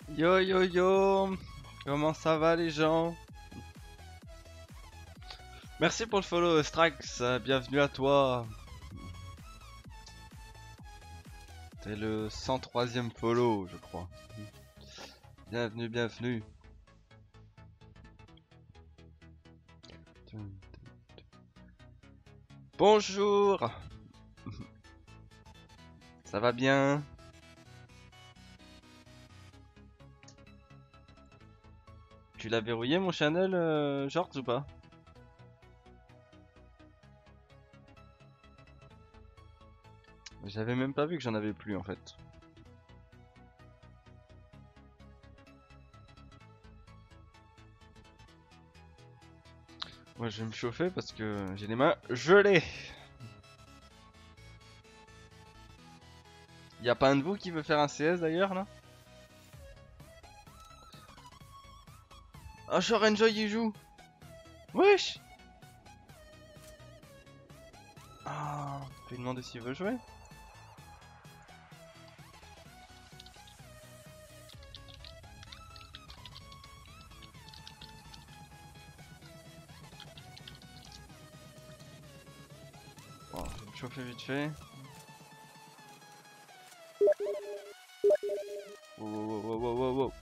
Yo yo yo, comment ça va les gens? Merci pour le follow Strax, bienvenue à toi. C'est le 103e follow je crois. Bienvenue, bienvenue. Bonjour. Ça va bien? Tu l'as verrouillé mon channel, Georges ou pas? J'avais même pas vu que j'en avais plus en fait. Moi je vais me chauffer parce que j'ai les mains gelées. Y'a pas un de vous qui veut faire un CS d'ailleurs là? Ah, genre Enjoy il joue. Wesh. Ah, on peut lui demander s'il veut jouer. Bon, je vais me chauffer vite fait. Wow, wow, wow, wow, wow, wow.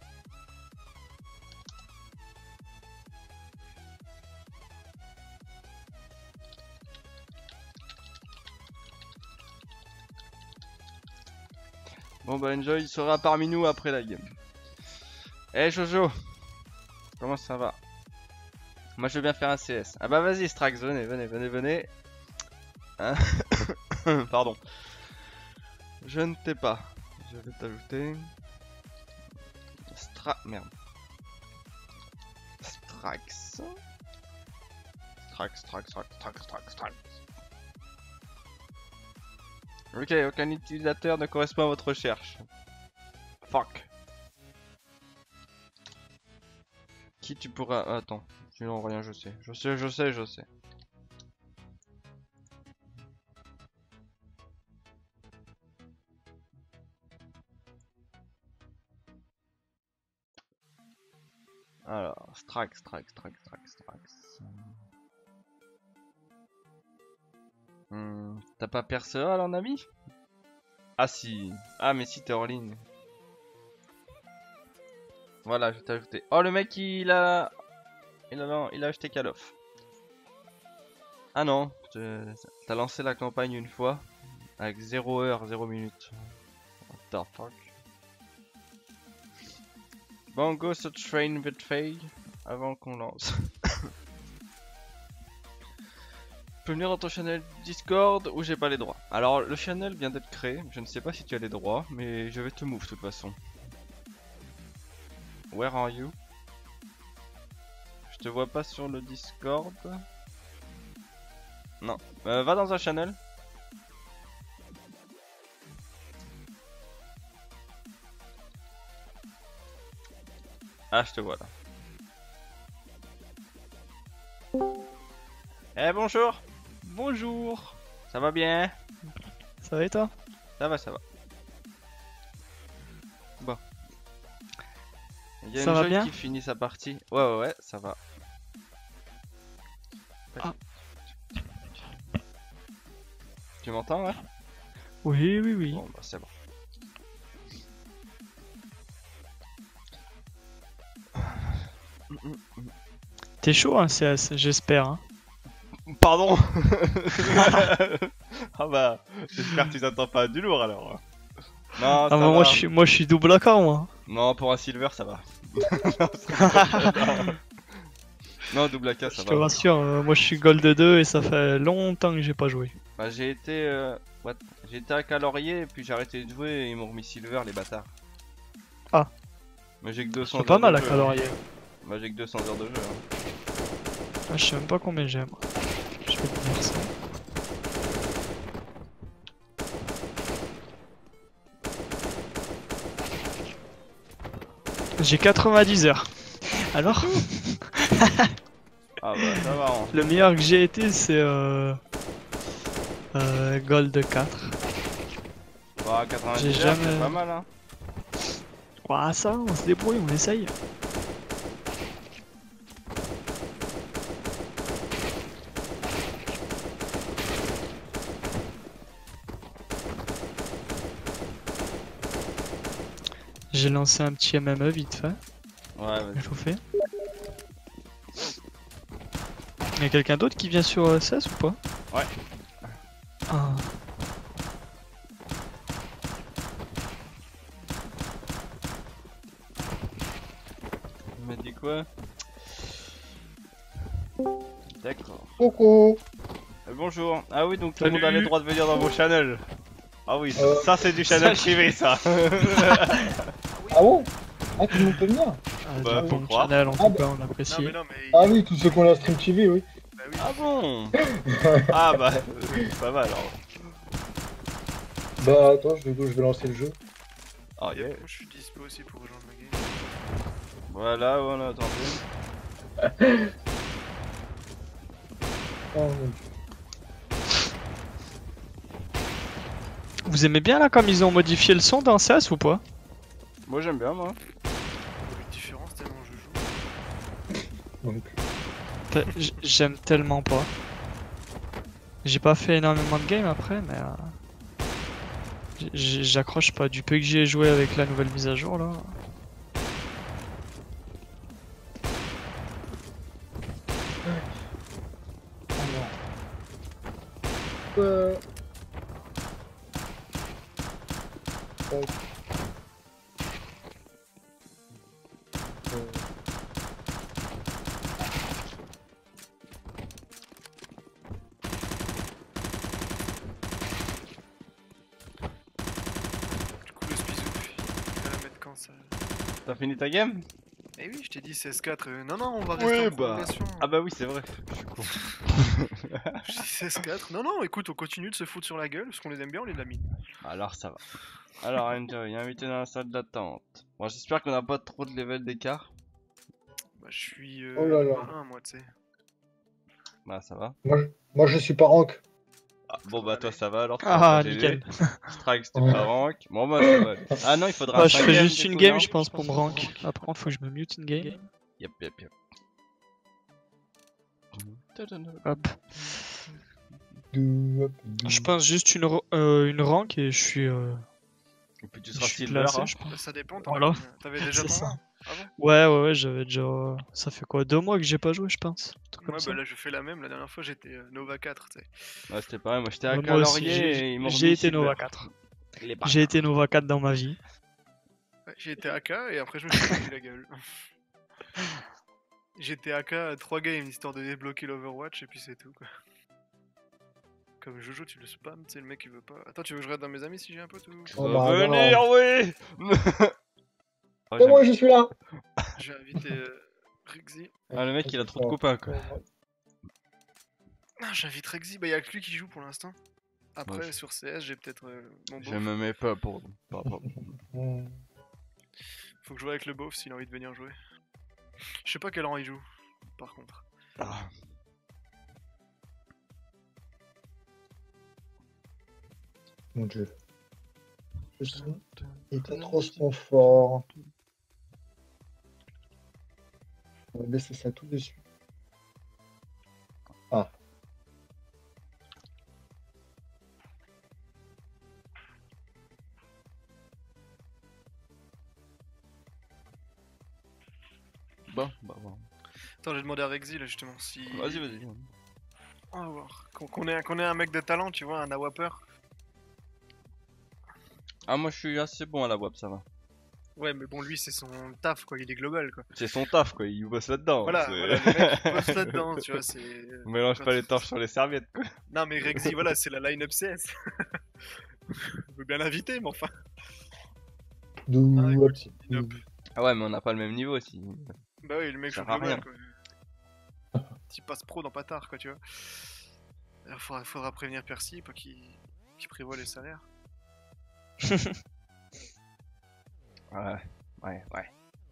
Bon bah Enjoy il sera parmi nous après la game. Eh Jojo, comment ça va? Moi je veux bien faire un CS. Ah bah vas-y Strax, venez, venez, venez, venez. Hein. Pardon. Je ne t'ai pas. Je vais t'ajouter. Merde. Strax. Strax. Ok, aucun utilisateur ne correspond à votre recherche. Fuck. Qui tu pourras... Attends. Non, rien, je sais. Je sais. Alors, Strax. T'as pas Perceval en ami? Ah si. Ah mais si t'es hors ligne. Voilà, je t'ai ajouté. Oh le mec il a acheté Call of. Ah non, t'as lancé la campagne une fois avec 0 heure, 0 minute. What the fuck. Bon, go se train vite fait avant qu'on lance. Tu peux venir dans ton channel Discord où j'ai pas les droits. Alors le channel vient d'être créé, je ne sais pas si tu as les droits, mais je vais te move de toute façon. Where are you? Je te vois pas sur le Discord. Non. Va dans un channel. Ah, je te vois là. Eh bonjour. Bonjour. Ça va bien? Ça va et toi? Ça va, ça va. Bon. Il y a Ça va une bien qui finit sa partie. Ouais, ça va. Ah. Tu m'entends, ouais? Oui. Bon, bah c'est bon. T'es chaud hein, CS, j'espère. Hein. Pardon. Ah bah, j'espère que tu t'attends pas à du lourd alors. Non, ça va. Moi je suis double accord moi. Non, pour un silver ça va. Non, double AK ça Je va. te rassure, moi je suis gold 2 et ça fait longtemps que j'ai pas joué. Bah j'ai été j'ai été à Calorier et puis j'ai arrêté de jouer et ils m'ont remis silver les bâtards. Ah. Mais j'ai que 200 C'est heures pas mal de à jeu, calorier. hein. Bah j'ai que 200 heures de jeu. Hein. Ah, je sais même pas combien j'ai moi. Je vais te dire ça. J'ai 90 heures. Alors? Ah bah ça va. Hein. Le meilleur que j'ai été c'est Gold 4. Bah 90 J'ai heures jamais- c'est pas mal hein. Ah ça, on se débrouille, on essaye. J'ai lancé un petit MME vite fait, Ouais, vas-y. je vous fais. Y'a quelqu'un d'autre qui vient sur 16 ou pas? Ouais. Ah. Il m'a dit quoi? D'accord. Coucou. Bonjour. Ah oui, donc tout le monde a Salut. le droit de venir dans vos channels. Ah oui, Euh. ça c'est du channel privé ça. Ah bon? Ah, tout le monde peut venir? Ah, Bah, du faut bon croire. channel en Ah tout bah. cas, on Non apprécie. mais non mais... Ah oui, tous ceux qui ont la Stream TV, oui. Bah oui. Ah bon? Ah bah, pas mal alors. Bah attends, je vais lancer le jeu. Ah Et yeah. moi, je suis dispo aussi pour rejoindre ma game. Voilà, on a attendu. Oh, mon Dieu. Vous aimez bien là comme ils ont modifié le son dans CS ou pas? Moi j'aime bien moi. Avec différence tellement je joue. Donc, J'aime tellement pas. J'ai pas fait énormément de games après, mais j'accroche pas. Du peu que j'y ai joué avec la nouvelle mise à jour là. alors. Euh... Tac. Du coup le spisou, il va la mettre quand ça? T'as fini ta game? Eh oui, je t'ai dit 16-4. Non non, on va rester Ouais en prolongation. Ah bah oui c'est vrai. Je suis con. Je dis 16-4. Non non, écoute, on continue de se foutre sur la gueule parce qu'on les aime bien, on les lamine. Alors ça va. Alors Enjoy, invité dans la salle d'attente. Bon j'espère qu'on n'a pas trop de level d'écart. Bah je suis Oh là là. niveau 1 moi, tu sais. Bah ça va. Moi je suis pas rank. Ah, bon bah toi ça va alors. tu Ah, vas pas t'aider. nickel. Strike c'était pas rank. Bon bah ça va. Ah non il faudra Bah, un je 5 fais game, juste du une coup, game, non je pense, pour me rank. Après, faut que je me mute une game. Yep yep yep. Hop. De... Je pense juste une rank et je suis. Et puis tu Je seras suis silver. classé, hein. je pense. Bah, ça dépend, Voilà. t'avais déjà C'est combien? ça. Ah bon? Ouais, j'avais déjà. Ça fait quoi? 2 mois que j'ai pas joué, je pense. Un truc comme Ouais ça. bah là je fais la même, la dernière fois j'étais Nova 4, tu sais. Ouais c'était pareil, moi j'étais à Ouais, moi aussi, Laurier et ils m'ont j'ai remis été silver. Nova 4. Les J'ai bâtards. été Nova 4 dans ma vie. Ouais, j'ai été AK et après je me suis foutu la gueule. J'étais AK 3 games histoire de débloquer l'Overwatch et puis c'est tout quoi. Comme Jojo tu le spam, tu sais le mec il veut pas. Attends, tu veux que je reste dans mes amis si j'ai un pote ou... Oh, Va bah, venir, oui. Oh, C'est moi, j'aime- je suis là. J'ai invité Rexy. Ah le mec il a trop de copains quoi. Non, j'invite Rexy, bah y'a que lui qui joue pour l'instant. Après Ouais, sur CS j'ai peut-être mon Je beauf. me mets pas pour. Hmm. Faut que je joue avec le beauf s'il a envie de venir jouer. Je sais pas quel rang il joue, par contre. Ah. Mon Dieu. Il était trop fort. On va baisser ça tout dessus. Ah. Bon, bah bon. Attends, j'ai demandé à Rexy là justement si. Vas-y, vas-y. On va voir. Qu'on ait un mec de talent, tu vois, un AWAPer. Ah moi je suis assez bon à la WAP, ça va. Ouais, mais bon, lui c'est son taf quoi, il est global quoi. C'est son taf quoi, il bosse là-dedans. Voilà, c'est- voilà, le mec il bosse là-dedans, tu vois, c'est. On mélange pas les torches sur les serviettes quoi. Non, mais Rexy, voilà, c'est la line-up CS. Je veux bien l'inviter, mais enfin. D'où Ah, écoute, hop. Ah ouais mais on n'a pas le même niveau aussi. Bah oui, le mec Ça joue sert à global rien. quoi. Petit passe pro dans Patard quoi, tu vois. Alors, faudra prévenir Percy pour qu'il prévoit les salaires. Ouais, ouais, ouais.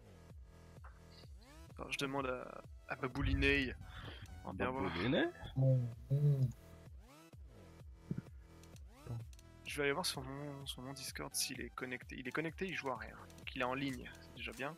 Alors, je demande à Babouliné. On va bien voir. Je vais aller voir sur mon Discord s'il est connecté. Il est connecté, il joue à rien. Donc qu'il est en ligne, c'est déjà bien.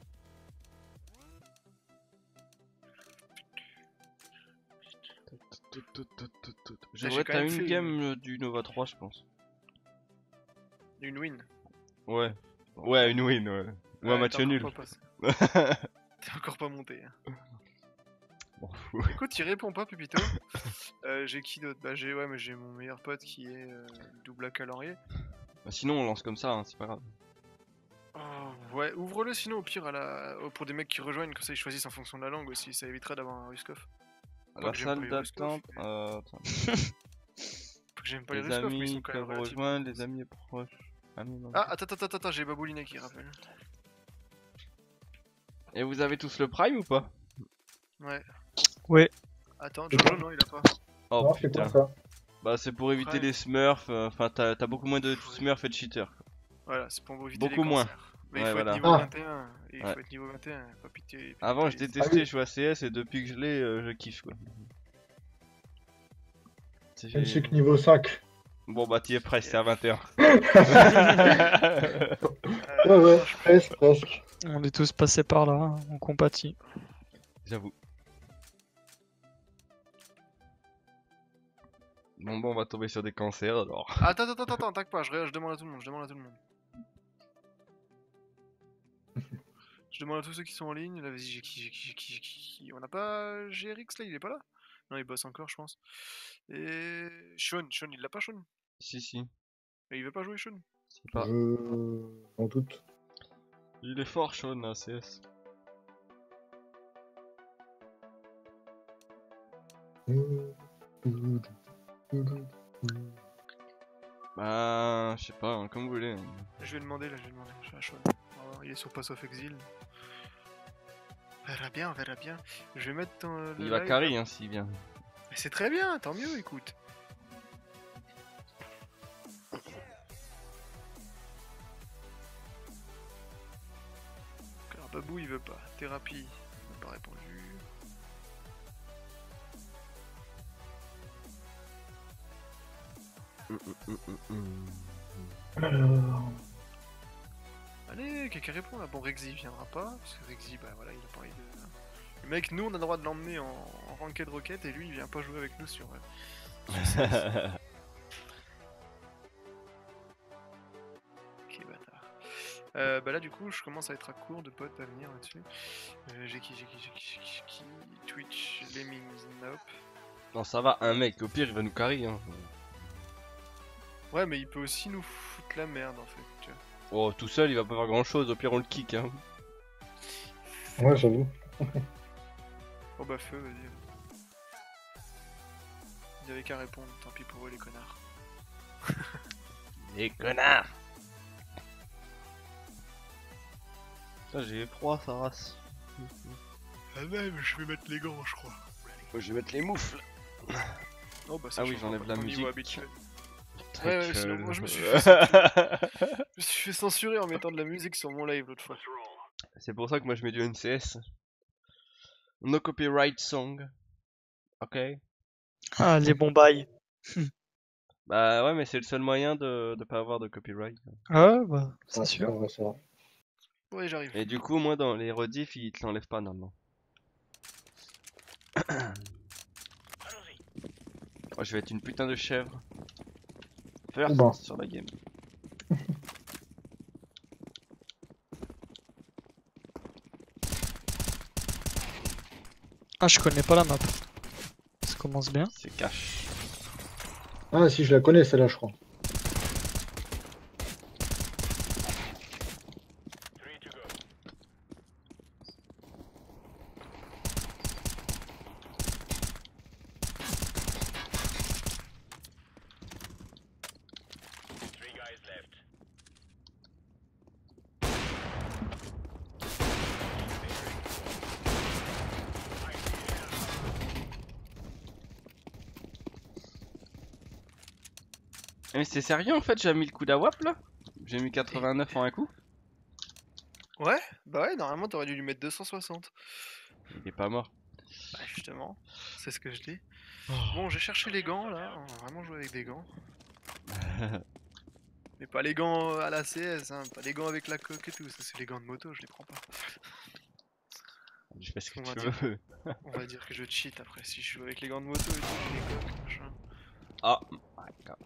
J'aimerais quand t'as même une fait game du Nova 3 je pense. Une win. Ouais. Ouais, une win, ouais. Ou un Ouais, match t'es encore nul. pas passé. T'es encore pas monté. Hein. M'en fous. Écoute, il répond pas, Pépito. J'ai qui d'autre? Bah j'ai mais j'ai mon meilleur pote qui est double à calendrier. Bah, sinon on lance comme ça, hein, c'est pas grave. Oh, ouais, ouvre-le sinon au pire pour des mecs qui rejoignent, comme ça ils choisissent en fonction de la langue aussi, ça éviterait d'avoir un Ruskov. La que j'aime pas salle les Ruskov, d'attente, mais- attends. Pas que j'aime pas les Les Ruskov, mais ils sont amis quand même peuvent relativement rejoindre, cool. les amis proches. Amis, non. Ah, attends, j'ai Baboulinet qui rappelle. Et vous avez tous le prime ou pas? Ouais. Ouais. Attends, C'est Jojo, quoi non, il a pas. Oh Non, c'est quoi putain. ça? Bah c'est pour éviter Prime. les smurfs, enfin t'as beaucoup moins de smurfs et de cheaters. Voilà, c'est pour éviter Beaucoup les moins. cancers. Mais Ouais, il faut voilà. être niveau Ah. 21. Et il Ouais. faut être niveau 21, pas pitié. Avant je pitié. détestais oui. jouer à CS et depuis que je l'ai, je kiffe quoi. Je ne suis que niveau 5. Bon bah t'y es presque, c'est à 21. Ouais, ouais, Attends, je- presque. On est tous passés par là, hein, on compatit. J'avoue. Bon on va tomber sur des cancers alors. Attends, tac pas, je demande à tout le monde, je demande à tout le monde. Je demande à tous ceux qui sont en ligne, là vas-y, j'ai qui. On n'a pas GRX là, il est pas là? Non, il bosse encore, je pense. Et Sean, il l'a pas Sean? Si. Mais il veut pas jouer Sean? C'est pas. J'en doute. Il est fort Sean à CS. Bah je sais pas, hein, comme vous voulez. Hein. Je vais demander, je vais à Sean. On va voir, il est sur Pass of Exile. On verra bien. Je vais mettre ton. Il va live, carry là. hein s'il vient. Mais c'est très bien, tant mieux, écoute. Alors Babou il veut pas. Thérapie, il m'a pas répondu. Alors... Allez, quelqu'un répond là. Bon, Rexy viendra pas, parce que Rexy, bah voilà, il a parlé de. Le mec, nous on a le droit de l'emmener en ranked rocket et lui il vient pas jouer avec nous sur CS. Ok, bâtard. Bah là, du coup, je commence à être à court de potes à venir là-dessus. J'ai qui Twitch, Lemmings, Nope. Non ça va, un mec, au pire il va nous carry hein. Ouais, mais il peut aussi nous foutre la merde en fait. Tu vois. Oh tout seul il va pas faire grand chose, au pire on le kick hein. Ouais, j'avoue. Oh bah, feu, vas-y. Ils avaient qu'à répondre, tant pis pour eux, les connards. Les connards. Putain j'ai froid sa race. Ah, même, je vais mettre les gants, je crois. Moi je vais mettre les moufles. Oh bah, ça Ah oui, change j'enlève pas la ton niveau musique. habituel. Ta Ouais, sinon, gueule. moi je me suis fait censurer. Je me suis fait censurer en mettant de la musique sur mon live l'autre fois. C'est pour ça que moi je mets du NCS. No copyright song. Ok. Ah, les bons bails. Bah ouais mais c'est le seul moyen de pas avoir de copyright. Ah, bah, c'est Ouais, sûr. c'est vrai. Ouais, j'arrive. Et du coup moi dans les rediffs ils te l'enlèvent pas normalement. Oh, je vais être une putain de chèvre. First Bon. sur la game. Ah, je connais pas la map. Ça commence bien. C'est cash. Ah, si, je la connais, celle-là, je crois. Mais c'est sérieux en fait, j'ai mis le coup d'AWAP là? J'ai mis 89 en un coup? Ouais, bah ouais, normalement t'aurais dû lui mettre 260. Il est pas mort. Bah justement, c'est ce que je dis. Oh. Bon, j'ai cherché les gants là, on va vraiment jouer avec des gants. Mais pas les gants à la CS, hein, pas les gants avec la coque et tout, ça c'est les gants de moto, je les prends pas. Je fais ce que On va tu dire. veux. On va dire que je cheat après, si je joue avec les gants de moto et tout, j'ai les coques, machin. Ah, my god.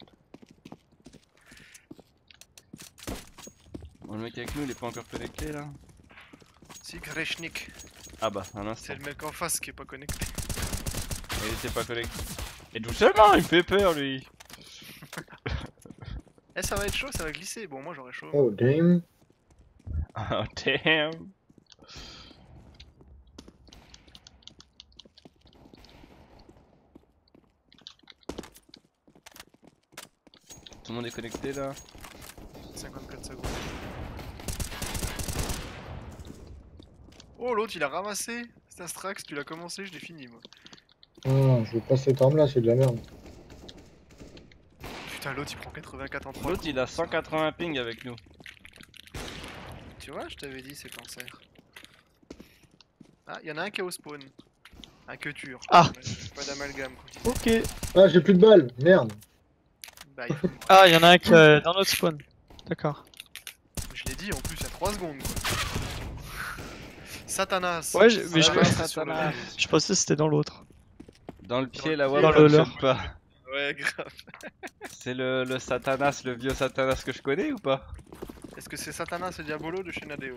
Bon, le mec avec nous, il est pas encore connecté là. Si, Greshnik, Ah bah, un instant. c'est le mec en face qui est pas connecté. Il était pas connecté. Et doucement, il me fait peur lui. Eh, ça va être chaud, ça va glisser. Bon, moi j'aurais chaud. Oh, damn. Oh damn. Tout le monde est connecté là. 54 secondes. Oh, l'autre il a ramassé. C'est un Strax, tu l'as commencé, je l'ai fini moi. Ah, je veux pas cette arme là, c'est de la merde. Putain, l'autre il prend 84 en 3. L'autre il a 180 ping avec nous. Tu vois, je t'avais dit, c'est cancer. Ah, il y en a un qui est au spawn. Un queuture. Ah. Pas d'amalgame, quoi. Ok. Ah, j'ai plus de balles, merde. Bah, il faut... Ah, il y en a un qui est dans notre spawn. D'accord. Je l'ai dit, en plus, il y a 3 secondes, quoi. Satanas. Ouais, mais je- Satanas, sur le- Satanas. Je pensais que c'était dans l'autre. Dans le pied le la pied. WAP Dans le fonctionne leur. pas. Ouais, grave. C'est le Satanas, le vieux Satanas que je connais ou pas? Est-ce que c'est Satanas et Diabolo de chez Nadeo?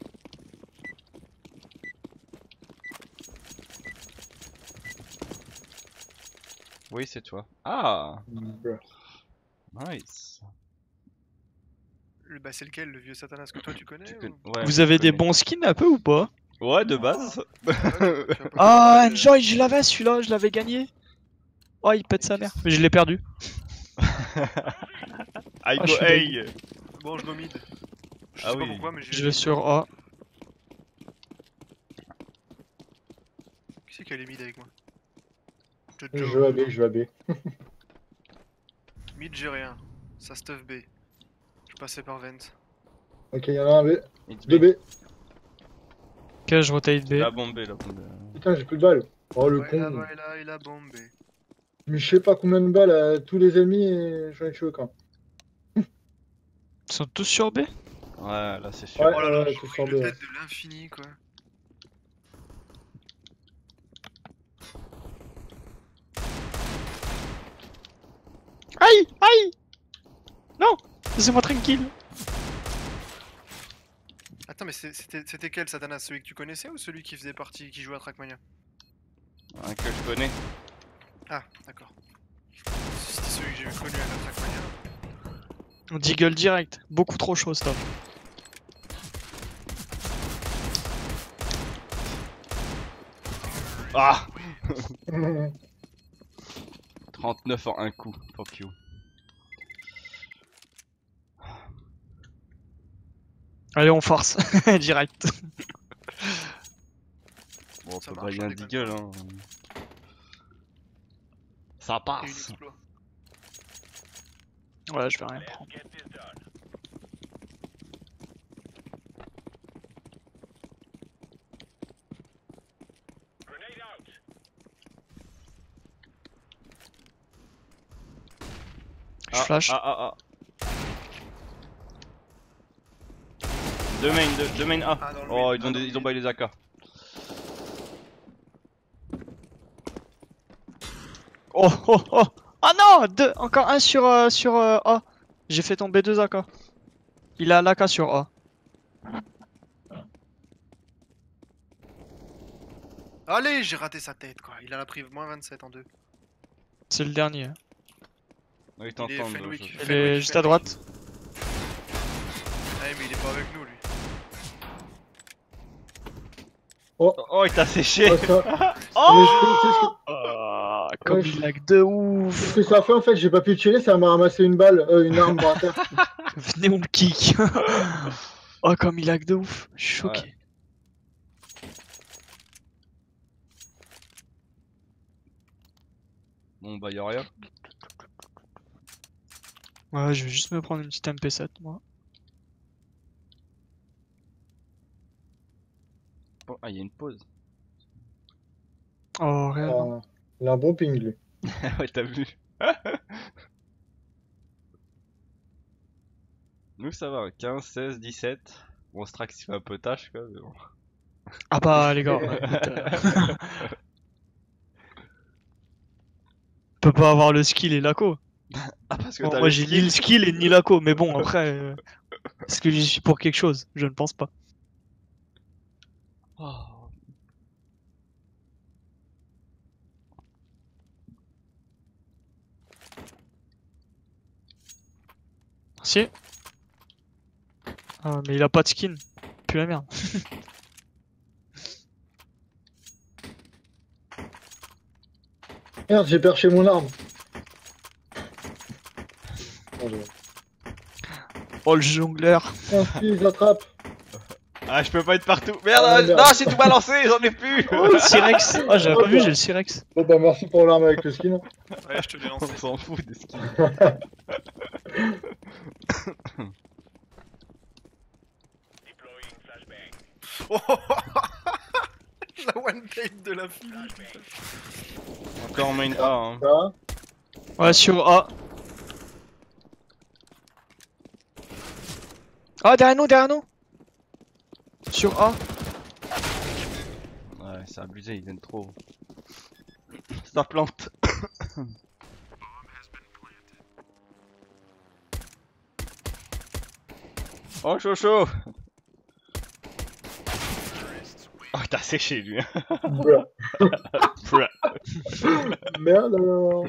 Oui, c'est toi. Ah, Bruh. nice. Bah, c'est lequel, le vieux Satanas que toi tu connais Tu ou... con- ouais, Vous je avez des connais. bons skins un peu ou pas? Ouais, de base. Ouais, tu peux Ah, pas- Enjoy, je l'avais celui-là, je l'avais gagné. Oh, il pète sa mère. Mais je l'ai perdu. I Ah, go je suis hey. Bon, je go mid. Je Ah sais pas oui. pourquoi, mais Je vais sur A. Qui c'est qui a les mid avec moi? Je veux à B, je veux à B. Mid, j'ai rien. Ça stuff B. Je passais par Vent. Ok, y'en a un B. It's 2 big. B. Ok, je rotate B. La bombe, la bombe. Putain, j'ai plus de balles. Oh le Ouais, con. là-bas, il a bombé. Mais je sais pas combien de balles à tous les ennemis et j'en ai tué aucun. Ils sont tous sur B? Ouais, là c'est sûr. Ouais, Oh là là, ouais, j'ai tout pris sur le B. Ouais. tête de l'infini, quoi. Aïe! Aïe! Non! Laissez-moi tranquille. Attends, mais c'était quel Satanas? Celui que tu connaissais ou celui qui faisait partie, qui jouait à Trackmania? Un que je connais. Ah, d'accord. Si c'était celui que j'ai connu à la Trackmania. On deagle direct. Beaucoup trop chaud, stop. Ah 39 en un coup. Fuck you. Allez, on force. Direct. Bon, on Ça peut marche, bailler un on déconne deagle, pas. hein. Ça Et une passe. exploit. Ouais, je vais rien prendre. Je Ah, flash. ah. Deux main, deux main A. Ah, dans le Oh, mid. ils ont baillé les AK. Oh oh oh! Ah non! Deux! Encore un sur A. J'ai fait tomber deux AK. Il a l'AK sur A. Allez, j'ai raté sa tête, quoi. Il en a pris moins 27 en 2. C'est le dernier. Oui, Il t'entends. est Fenwick. Il est juste à droite. Ah, mais il est pas avec nous, lui. Oh, il t'a séché. Ouais, ça- Oh Ah, Ouais, comme il lag de C'est ouf. ce que ça a fait en fait, j'ai pas pu le tirer, ça m'a ramassé une balle, une arme par terre. Venez, on le kick. Oh, comme il lag de ouf. Je suis choqué. Ouais. Bon, bah y'a rien. Ouais, je vais juste me prendre une petite MP7, moi. Oh, ah, y'a une pause. Oh, réellement. Il a un bon ping lui. Ouais, t'as vu. Nous ça va, 15, 16, 17. Bon, Strax il fait un peu tâche quoi, mais bon. Ah bah les gars, écoute, peut pas avoir le skill et l'ACO. Ah, parce que Bon, t'as moi le j'ai ni skill. le skill et ni l'ACO, mais bon après, est-ce que j'y suis pour quelque chose? Je ne pense pas. Oh. Si. Ah mais il a pas de skin. Puis la merde. Merde, j'ai perché mon arme. Oh, Oh le jongleur. si, je l'attrape. Ah, je peux pas être partout. Merde, Ah, merde. non, j'ai tout balancé, j'en ai plus. Oh le Cyrex. Ah j'avais pas vu, j'ai le Cyrex. Bon bah merci pour l'arme avec le skin. Ouais, je te l'ai On lancé. s'en fout des skins. Oh la one plate de la fille. Encore main A, hein. Ça. Ouais sur A. Ah derrière nous. Sur A. Ouais, c'est abusé, ils viennent trop. Ça plante. Oh, chaud. Oh, t'as séché lui. Voilà. Bruh. Merde alors.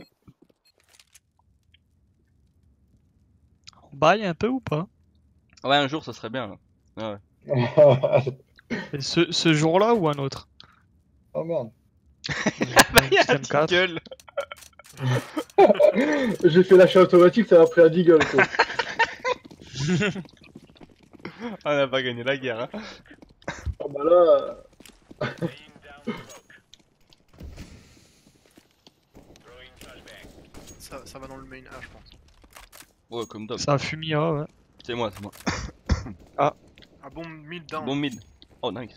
On baille un peu ou pas? Ouais, un jour, ça serait bien. Là. Ouais. Et ce jour-là ou un autre? Oh merde. Il y a un Système 4. Deagle. J'ai fait l'achat automatique, ça m'a pris un deagle quoi. On n'a pas gagné la guerre. Hein. Oh bah là. Ça va dans le main A, je pense. Ouais, comme d'hab. C'est un fumier, ouais. C'est moi. Ah bon, mid down. Bon mid. Oh, nice.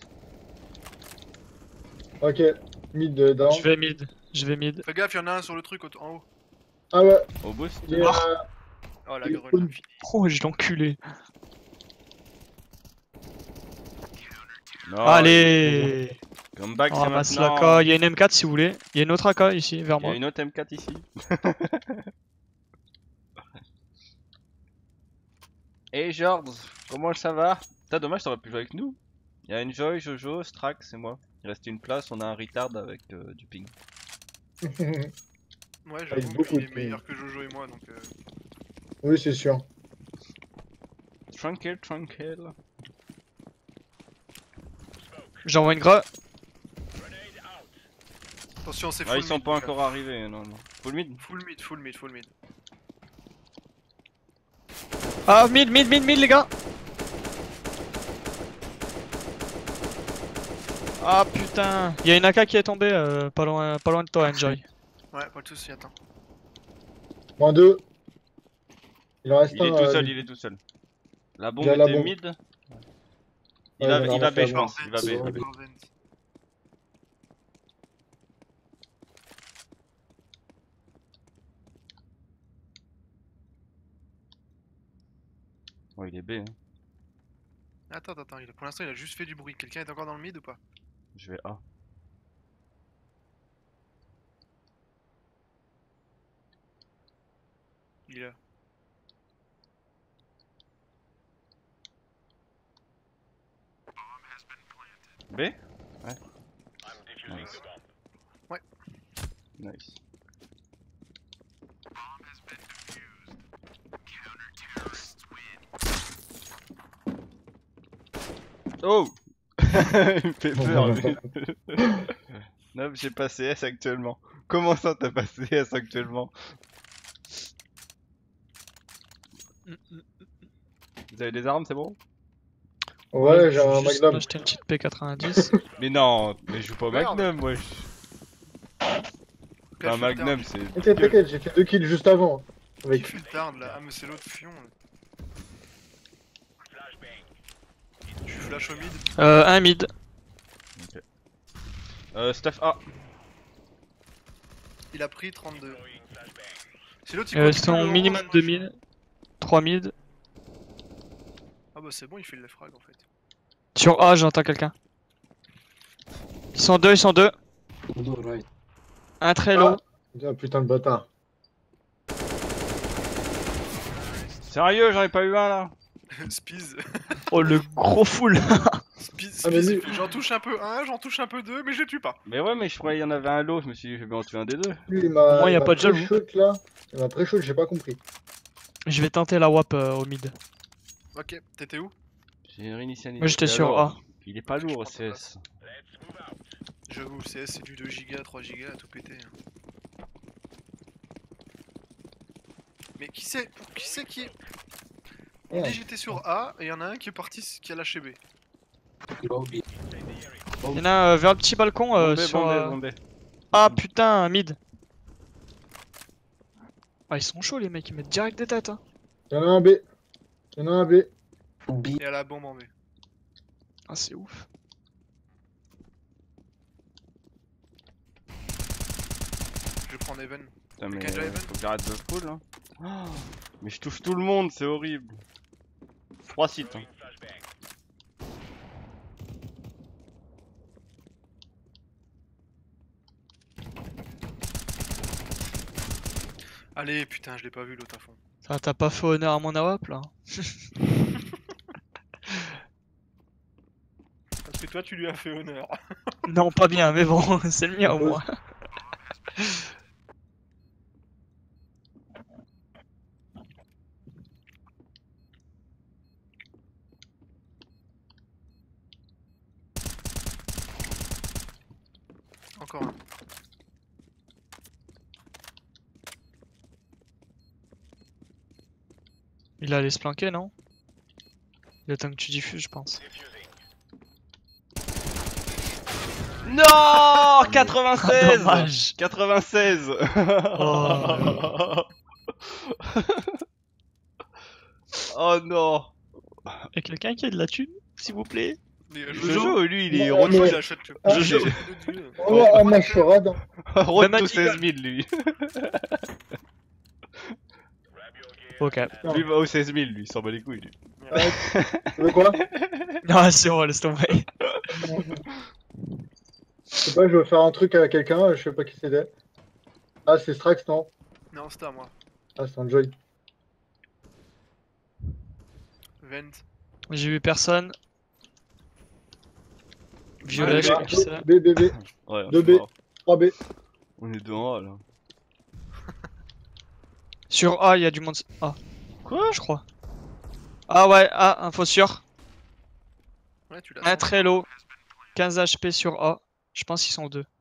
Ok, mid down. Je vais mid. Fais gaffe, y'en a un sur le truc en haut. Ah ouais, Au boost. il est, Oh la Il est grue. cool. Oh j'ai l'enculé. Non, Allez. Comeback, On c'est ramasse maintenant. l'AK. Il y a une M4 si vous voulez. Il y a une autre AK ici, vers Il y a moi. une autre M4 ici. Hey George, comment ça va? T'as dommage, t'aurais pu jouer avec nous. Il y a Enjoy, Jojo, Strax et moi. Il reste une place, on a un retard avec du ping. Ouais, Avec j'avoue beaucoup qu'il de est ping. meilleur que Jojo et moi, donc Oui, c'est sûr. Tranquille. J'envoie une gra. attention, c'est Ah, full ils sont mid, pas donc, encore arrivés, non. Full mid. Full mid. Ah mid les gars. Ah putain. Il y a une AK qui est tombée pas loin de toi Enjoy. Ouais, pas de soucis, attends. Moins 2. Il en reste Il un. est tout seul, il est tout seul. La bombe Il y a la était bombe. mid. Ouais, Il va j'en ai B, ramassé je la pense. Il va B. bombe. il va B. Oh, il est B. Hein. Attends, pour l'instant il a juste fait du bruit. Quelqu'un est encore dans le mid ou pas? Je vais A. Il est là. B? Ouais. Nice. Ouais. Nice. Oh! Il me fait peur lui. Non, j'ai pas CS actuellement. Comment ça t'as pas CS actuellement? Vous avez des armes, c'est bon? Ouais, j'ai je vais un juste Magnum. acheter une petite P90. Mais non, mais je joue pas au Merde. Magnum, wesh. Quel Un filtard, Magnum, c'est. T'inquiète, j'ai fait 2 kills juste avant. Qui Avec... filtard là? Ah, mais c'est l'autre fion. Je suis flash au mid. Un mid. Stuff A. Il a pris 32. C'est l'autre, il Ils continue sont le minimum orange, 2 mid. 3 mid. bah c'est bon, il fait le frag en fait. Sur A, j'entends quelqu'un. Ils sont deux, ils sont deux. Un très low. Ah, putain de bâtard. Sérieux, j'en ai pas eu un là. Spiz. Oh, le gros full. Spiz, Ah, mais Spiz, lui- il fait, j'en touche un peu un, j'en touche un peu deux, mais je les tue pas. Mais ouais, mais je croyais qu'il y en avait un lot. Je me suis dit, je vais bien en tuer un des deux. Lui, il Au moins, m'a y a pas de jaloux. pré-shoot là. Il m'a pré-shoot, j'ai pas compris. Je vais tenter la WAP au mid. Ok, t'étais où? J'ai réinitialisé. Moi, j'étais Et sur alors, A. Il est pas lourd au Je prends ta CS. J'avoue, le CS c'est du 2 Go, 3 Go à tout péter. Hein. Mais qui c'est? Qui c'est qui est? On Ouais. dit j'étais sur A et y en a un qui est parti qui a lâché B. Il y en a un vers le petit balcon Bombé, sur. bombé, bombé. Ah putain, mid. Ah, ils sont chauds les mecs, ils mettent direct des têtes. Hein. Il y en a un B. Il y en a un B. Et à la bombe en B. Ah, c'est ouf. Je prends Even. Putain, mais Quelqu'un a déjà Evan faut que j'arrête de full là. Oh, mais je touche tout le monde, c'est horrible. 3 sites. Hein. Allez, putain, je l'ai pas vu l'autre à fond. Ça, t'as pas fait honneur à mon AWP là. Parce que toi, tu lui as fait honneur. Non, pas bien, mais bon, c'est le mien au moins. Encore un. Il allait se planquer, non? Le temps que tu diffuses, je pense. Non, Ah, 96. dommage. 96. Oh. Oh non. Y'a quelqu'un qui a de la thune, s'il vous plaît? Mais Jojo, lui, il est Non, road mais- to, il achète. Ah, Jojo. Oh, moi je suis rad. road Même to à 16 000 lui. Ok. Non. Lui va au 16 000 lui, il s'en bat les couilles lui. Tu veux quoi? Ah, c'est bon, laisse tomber. Je sais pas, je veux faire un truc à quelqu'un, je sais pas qui c'était. Ah, c'est Strax, non? Non, c'était à moi. Ah, c'est Enjoy. Vent. J'ai vu personne. Violet, je sais pas qui c'est. B, B, B, Ouais, 2 c'est B, mort. 3 B. On est deux en A là. Sur A, il y a du monde. Ah, Quoi? je crois. Ah ouais, ah, info sûr. Ouais, tu l'as. Un très low. 15 HP sur A. Je pense qu'ils sont deux.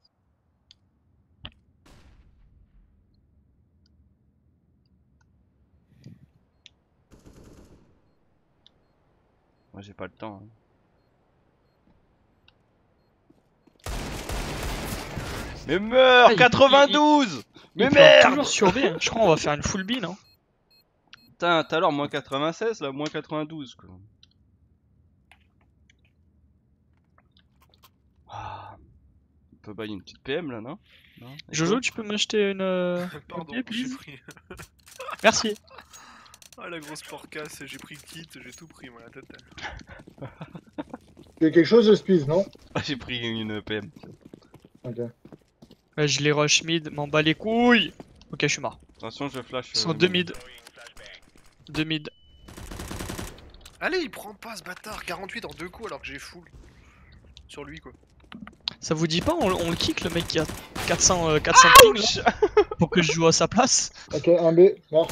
Moi j'ai pas le temps. Hein. Mais meurs, Ah, il- 92. Mais Il plante merde. toujours sur B. Hein. Je crois qu'on va faire une full B, non? Putain, tout à l'heure moins 96, là moins 92 quoi. Ah. On peut bailler une petite PM là, non? Non. Jojo, tu peux m'acheter une. Pardon, Ok, j'ai please. pris. Merci. Ah, la grosse porcasse, j'ai pris le kit, j'ai tout pris, moi, la tête. Il y a quelque chose de Spiz, non? Ah, j'ai pris une PM. Ok. Ouais, je les rush mid, m'en bats les couilles. Ok, je suis mort. Attention, je flash. Ils sont deux mid. Deux mid. Allez, il prend pas ce bâtard, 48 en 2 coups alors que j'ai full. Sur lui, quoi. Ça vous dit pas, on le kick le mec qui a 400 ping là, pour que je joue à sa place? Ok, un B, mort.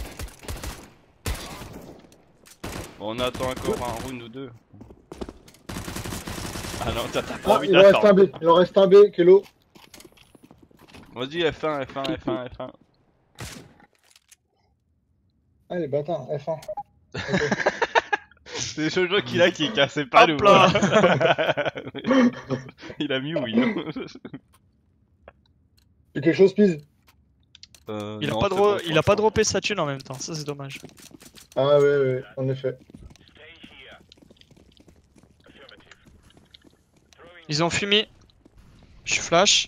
Bon, on attend encore un round ou deux. Ah non, t'as pas Ah, envie il en reste d'attendre. un B, il en reste un B, Kelo. Vas-y, F1, F1, F1, F1. Ah, les bâtards, F1. C'est Jojo qui l'a kick, hein, c'est pas Hop nous. là. hein. Il a mis oui. Hein. Il y a quelque chose, Spiz? Il a Non, pas, c'est bon, il a pas franchement. droppé sa thune en même temps, ça c'est dommage. Ah, ouais, en effet. Ils ont fumé. Je flash.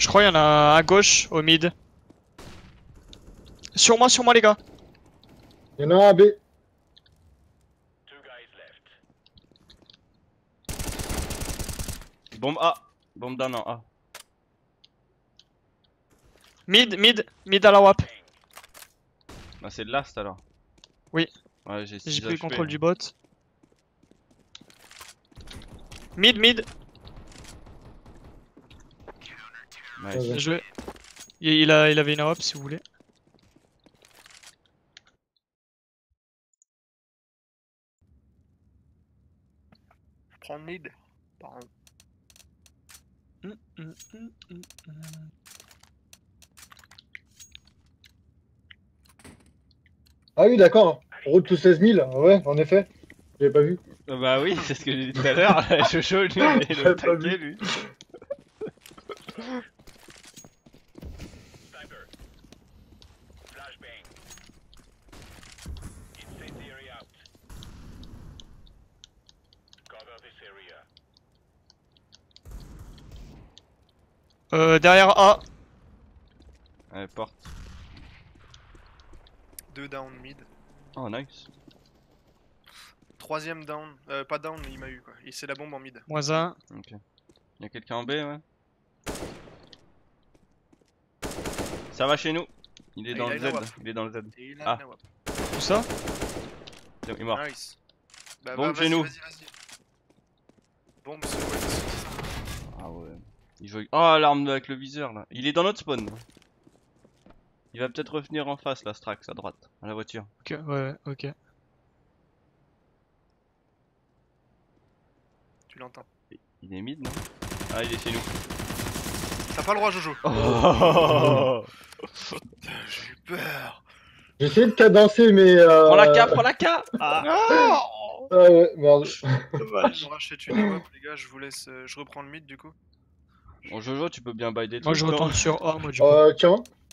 crois qu'il y en a à gauche, au mid. Sur moi les gars. Il y en a un à B. Bombe A. Bombe d'un an A. Mid à la WAP. Bah c'est de last alors. Oui. Ouais, j'ai J'ai 6 pris le HP. contrôle du bot. Mid. Nice. Ouais. Je... il avait une AWP si vous voulez. Prends mid. Pardon. Ah oui, d'accord. Route to 16 000. Ouais, en effet. J'avais pas vu. Bah oui, c'est ce que j'ai dit tout à l'heure. Jojo, lui, il est J'avais au pas taquet, vu. lui. Derrière A. Allez, porte. 2 down mid. Oh, nice. 3ème down. Pas down, mais il m'a eu quoi. Et c'est la bombe en mid. Moins 1. Ok. Y'a quelqu'un en B, ouais. Ça va chez nous. Il est Ah, dans il a le une Z. AWP. Il est dans le Z. Et il Ah. a une AWP. Tout ça. Il est mort. Nice. Bah, Bombe vas-y, chez nous. vas-y. Bombe sur ouais, Ah ouais. Il veut... Oh, l'arme avec le viseur là. Il est dans notre spawn. Il va peut-être revenir en face là, Strax, à droite, à la voiture. Ok, ouais, ok. Tu l'entends. Il est mid, non? Ah, il est chez nous. T'as pas le droit, Jojo. Oh. J'ai eu peur. J'ai essayé de cadencer, mais. Prends la K, prends la K. Ah. Ah ouais, merde. Je rachète une AWP, les gars. Je vous laisse. Je reprends le mid du coup. Bon, Jojo, tu peux bien buy des trucs. Moi je non retourne sur A, moi du coup. Tiens.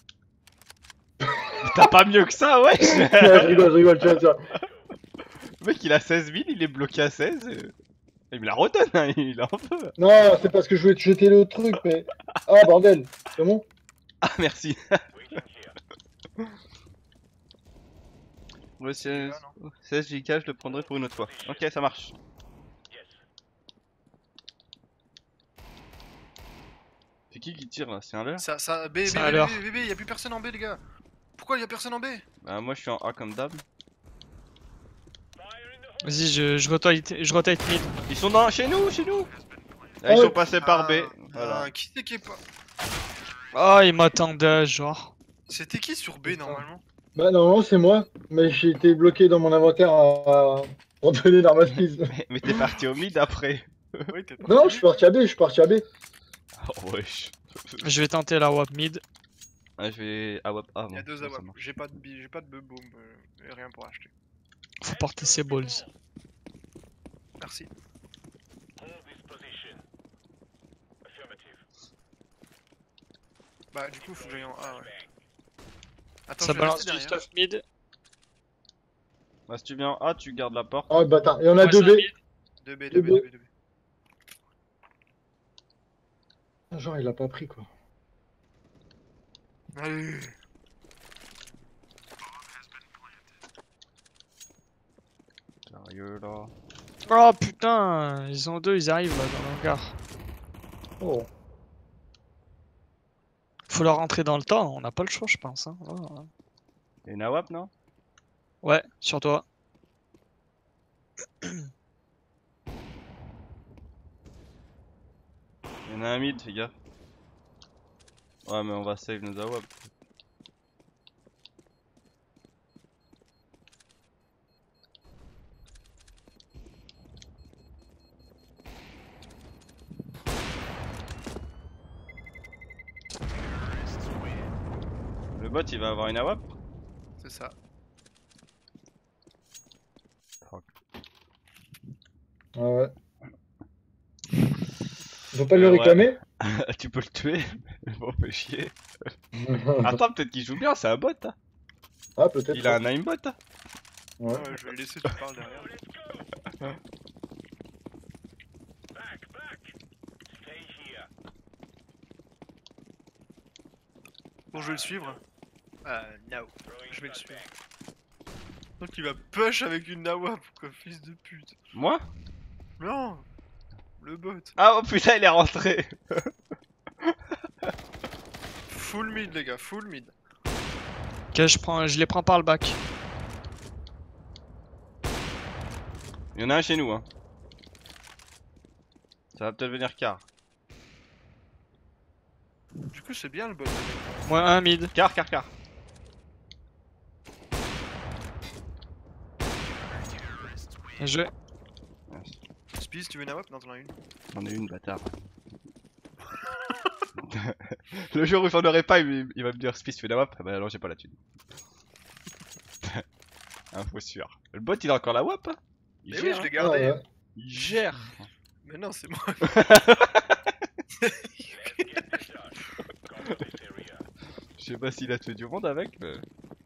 T'as pas mieux que ça, ouais. Je rigole, tiens. Le mec, il a 16 000, il est bloqué à 16. Il me la redonne, hein, il en veut. Non, c'est parce que je voulais te jeter le truc, mais. Ah, bordel. C'est bon? Ah, merci. Ouais, 16 GK, je le prendrai pour une autre fois. Ok, ça marche. C'est qui tire là? C'est un leurre? Ça, B, Ça a l'air. y'a plus personne en B, les gars. Pourquoi y'a personne en B? Bah, moi je suis en A comme d'hab. Vas-y, je rotate mid. Ils sont dans... chez nous, Ah, ils sont passés par B. Voilà. Qui c'est qui est pas. Ah, il m'attendait, genre. C'était qui sur B normalement? Bah, normalement, c'est moi, mais j'ai été bloqué dans mon inventaire pour donner l'arme à Smith. Mais t'es parti au mid après. Oui, t'es pas. Non, je suis parti à B, Oh, wesh. Je vais tenter la WAP mid. Ah, je vais AWP A. Y'a deux ça AWP. marche. J'ai pas de boom, et rien pour acheter. Faut porter ses balls. Merci. Bah, du coup, faut que j'aille en A, ouais. Attends, Ça je vais balance rester du derrière. stuff mid. Bah, si tu viens en A, tu gardes la porte. Oh, bâtard. Il y en a Ouais, 2 c'est un B. mid. 2B. Genre, il a pas pris, quoi. Allez. Sérieux là. Oh putain, ils ont deux, ils arrivent là dans le hangar. Oh. Faut leur rentrer dans le temps, on n'a pas le choix, je pense. Hein. Oh. Et une AWP, non? Ouais, sur toi. Il y en a un mid, fais gaffe. Ouais, mais on va save nos AWP. Le bot il va avoir une AWP? C'est ça. Ah ouais. Faut pas le Ouais. réclamer? Tu peux le tuer, mais bon, fait chier. Attends, peut-être qu'il joue bien, c'est un bot. Hein. Ah, peut-être. Il a un aimbot. Hein. Ouais. Ouais, je vais le laisser, tu parles derrière. Bon, je vais le suivre. No. Je vais le suivre. Donc il va push avec une Nawap, quoi, fils de pute. Moi? Non. Le bot. Ah oh putain, il est rentré. Full mid, les gars, full mid. Ok, je les prends par le bac. Il y en a un chez nous, hein. Ça va peut-être venir car. Du coup, c'est bien le bot. Moi, un mid. Car. Je. Spice, tu veux une Nawap? Non, t'en as une. J'en ai une, bâtard. Le jour où j'en aurai pas, il va me dire Spice, tu fais la WAP? Ah bah non, j'ai pas la thune. Info sûr. Le bot, il a encore la WAP, hein? Il Mais oui, gère, je l'ai hein. gardé. Ah ouais. Il gère. Mais non, c'est moi. Je sais pas s'il a tué du monde avec, mais...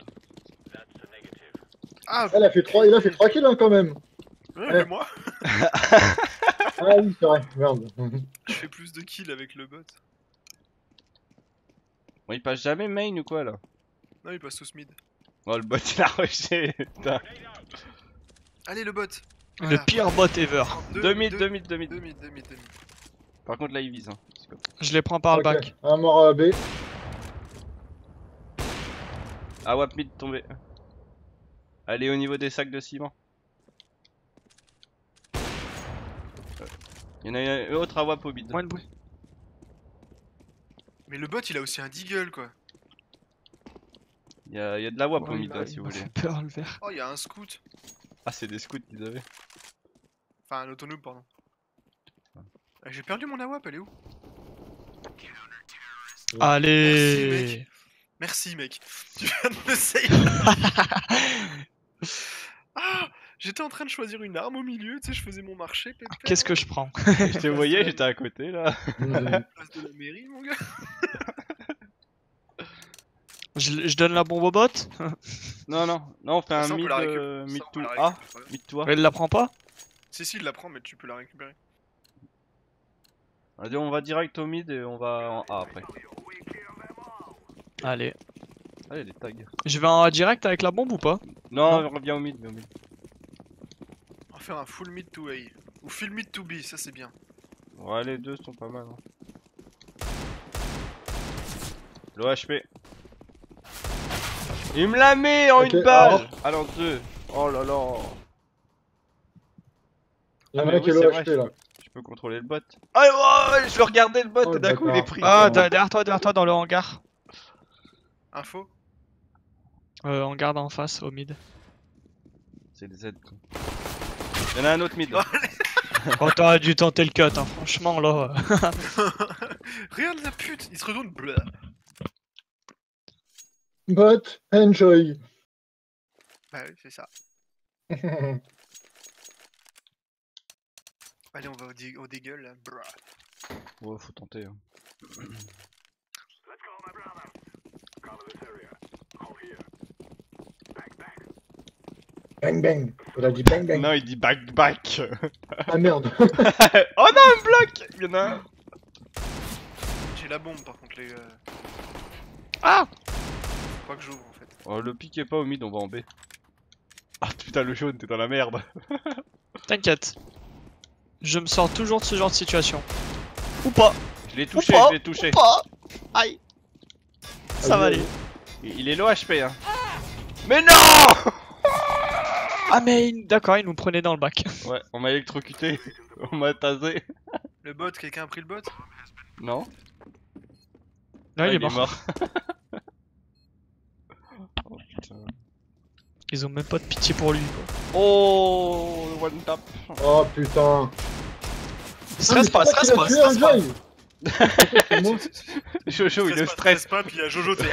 Ah, Il a fait 3 kills hein, quand même. ouais, mais moi, Ah oui, c'est vrai, merde. je fais plus de kills avec le bot. Bon, il passe jamais main ou quoi, là? Non, il passe tous mid. Oh, le bot, il a rushé, putain. Allez, le bot. Le Voilà. pire bot ever. 2 mid. 2 mid. Par contre, là, il vise, hein. C'est comme- Je les prends par le Ok, bac. un mort à B. Ah, WAP mid tombé. Allez, au niveau des sacs de ciment. Il y en a un autre à WAP au mid. Moins de bruit. Mais le bot, il a aussi un deagle, quoi. Il y a de la WAP au Ouais, mid, là, si il vous m'a voulez. fait peur le vert. Oh, il y a un scout. Ah, c'est des scouts qu'ils avaient. Enfin, un autonome, pardon. J'ai perdu mon AWAP, elle est où? Allez. Merci, mec. Tu viens de me save. Ah, j'étais en train de choisir une arme au milieu, tu sais, je faisais mon marché, pépère. Qu'est-ce que je prends? Je te voyais, j'étais à côté, là. Place de la mairie, mon gars. Je donne la bombe au bot? Non, on fait un Ça, on peut mid, la récup- mid ça, on to peut la A, récupérer. mid to A. Elle la prend pas? Si, il la prend, mais tu peux la récupérer. Allez, on va direct au mid et on va en A après. Allez. Allez, les tags. Je vais en direct avec la bombe ou pas? Non, on revient au mid, On va faire un full mid to A. Ou full mid to B, ça c'est bien. Ouais, les deux sont pas mal. Hein. L'OHP. Il me l'a mis en Ok, une balle. alors. Alors deux. Oh là là. Il y en a mais un qui est oui, c'est l'OHP vrai, là. Je peux contrôler le bot. Ah ouais, je le regardais le bot Oh, et d'un coup il est bâtard. pris. Ah, derrière toi dans le hangar. Info. On garde en face au mid. C'est des Z. Quoi. Il y en a un autre mid là. Oh, t'aurais dû tenter le cut, hein, franchement là. Regarde la pute, il se retourne. Blah. But, enjoy. Bah oui, c'est ça. Allez, on va au dégueule là. Brah. Ouais, faut tenter. Hein. Bang bang. Il a dit bang bang. Non, il dit back. Ah merde. Oh non, un bloc. Il y en a un. J'ai la bombe par contre, les. Ah! Faut pas que j'ouvre en fait. Oh, le pique est pas au mid, on va en B. Ah putain, le jaune, t'es dans la merde. T'inquiète. Je me sors toujours de ce genre de situation. Ou pas. Je l'ai touché, pas, je l'ai touché. Ou pas. Aïe. Ça va aller. Il est low HP, hein. Mais non! Ah mais d'accord, il nous prenait dans le bac. Ouais, on m'a électrocuté. On m'a tasé. Le bot, quelqu'un a pris le bot? Non? Là, Ah, il est mort. Oh putain. Ils ont même pas de pitié pour lui quoi. Oh, one tap. Oh putain. Stress pas, stress pas, stress pas. C'est moi. Jojo, il le Stresse stress. pas, puis il y a Jojo, t'es.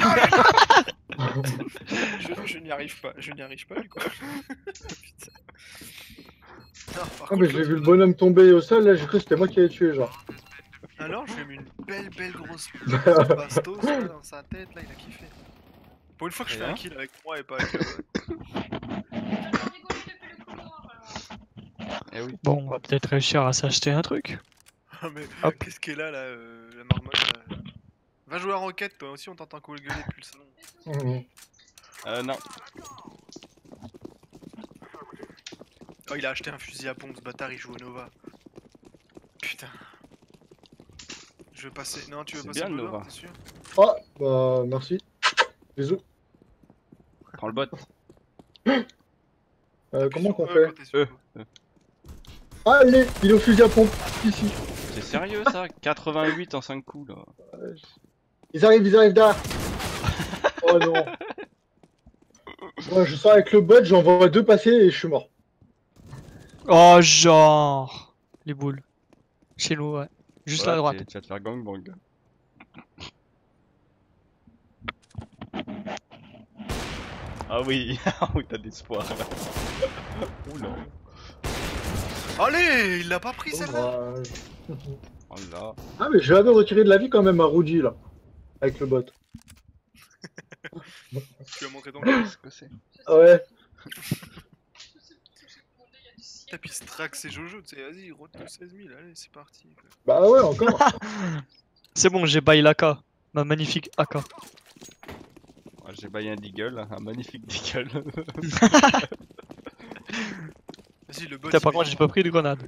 Je n'y arrive pas, du coup. Putain. Non, par Ah contre, mais j'ai vu le bonhomme tomber au sol là, j'ai cru que c'était moi qui l'avais tué genre. Alors, je lui ai mis une belle grosse bastos là, dans sa tête, là, il a kiffé. Pour une fois que je fais un kill avec moi et pas avec le Eh oui. Bon, on va peut-être réussir à s'acheter un truc. Ah, mais Hop. qu'est-ce qu'elle a là, la marmotte là? Va jouer à Rocket, toi aussi, on t'entend gueuler depuis le salon. Mhm. Non. Oh, il a acheté un fusil à pompe, ce bâtard, il joue au Nova. Putain. Je veux passer. Non, tu veux C'est passer bien, le le Nova, Nova. t'es sûr? Ah, bah, merci. Bisous. Prends le bot. Comment qu'on Quand fait t'es sûr. Allez, il est au fusil à pompe, ici. C'est sérieux ça? 88 en 5 coups là. Ils arrivent derrière. Oh non. Moi, je sors avec le bot, j'en vois 2 passer et je suis mort. Oh, genre. Les boules. Chez nous, ouais. Juste Voilà, à droite. Tu vas te faire gangbang. Ah oui, ah oui, t'as d'espoir là. Oula. Allez, il l'a pas pris celle-là. Dommage. Oh là. Ah, mais je l'avais retiré de la vie quand même à Rudy là. Avec le bot. Tu lui as montré ton Qu'est-ce que c'est? Ouais. tapis Strax et Jojo, tu sais, vas-y, road to 16 000, allez, c'est parti. Quoi. Bah ouais, encore. C'est bon, j'ai bail l'AK. Ma magnifique AK. Ah, j'ai baillé un deagle, un magnifique deagle. Vas-y, le bot. Putain, il par met- contre, j'ai pas pris de grenade.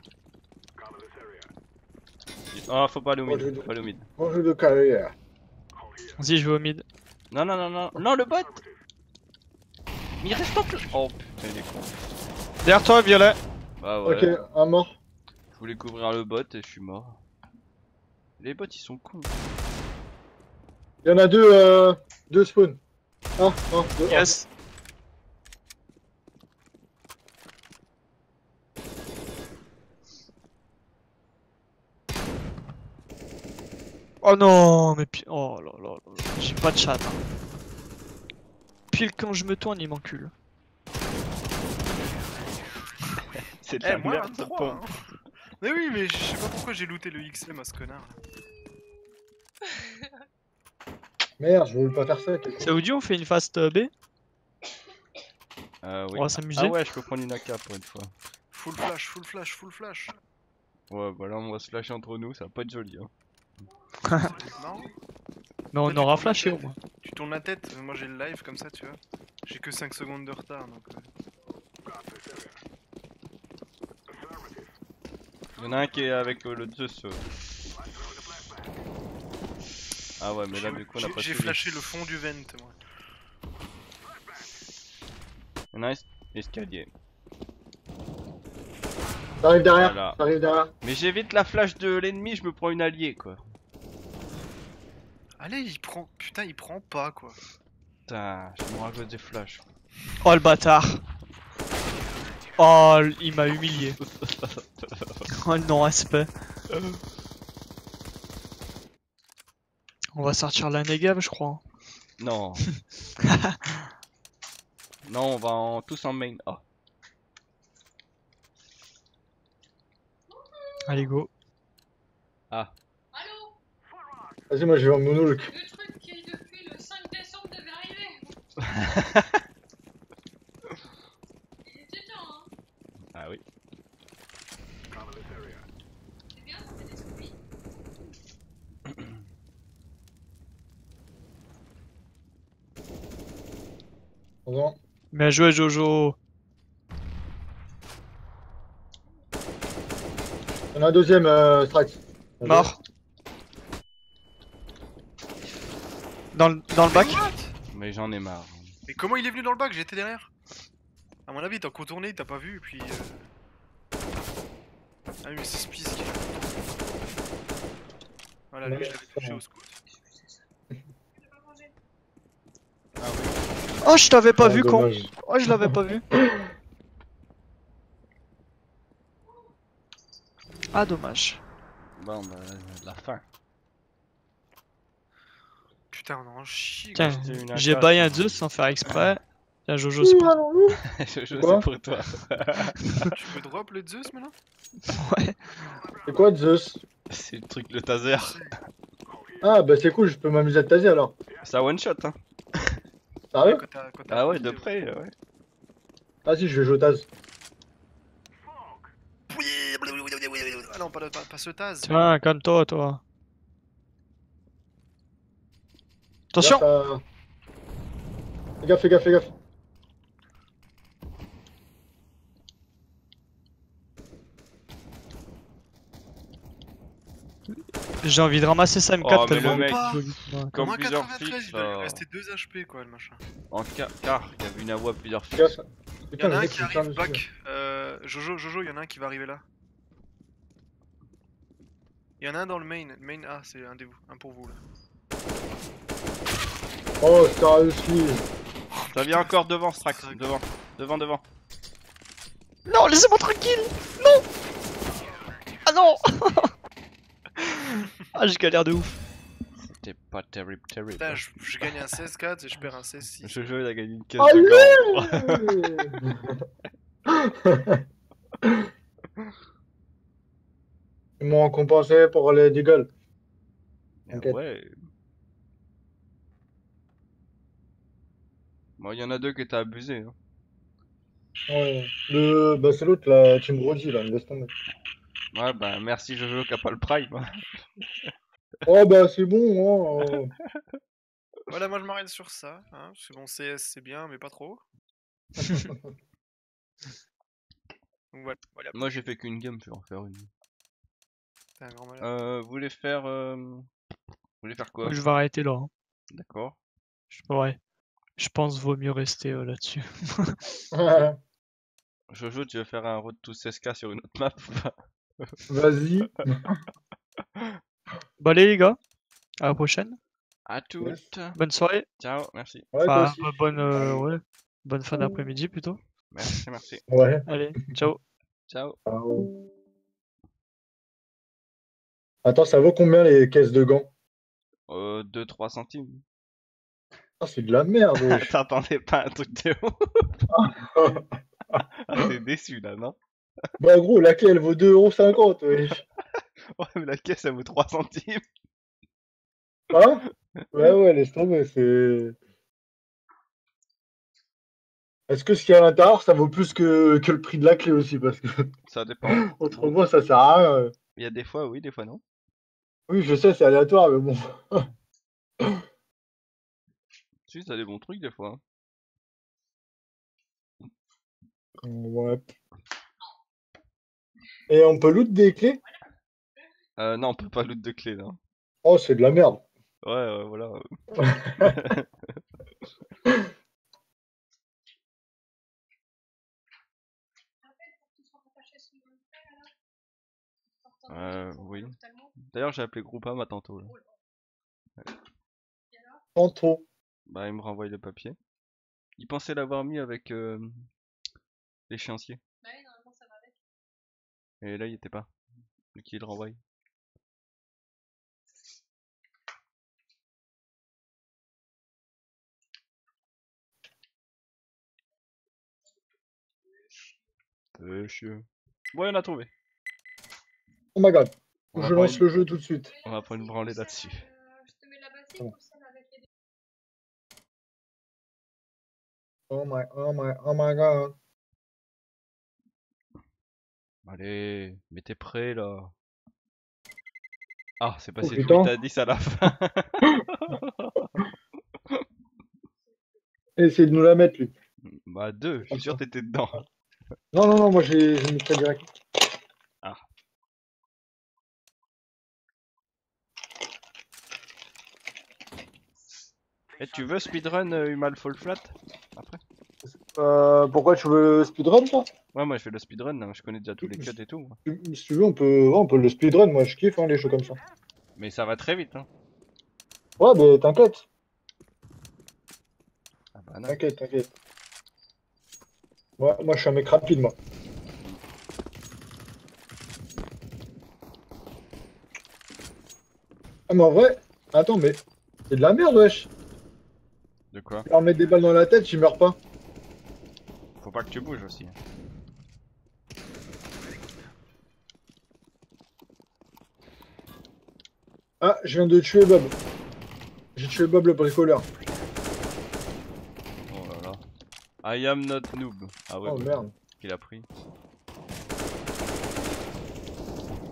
Ah, faut pas aller au Oh, mid, je- faut pas aller au mid. Bon jeu de carrière. Vas-y, je vais au mid. Non, non, non, non, non, le bot. Mais il reste en plus. Oh putain, il est con. Derrière toi, violet. Bah ouais, Ok, un mort. je voulais couvrir le bot et je suis mort. Les bots ils sont cons. Il y en a deux spawns. Ah, non, deux. Yes. Oh non, mais oh là là là, j'ai pas de chat. Hein. Pile quand je me tourne, il m'encule. C'est de Eh, la moi, merde ce 23, pont. hein. Mais oui, mais je sais pas pourquoi j'ai looté le XM à ce connard. Merde, je voulais pas faire ça. quel con. Ça vous dit, on fait une fast B? Oui. On va s'amuser. Ah ouais, je peux prendre une AK pour une fois. Full flash, full flash, full flash. Ouais, bah là on va se lâcher entre nous, ça va pas être joli. Hein. Non, Mais on Toi, tu aura tournes flashé la au moins. tu tournes la tête, moi j'ai le live comme ça, tu vois. J'ai que 5 secondes de retard donc. Il y en a un qui est avec le Zeus. Ah ouais, mais là du coup on a pas J'ai suivi. flashé le fond du vent, moi. Il y en a un escalier. Ça arrive derrière. Voilà. Ça arrive derrière. Mais j'évite la flash de l'ennemi, je me prends une alliée quoi. Allez, il prend. Putain, il prend pas quoi. Putain, je me rajoute des flashs. Oh le bâtard. Oh, il m'a humilié. Oh le non-respect. On va sortir la négave, je crois. Non. Non, on va tous en main. Ah. Allez, go. Ah. Allô? Vas-y, moi je vais en monologue. Le truc qui depuis le 5 décembre devait arriver. Il était temps, hein. Ah oui. C'est bien, ça fait des souris. Pardon. Bien joué, Jojo. Il y en a un deuxième, Strax. Mort. Dans le bac. Mais j'en ai marre. Mais comment il est venu dans le bac? J'étais derrière. À mon avis, t'as contourné, t'as pas vu, et puis. Ah oui, mais c'est Spice qui l'a contourné. Voilà, lui, je l'avais touché au scout. Oh, je t'avais pas vu, con. Dommage. Oh, je l'avais pas vu. Ah, dommage. Bon, bah, la fin. Putain, on en chie. Tiens, j'ai une j'ai attaque. baillé un Zeus sans faire exprès. Tiens, Jojo, c'est pour toi. Je Quoi sais pour toi. Tu peux drop le Zeus maintenant? Ouais. C'est quoi Zeus? C'est le truc, le taser. Ah, bah c'est cool, je peux m'amuser à te taser alors. Ça one shot, hein. Sérieux? Quand t'as Ah ouais, la de vidéo. près, ouais. Vas-y, je vais jouer au tase. Ah non, pas ce Taz. Tiens, calme-toi, toi. Attention. Fais gaffe, fais gaffe, fais gaffe. J'ai envie de ramasser ça M4 Oh, mais tellement. le mec, pas. joli. Ouais. comme Moins plusieurs 93, fixes, il doit lui rester 2 HP quoi le machin. en car, il y avait une AWA plusieurs Fais fixes. gaffe. Il y Putain, en a le un mec, qui il ferme arrive, les yeux. back. Jojo, il y en a un qui va arriver là. Il y en a un dans le main. Main A, c'est un pour vous là. Oh, seriously. Ça vient encore devant, Strax, devant. Non, laissez-moi tranquille. Non. Ah non. Ah, je galère de ouf. C'était pas terrible. Putain, je gagne un 16-4 et je perds un 16-6. Jojo, il a gagné une caisse de gants. Ils m'ont compensé pour les deagles. Ah T'inquiète. ouais. Bon, il y en a deux que t'as abusé. Hein. Ouais. Bah, c'est l'autre, la Team Brody, là, laisse tomber. Ouais, bah merci Jojo qui a pas le prime. Hein. Oh, bah, c'est bon, hein. Voilà, moi je m'arrête sur ça. Hein, parce que bon, CS c'est bien, mais pas trop. Donc voilà. Moi j'ai fait qu'une game, je vais en faire une. T'es un grand malade. Vous voulez faire quoi? Je vais arrêter là. Hein. D'accord. Ouais. Je pense vaut mieux rester là-dessus. Jojo, tu veux faire un road to 16K sur une autre map ou pas? Vas-y. Bon allez les gars, à la prochaine. À toutes. Bonne soirée. Ciao, merci. Ouais, toi Enfin, aussi. ouais. Bonne fin d'après-midi plutôt. Merci. Ouais. Allez, ciao. Ciao. Ciao. Attends, ça vaut combien les caisses de gants? 2-3 centimes. Ah, c'est de la merde, wesh. T'attendais pas un truc de ouf? Ah, t'es déçu là, non? Bah, gros, la clé, elle vaut 2,50 €, wesh. Ouais, mais la caisse elle vaut 3 centimes. Hein? Ouais, laisse tomber, c'est... Est-ce que ce qu'il y a à l'intérieur, ça vaut plus que le prix de la clé aussi? Parce que Ça dépend. autrement, ça sert à rien. Il y a des fois oui, des fois non. Oui, je sais, c'est aléatoire, mais bon. Si, ça a des bons trucs des fois. Hein. Ouais. Et on peut loot des clés? Non, on peut pas loot de clés là. Oh, c'est de la merde. Ouais, voilà. Oui. D'ailleurs, j'ai appelé Groupama tantôt. Là. Tantôt. Bah, il me renvoie le papier. Il pensait l'avoir mis avec l'échéancier. Et là, il était pas. Donc, il le renvoie. Chieux. Ouais, on a trouvé. Oh my god. On va Je prendre lance une- le jeu tout de suite. On va prendre une branlée là-dessus. Je te mets la bassine Bon. pour celle avec les Oh my god. Allez, mais t'es prêt là. Ah, c'est passé putain. tout à 10 à la fin. Essaye de nous la mettre, lui. Bah 2, je suis sûr que t'étais dedans. Non, moi j'ai mis ça direct. Ah. Et tu veux speedrun Humal Fall Flat après? Pourquoi tu veux speedrun, toi? Ouais, moi je fais le speedrun, hein, je connais déjà tous les cuts et tout. Moi. Si tu veux, on peut le speedrun. Moi, je kiffe les jeux comme ça. Mais ça va très vite, hein. Ouais, mais t'inquiète. Ah bah non. T'inquiète. Moi, je suis un mec rapide, moi. Ah, mais en vrai, attends, mais c'est de la merde, wesh. De quoi? Leur mettre des balles dans la tête, tu meurs pas. Faut pas que tu bouges aussi. Ah, je viens de tuer Bob. J'ai tué Bob le bricoleur. Oh là là. I am not noob. Ah ouais, Oh bah, merde. qu'il a pris.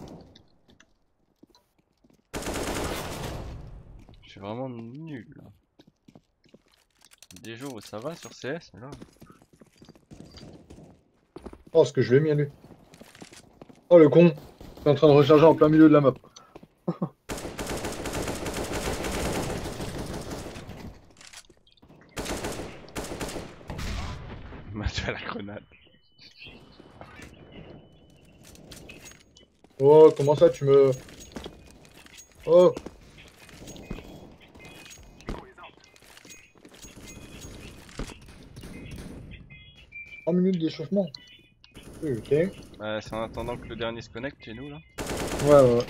Je suis vraiment nul là. Des jours où ça va sur CS alors. Oh, ce que je l'ai mis à lui. Oh, le con. Il est en train de recharger en plein milieu de la map. M'a tué à la grenade. Oh, comment ça, tu me... Oh. 3 minutes d'échauffement. Oui, ok. Ouais, C'est en attendant que le dernier se connecte chez nous là. ouais.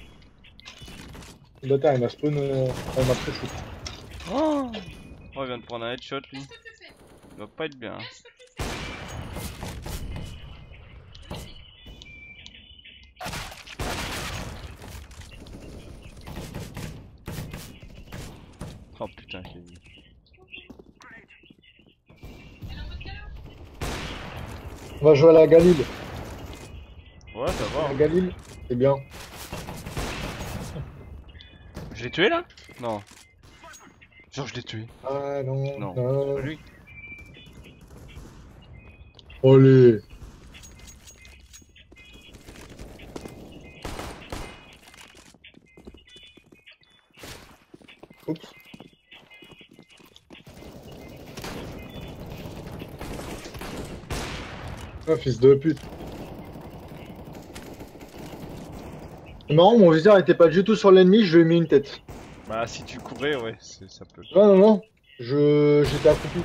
Le bâtard, il m'a spawn... il m'a très chaud. Oh, il vient de prendre un headshot lui. Qu'est-ce que tu fais? Il doit pas être bien. Hein. Qu'est-ce que tu fais? Oh putain, j'ai vu. Elle est en mode galop? On va jouer à la Galil. Ouais, ça va. La Hein. Galil, c'est bien. Je l'ai tué là? Non. Genre je l'ai tué. Ah non, Non. non. C'est pas lui. Allez. Oups. Ah, fils de pute. C'est marrant, mon viseur était pas du tout sur l'ennemi, je lui ai mis une tête. Bah si tu courais, ouais, ça peut. Non, non, non. J'étais accroupi.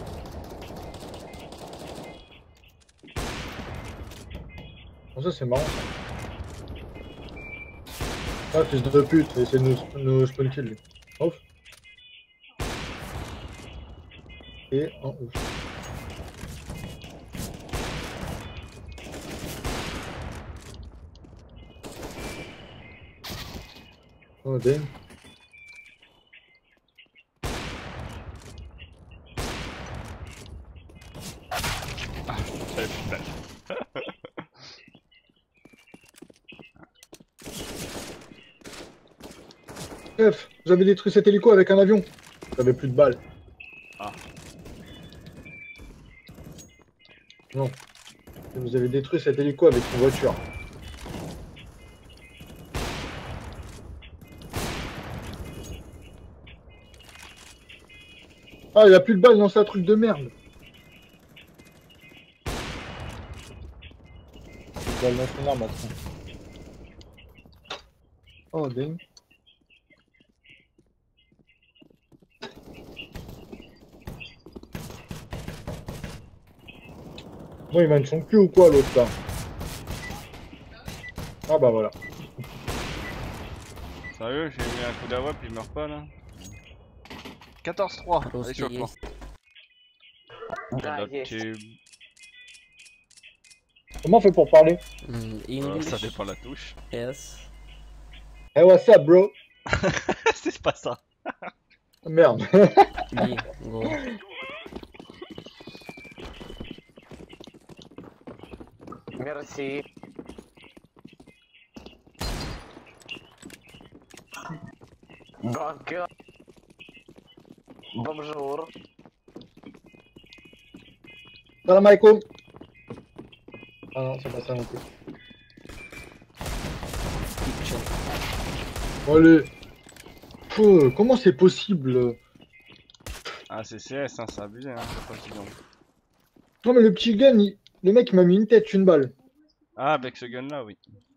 Bon, ça, c'est marrant. Ah, fils de pute, il essaie de nous spawn kill lui. Ouf. Et un ouf. Oh, damn. J'avais plus de balle. Chef, vous avez détruit cet hélico avec un avion. J'avais plus de balles. Ah. Non. Vous avez détruit cet hélico avec une voiture. Ah, il a plus de balles dans sa truc de merde. Plus de balles dans son arme, attends. Oh, dang. Bon, il mène son cul ou quoi, l'autre, là? Ah, bah voilà. Sérieux, j'ai mis un coup d'avoine puis il meurt pas là. 14-3, allez sur le plan. Да, Notre есть. tube. Comment on fait pour parler? English, Ça dépend de la touche. yes. Hey, what's up, bro? C'est pas ça. Merde. B, go. Merci. Donc, bonjour. Salam alaikum. Ah non, c'est pas ça non plus. Kitchen. Allez. Comment c'est possible? Ah c'est CS, hein, c'est abusé, hein, c'est pas si long. Non, mais le petit gun, le mec il m'a mis une tête, une balle. Ah avec ce gun là, oui.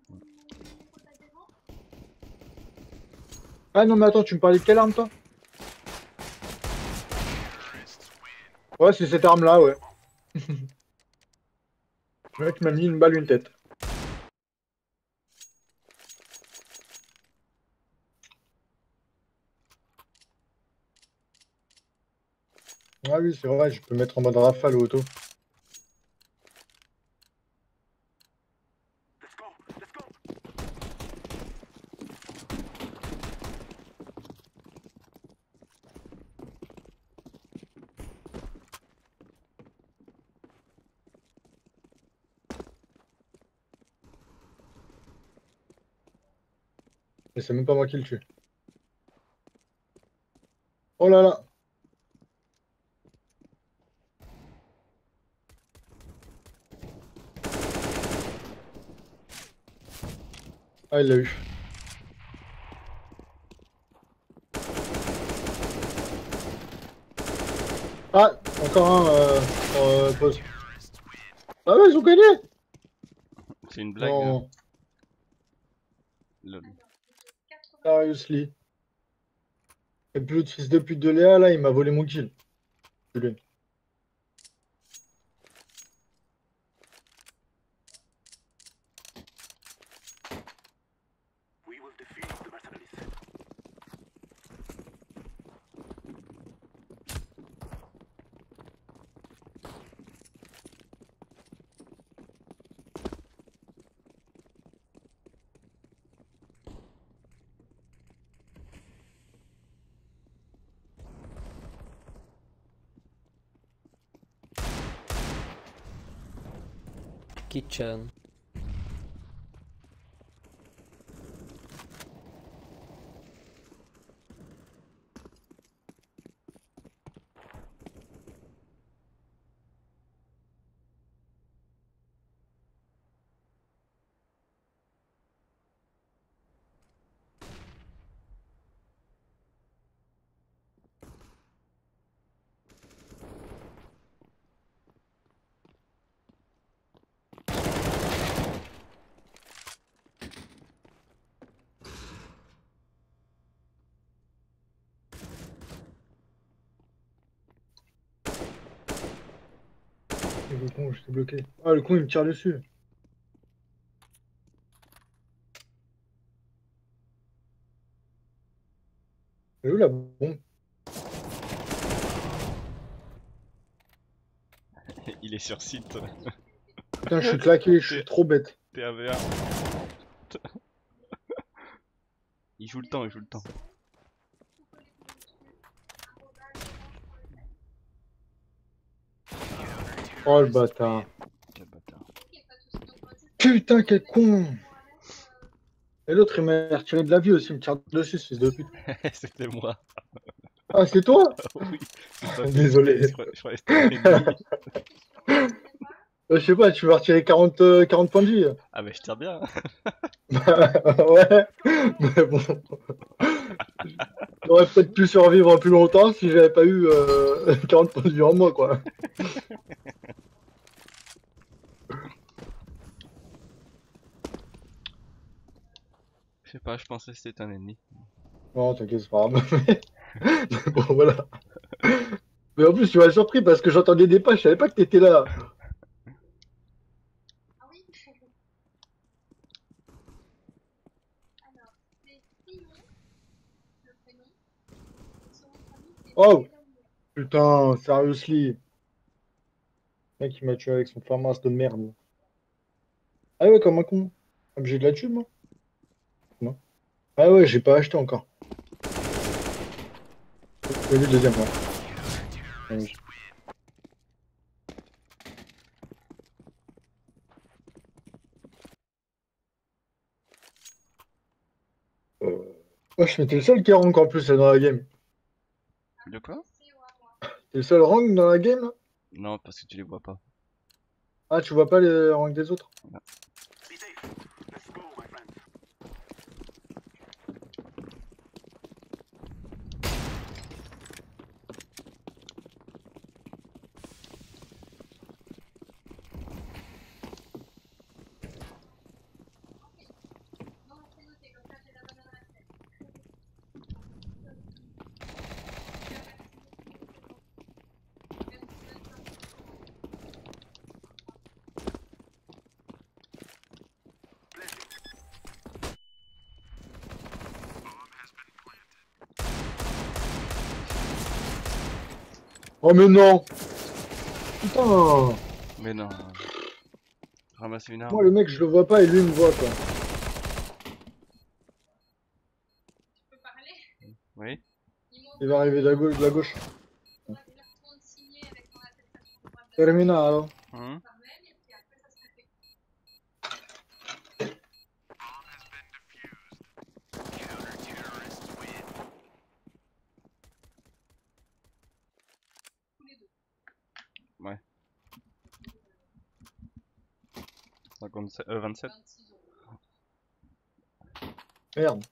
Ah non, mais attends, tu me parlais de quelle arme, toi? Ouais, c'est cette arme-là, ouais. Le mec m'a mis une balle, une tête. Ah oui, c'est vrai, je peux mettre en mode rafale ou auto. Et c'est même pas moi qui le tue. Oh là là. Ah, il l'a eu. Ah, encore un pause. Ah ouais, ils ont gagné! C'est une blague. Non, Lol. seriously. Et puis l'autre fils de pute de Léa, là, il m'a volé mon kill. Enculé. Kitchen. Le con, j'étais bloqué. Ah, le con, il me tire dessus. Elle est où la bombe? Il est sur site. Putain, je suis claqué, je suis trop bête. TAVA. Il joue le temps, il joue le temps. Oh, le bâtard. Quel bâtard. Putain, quel con! Et l'autre, il m'a retiré de la vie aussi, il me tire dessus, ce fils de pute. C'était moi. Ah, c'est toi? Oui. j'ai pas fait Désolé. exprès, je croyais que c'était un ennemi. Je sais pas, tu vas retirer 40, 40 points de vie. Ah, mais je tire bien. Ouais, mais bon. J'aurais peut-être pu survivre plus longtemps si j'avais pas eu 40 points de vie en moi, quoi. Je sais pas, je pensais que c'était un ennemi. Non, t'inquiète, c'est pas grave. Mais bon, voilà. Mais en plus, tu m'as surpris parce que j'entendais des pas, je savais pas que t'étais là. Ah oui. Alors, c'est Simon, le prénom. Son nom de famille, c'est Oh, Delannoy. putain, seriously. Le mec, il m'a tué avec son FAMAS de merde. Ah ouais, comme un con. Ah, mais j'ai de la thune, moi? Non. Ah ouais, j'ai pas acheté encore. J'ai vu le deuxième, ouais. Ah oui. Ouais, t'es le seul qui rank en plus là, dans la game. De quoi? T'es le seul rank dans la game là? Non, parce que tu les vois pas. Ah, tu vois pas les ranks des autres? Non, c'est noté, comme ça j'ai la bonne adresse mail. Oh mais non! Putain! Mais non. Ramasser une arme. Moi le mec je le vois pas et lui il me voit quoi. Tu peux parler? Oui. Ils m'ont Il va arriver de la gauche. on va te faire tourner signer avec ton attestation de droit de Termina alors. Hum. par mail et puis après ça sera fait. Tous les deux. 27. 26 euros. Merde.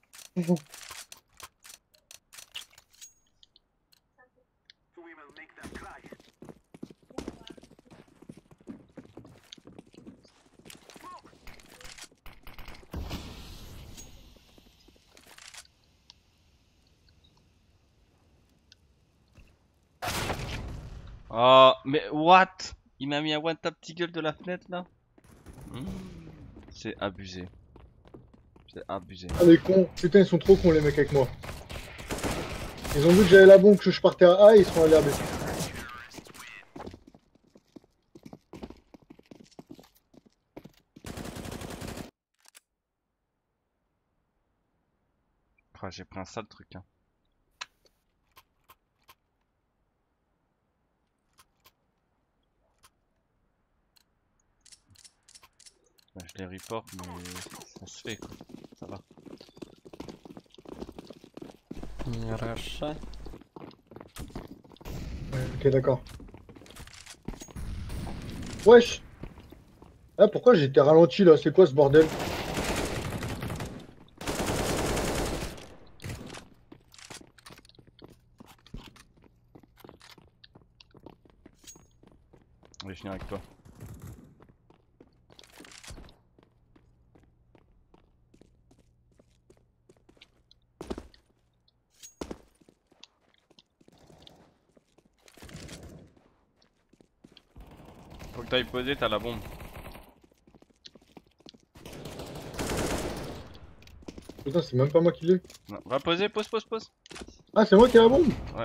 Oh, mais what? Il m'a mis un one tap petit gueule de la fenêtre là. Hmm, c'est abusé. C'est abusé. Ah les cons, putain ils sont trop cons les mecs avec moi. Ils ont vu que j'avais la bombe, que je partais à A, ils sont allés à B. Ah, j'ai pris un sale truc hein. Ouais, je les report mais ça se fait quoi. Ça va. Rush. Ok d'accord. Wesh. Ah pourquoi j'étais ralenti là? C'est quoi ce bordel? Je vais finir avec toi. Faut que t'ailles poser, t'as la bombe. Putain c'est même pas moi qui l'ai. Non, va poser, pose, pose, pose. Ah c'est moi qui ai la bombe?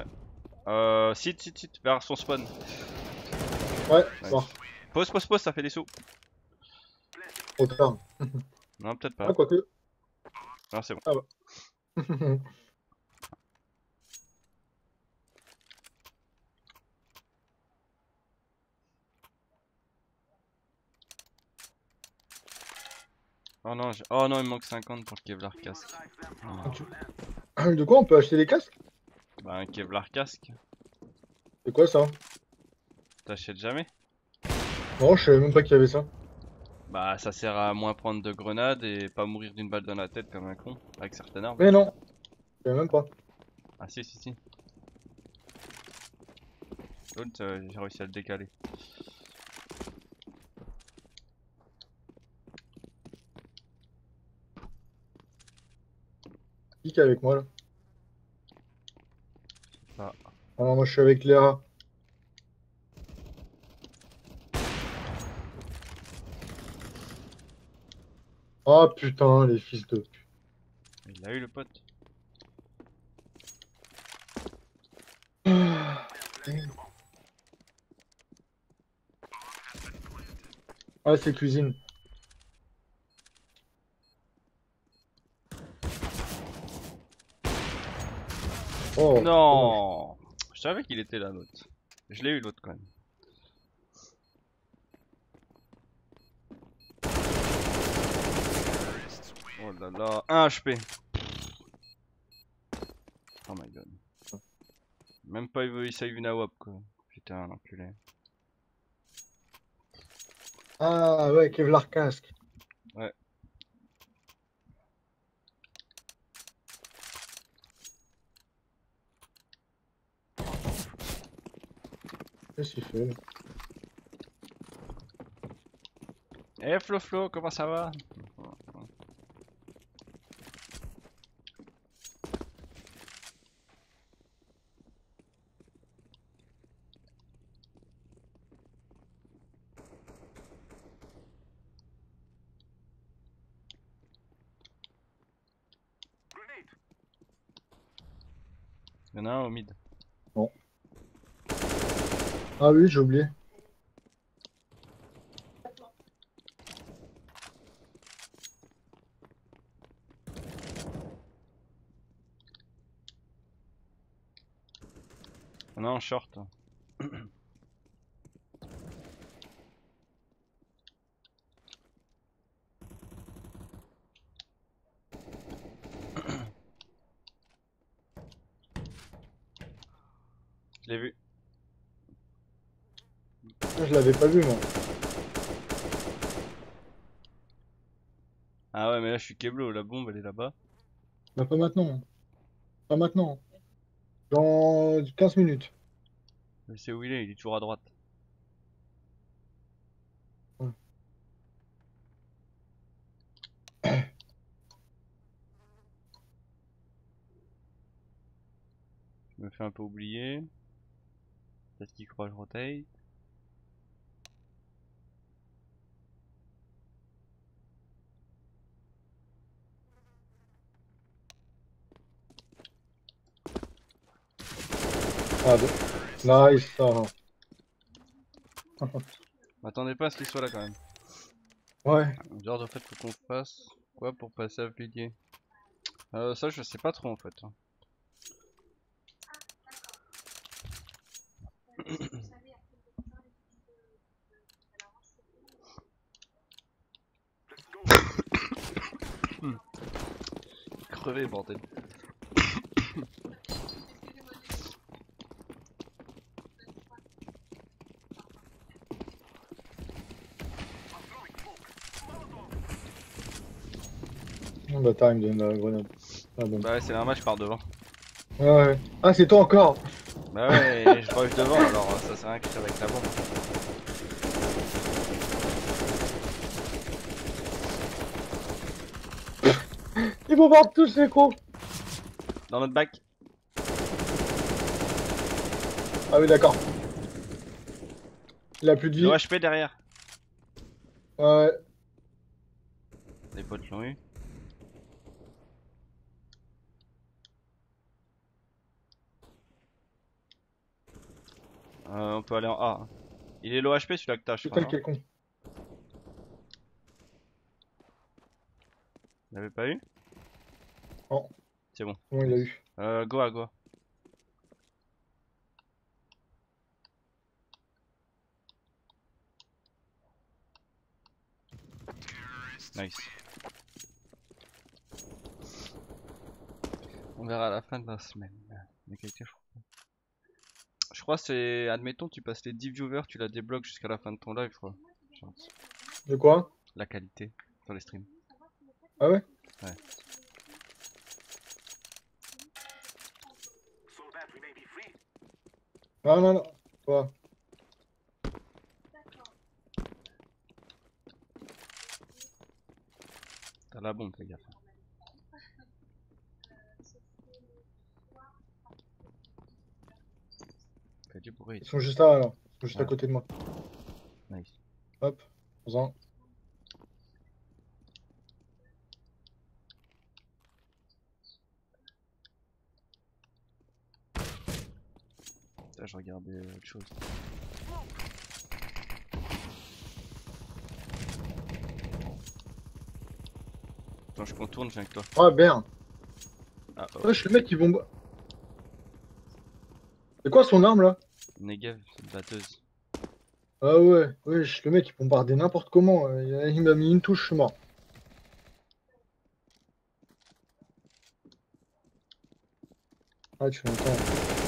Sit, vers son spawn. Ouais, Ouais. bon, Pose, pose, pose, ça fait des sous. trop tard. Non, peut-être Ah pas. quoique. Non, c'est bon. Ah bah. Oh non, oh non, il me manque 50 pour le Kevlar casque. Oh. De quoi on peut acheter des casques? Bah, un Kevlar casque, C'est quoi ça? t'achètes jamais? Non, je savais même pas qu'il y avait ça. Bah, ça sert à moins prendre de grenades et pas mourir d'une balle dans la tête comme un con avec certaines armes. Mais non, je savais même pas. Ah, si, si, si. L'autre, j'ai réussi à le décaler. Qui est avec moi là? Ah. Ah non, moi je suis avec Léa. Ah putain, les fils de. Il a eu le pote. Ah, c'est cuisine. Oh, Non, je savais qu'il était là l'autre. Je l'ai eu l'autre quand même. Oh là là, 1 HP. Oh my god. Même pas il save une AWP quoi. Putain, l'enculé. Ah ouais, Kevlar casque. Ouais. Qu'est-ce qu'il fait là? Eh Flo Flo, comment ça va? Il y en a un au mid. Ah oui, j'ai oublié. Il y en a un en short. Je l'ai vu. Je l'avais pas vu moi. Ah ouais mais là je suis Keblo, la bombe elle est là-bas. Bah, pas maintenant. Pas maintenant. Dans 15 minutes. Mais c'est où il est toujours à droite. Ouais. Je me fais un peu oublier. Peut-être qu'il croit que je rotate. Ah, nice, ça. M'attendez pas à ce qu'il soit là quand même. Ouais. Genre en fait faut qu'on fasse quoi pour passer à pilier. Ça je sais pas trop en fait. Crevé bordel. Oh, bâtard, il me donne la grenade. Ah bon. Bah ouais c'est normal je pars devant. Ouais, ouais. Ah, c'est toi encore. Bah ouais je rush devant alors ça sert à rien que je tire avec la bombe. Ils bombardent tous les cons. Dans notre bac. Ah oui, d'accord. Il a plus de vie. Le HP derrière. Ouais. Les potes l'ont eu. On peut aller en A. Hein. Il est low HP celui-là que t'as je crois. Putain, Non quel con. Il l'avait pas eu? Non. C'est bon. Comment il a eu? Go à go. Nice. On verra à la fin de la semaine. Mais quelqu'un, je crois c'est, admettons tu passes les 10 viewers, tu la débloques jusqu'à la fin de ton live je crois. De quoi? La qualité sur les streams. Ah ouais? Ouais. Non, non, non. Quoi? T'as la bombe fais gaffe. Fais du bruit. Ils sont juste là, alors. Ils sont juste à Ah. côté de moi. Nice. Hop. Faisant. Là, je regardais autre chose. Attends, je contourne, je viens avec toi. Ah, merde. Ah, oh. Wesh, le mec, ils vont. C'est quoi son arme là? Negev, c'est une batteuse. Ah ouais, wesh, le mec, il bombardait n'importe comment. Il m'a mis une touche, je suis mort. Ah, tu m'entends.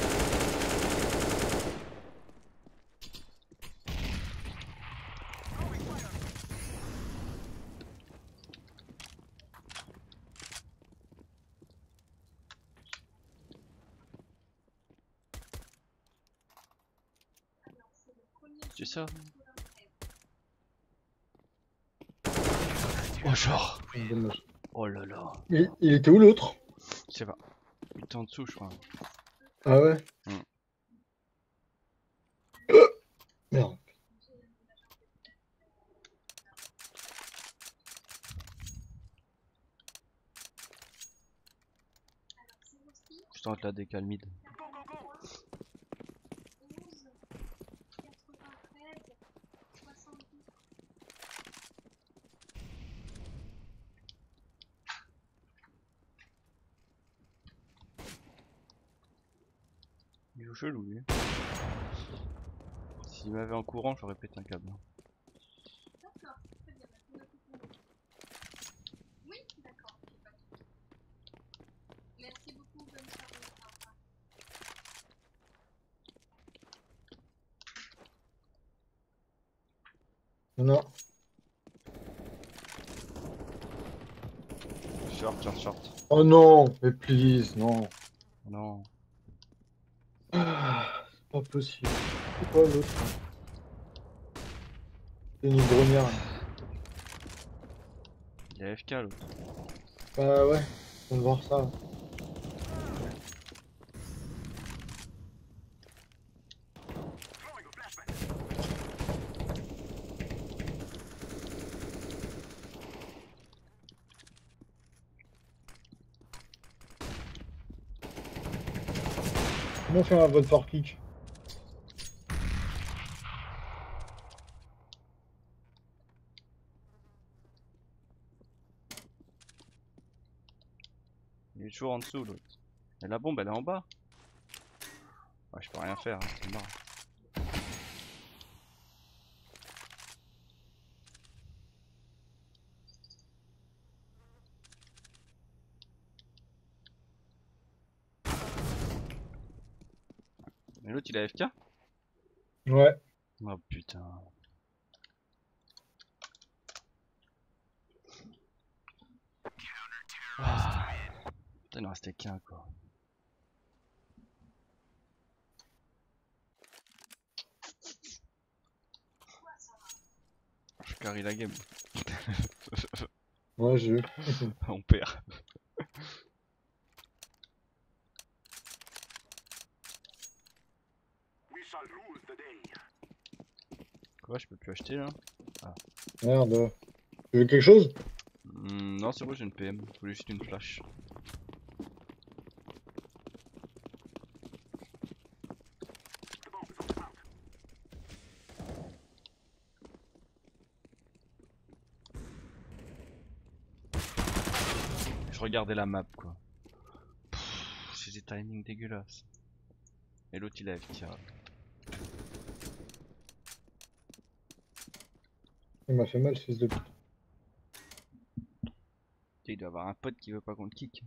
Tu sais ça? Oh genre. Dommage. Oh là là. Il était où l'autre? Je sais pas. Il était en dessous je crois. Ah ouais? Hmm. Merde. Je tente la décalmide. Il joue chelou lui. S'il m'avait en courant, j'aurais pété un câble. Oui, d'accord. Merci beaucoup, bonne soirée. Au revoir. Non. Tiens, short. Oh non, mais please, non. Non. Ah, c'est pas possible. C'est quoi l'autre? C'est une grognard. Il est AFK l'autre. Bah ouais, on va voir ça. Comment faire un vote par clic? Il est toujours en dessous l'autre. Et la bombe elle est en bas. Ouais, je peux rien faire, hein, c'est mort. Et l'autre il est AFK? Ouais. Oh putain. Ah. Putain, il en restait qu'un quoi. Je carry la game. Ouais, j'ai vu. On perd. Quoi, je peux plus acheter là? Merde. Tu veux quelque chose? Non, c'est bon, j'ai une PM. Je voulais juste une flash. Je regardais la map quoi. C'est des timings dégueulasses. Et l'autre il est AFK. Il m'a fait mal, ce fils de pute. Il doit avoir un pote qui veut pas qu'on le kick.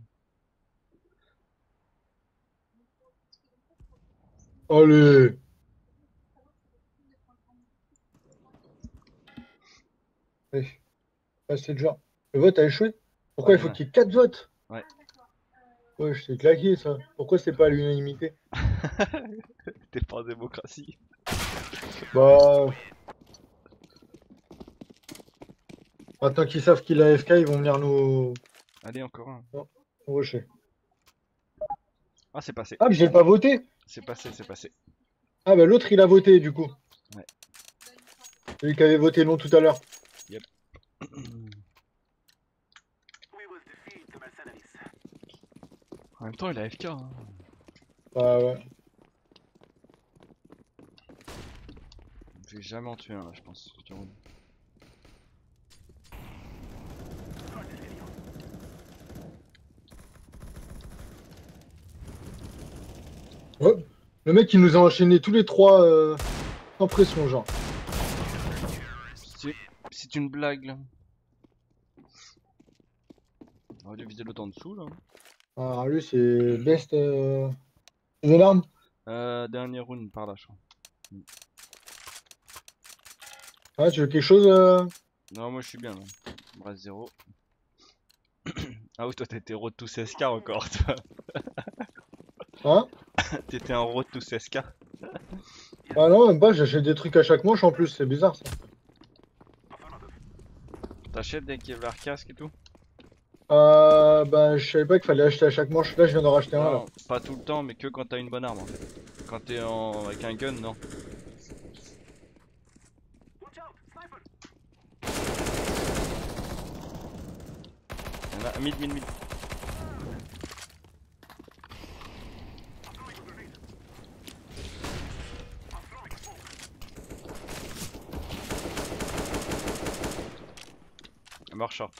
Allez! Allez. Ah, c'est le genre. Le vote a échoué? Pourquoi Ouais, il faut ouais. qu'il y ait 4 votes? Ouais. Ouais, je t'ai claqué ça. Pourquoi c'est pas à l'unanimité? T'es pas en démocratie. Bah. Maintenant qu'ils savent qu'il a AFK, ils vont venir nous. Allez, encore un. Rocher. Ah, c'est passé. Ah, mais j'ai pas voté! C'est passé, c'est passé. Ah, bah l'autre il a voté du coup. Ouais. Celui qui avait voté non tout à l'heure. En même temps, il est AFK. Hein. Bah ouais. Je vais jamais en tuer un là, je pense. Je te roule. Ouais. Le mec il nous a enchaîné tous les trois sans pression, genre. C'est une blague là. On aurait dû viser l'autre en dessous là. Alors lui c'est best. Des alarmes? Dernier round par là, je crois. Ah, tu veux quelque chose Non, moi je suis bien là. Bref, 0. Ah oui, toi t'étais road to 16k encore, toi. Hein? T'étais en road to 16k. Ah non, même pas, j'achète des trucs à chaque manche en plus, c'est bizarre ça. T'achètes des Kevlar casque et tout? Bah je savais pas qu'il fallait acheter à chaque manche. Là je viens d'en racheter un là. Non, pas tout le temps, mais que quand t'as une bonne arme en fait. Quand t'es avec un gun, non. Y'en a mid. Mort short.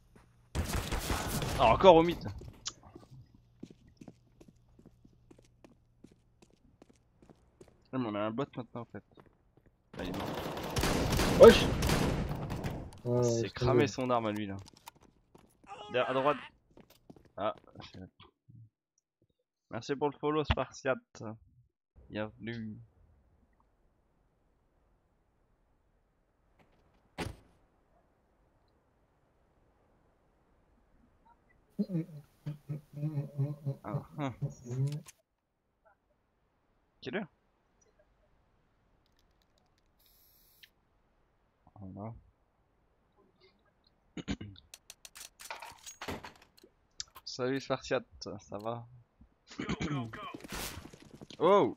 Ah, encore au mid. Ah, mais on a un bot maintenant en fait. Ah, il est mort. Wesh! Ouais, C'est c'est cramé bon. son arme à lui là. Derrière, à droite. Ah, merci pour le follow Spartiate. Bienvenue. Ah, Quelle heure? Voilà. Salut Spartiate, ça va? Oh!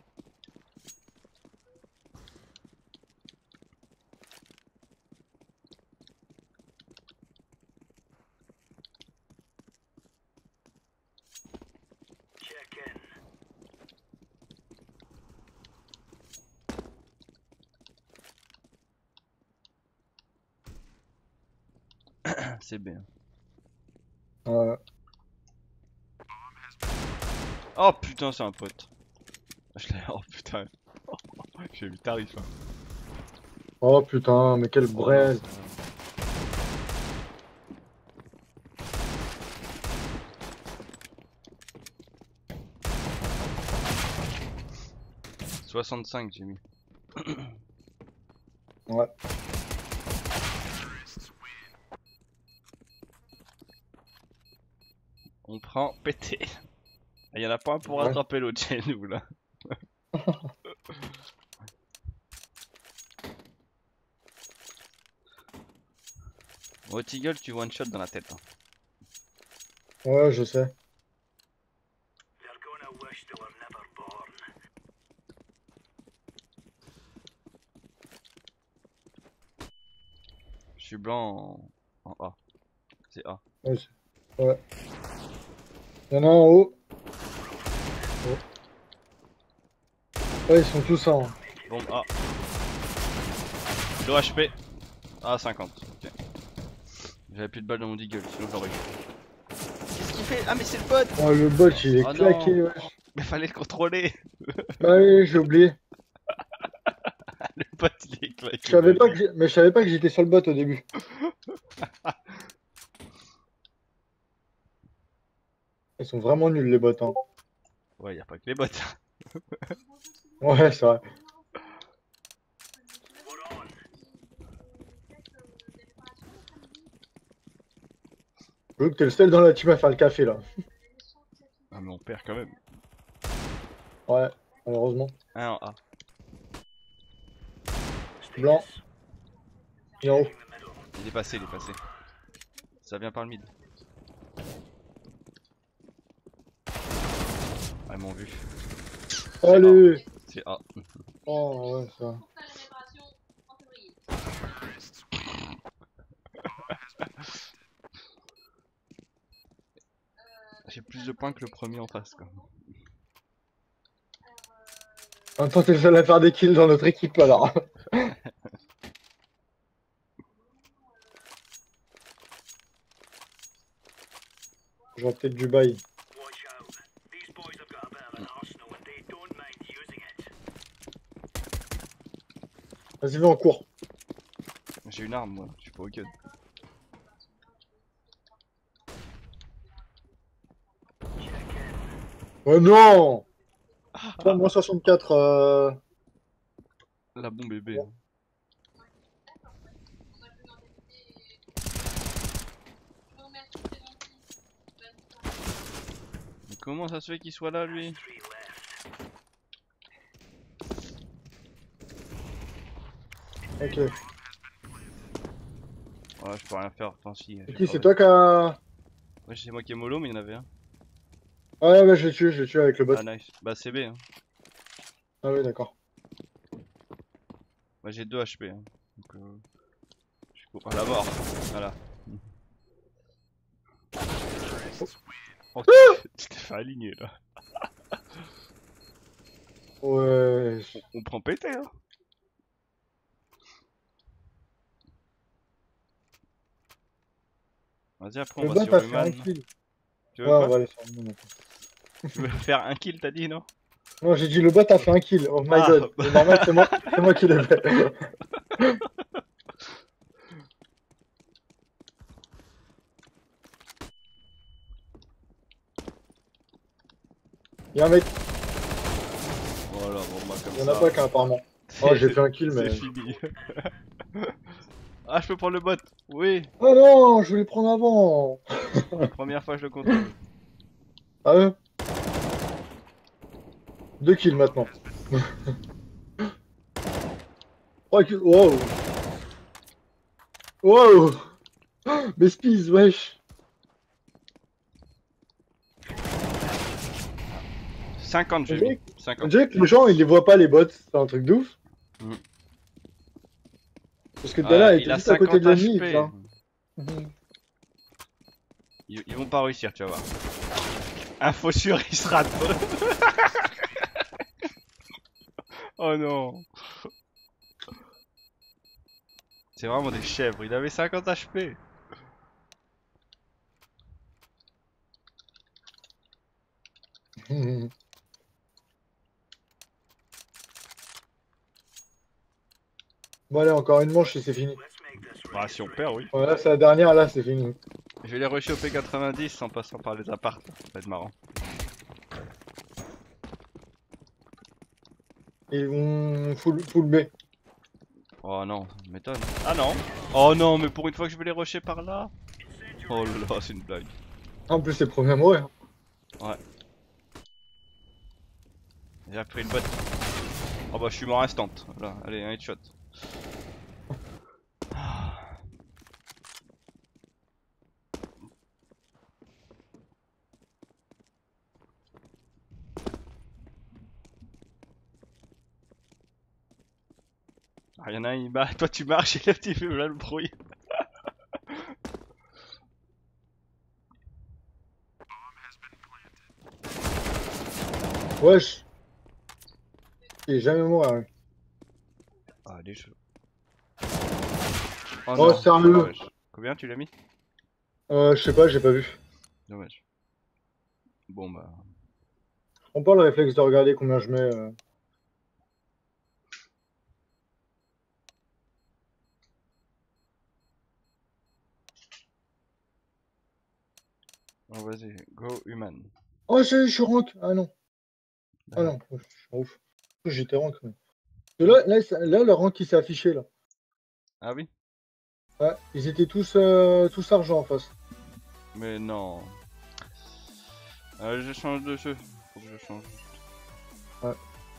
C'est bien. Oh putain, c'est un pote. Oh putain. J'ai vu tarif. Hein. Oh putain, mais quel Oh, brel. non, 65 j'ai mis. Ouais. On prend pété. Il y en a pas un pour Ouais. rattraper l'autre chez nous là. Oh Tiggle, tu one shot dans la tête. Hein. Ouais, je sais. Je suis blanc en A. C'est A. Ouais. Il y en a un en haut. Oh. Ouais, ils sont tous en. Bombe A. 2 HP. Ah 50. Ok. J'avais plus de balles dans mon Deagle, sinon j'aurais eu. Qu'est-ce qu'il fait? Ah mais c'est le bot! Oh, le bot, il est Oh claqué, non. wesh. Mais fallait le contrôler! Ah oui, j'ai oublié. Le bot il est claqué. Je savais pas que mais je savais pas que j'étais sur le bot au début. Ils sont vraiment nuls les bots, hein. Ouais, y a pas que les bots. Ouais, c'est vrai. Je veux que t'es le seul dans la team à faire le café là. Ah mais on perd quand même. Ouais, malheureusement. Un en A. Blanc. Et en haut. Il est passé, il est passé. Ça vient par le mid. Ah ils m'ont vu. Allez. C'est A. Oh ouais, ça. J'ai plus de points que le premier en face quoi. En même temps, t'es le seul à faire des kills dans notre équipe alors. J'aurais peut-être du bail. Vas-y, va en cours. J'ai une arme moi, je suis pas au gun. Oh non. Putain, moins 64. La bombe bébé. Mais comment ça se fait qu'il soit là lui? Ok. Ouais, je peux rien faire, tant si. Et qui c'est toi qui a. Ouais, c'est moi qui ai mollo, mais il y en avait un. Ouais, ouais, je l'ai tué avec le bot. Ah, nice. Bah, c'est B. Hein. Ah oui, d'accord. Bah, j'ai 2 HP. Hein. Donc, je cours à la mort. Voilà. Oh, tu t'es fait aligner là. Ouais. On prend pété, hein. Vas-y, après on Le va bot sur a fait un Human. kill. Tu Ouais, veux on quoi? va aller sur Human maintenant. Tu veux faire un kill, t'as dit, non? Non, j'ai dit le bot a fait un kill. Oh my Ah. god. C'est normal, c'est moi qui l'ai fait. Y'a un mec. Voilà, bon, bah, comme Y'en ça. a pas qu'un apparemment. Oh, j'ai fait un kill, mais. C'est fini. Ah, je peux prendre le bot. Oui. Oh non, je voulais prendre avant. Première fois que je le contrôle. Ah ouais? 2 kills maintenant. 3 kills. Wow! Wow! Mais Spies, wesh! 50 j'ai On dirait mis. on 50. dirait que les gens ils les voient pas les bots, c'est un truc de ouf. Mm. Parce que là, il Il était a juste à côté 50 de l'ennemi, HP. genre. Mhm. Ils vont pas réussir, tu vas voir. Info sûr, il se rate. Oh non. C'est vraiment des chèvres, il avait 50 HP. Mhm. Bon allez, encore une manche et c'est fini. Bah si on perd, oui. Voilà, c'est la dernière, là c'est fini. Je vais les rusher au P90 en passant par les apparts. Ça va être marrant. Ils vont full B. Oh non, ça m'étonne. Ah non. Oh non, mais pour une fois que je vais les rusher par là. Oh là là, c'est une blague. En plus, c'est le premier à mourir. J'ai pris une botte. Oh bah je suis mort instant. Là, allez, un headshot. Ah, y'en a un, toi tu marches et là tu fais là le bruit. Wesh. Il est jamais mort. Hein. Ah, des jeux. Oh, sérieux? dommage. Combien tu l'as mis? Je sais pas, j'ai pas vu. Dommage. Bon bah. Je prends pas le réflexe de regarder combien je mets. Oh, vas-y, go human. Oh, je suis rank. Ah non. Ah non, je suis ouf. J'étais rank. Mais... Là, le rank qui s'est affiché là. Ah oui? Ouais, ils étaient tous argent en face. Mais non. Je change de jeu. Faut que je change. On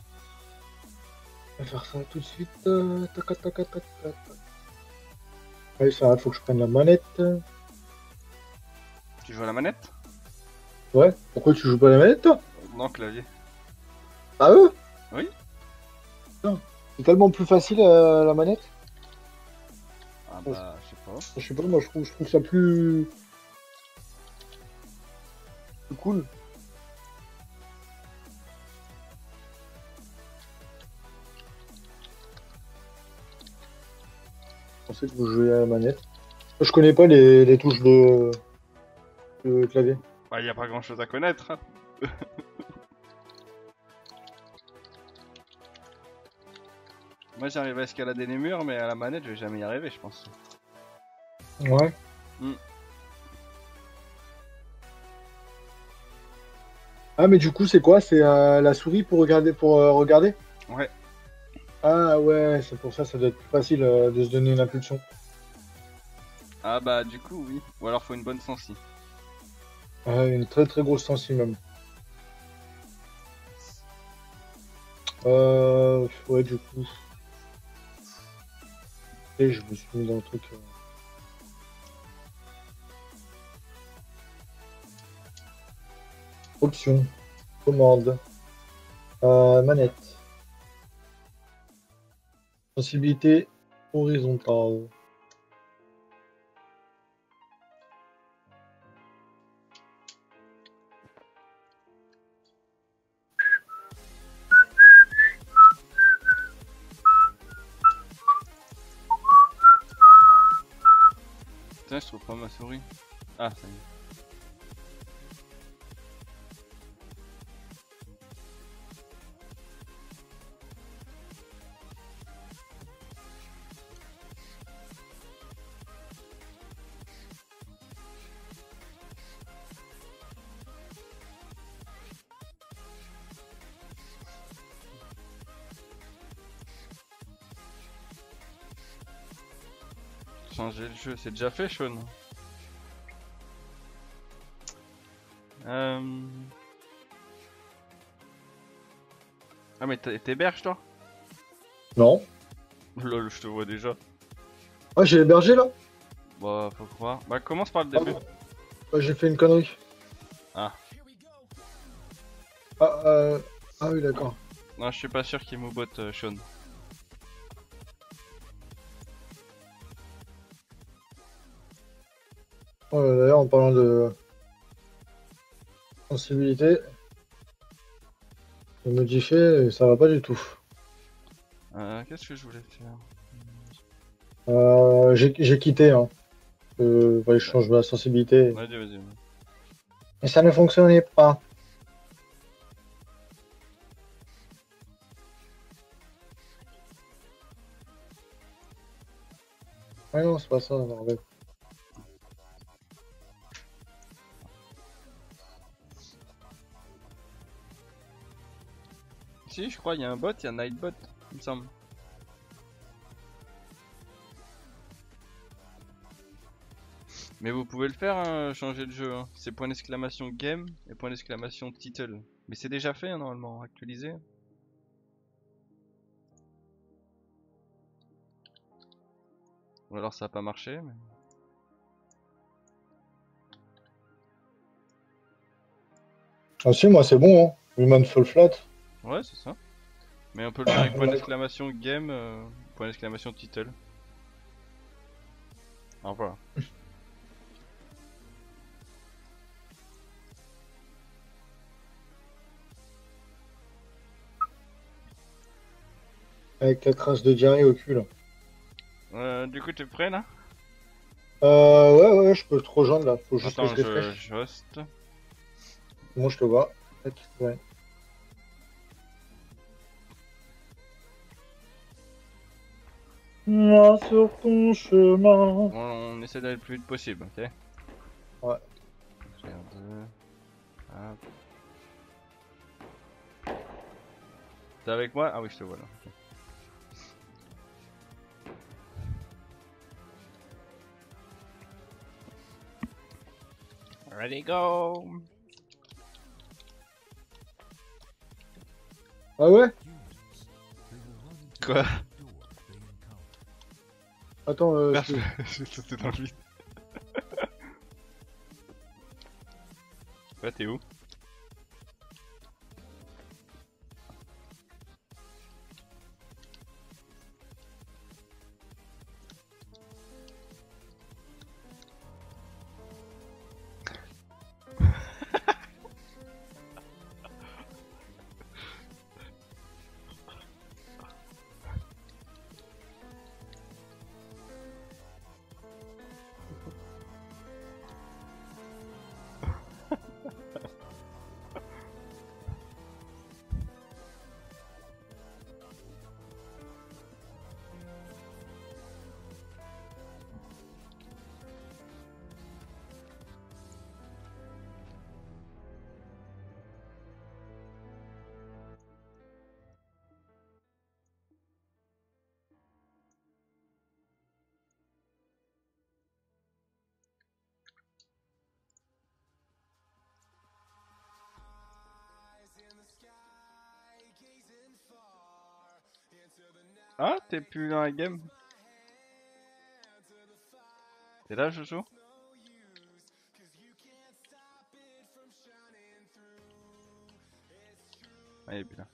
va faire ça tout de suite. Tac, tac, tac, tac, tac. Ouais, ça, faut que je prenne la manette. Tu joues à la manette? Ouais, pourquoi tu joues pas à la manette toi? Non, clavier. Ah ouais? Oui. Putain, c'est tellement plus facile la manette. Ah bah, je sais pas. Je sais pas, moi je trouve ça plus cool. Je pensais que vous jouiez à la manette. Je connais pas les touches de clavier. Bah, y a pas grand chose à connaître. Hein. Moi j'arrive à escalader les murs, mais à la manette je vais jamais y arriver, je pense. Ouais. Mm. Ah mais du coup c'est quoi? C'est la souris pour regarder regarder? Ouais. Ah ouais, c'est pour ça ça doit être plus facile de se donner une impulsion. Ah bah, du coup, oui. Ou alors faut une bonne sensi. Une très très grosse sensi même. Ouais du coup. Et je me suis mis dans le truc. Options. Commande. Manette. Sensibilité horizontale. Putain, je trouve pas ma souris. Ah, ça y est. Changer le jeu, c'est déjà fait, Sean. Ah mais t'héberges toi? Non. Lol, je te vois déjà. Ah, j'ai hébergé là? Bah, faut croire. Bah, commence par le Ah, début. bah, j'ai fait une connerie. Ah. Ah, ah oui, d'accord. Non, je suis pas sûr qu'il m'oubot Sean. Oh, d'ailleurs, en parlant de sensibilité, de modifier, ça va pas du tout. Qu'est-ce que je voulais faire? J'ai quitté, hein. Ouais, je change ma sensibilité. Vas-y, vas-y. Mais ça ne fonctionnait pas. Ah non, c'est pas ça, bordel. Si, je crois, il y a un bot, il y a un Nightbot, il me semble. Mais vous pouvez le faire, hein, changer de jeu. Hein. C'est point d'exclamation game et point d'exclamation title. Mais c'est déjà fait, hein, normalement, actualisé. Ou alors ça a pas marché. Mais... Ah si, moi c'est bon, hein. Human Fall Flat. Ouais, c'est ça. Mais on peut le faire avec point d'exclamation game, point d'exclamation title. Alors voilà. Avec la trace de diarrhée au cul, là. Du coup, t'es prêt là? Ouais, je peux te rejoindre là. Faut juste Attends, que je refresh. je host. Moi, je te vois. Tac, ouais. Moi sur ton chemin. On essaie d'aller le plus vite possible, ok? Ouais. Regarde. Hop. T'es avec moi? Ah oui, je te vois là. Ok. Ready, go! Ah ouais? Quoi? Attends, Merde, j'ai sauté dans le vide. Ouais, t'es où? Ah, t'es plus dans la game? T'es là, Jojo? Ah, il est plus là.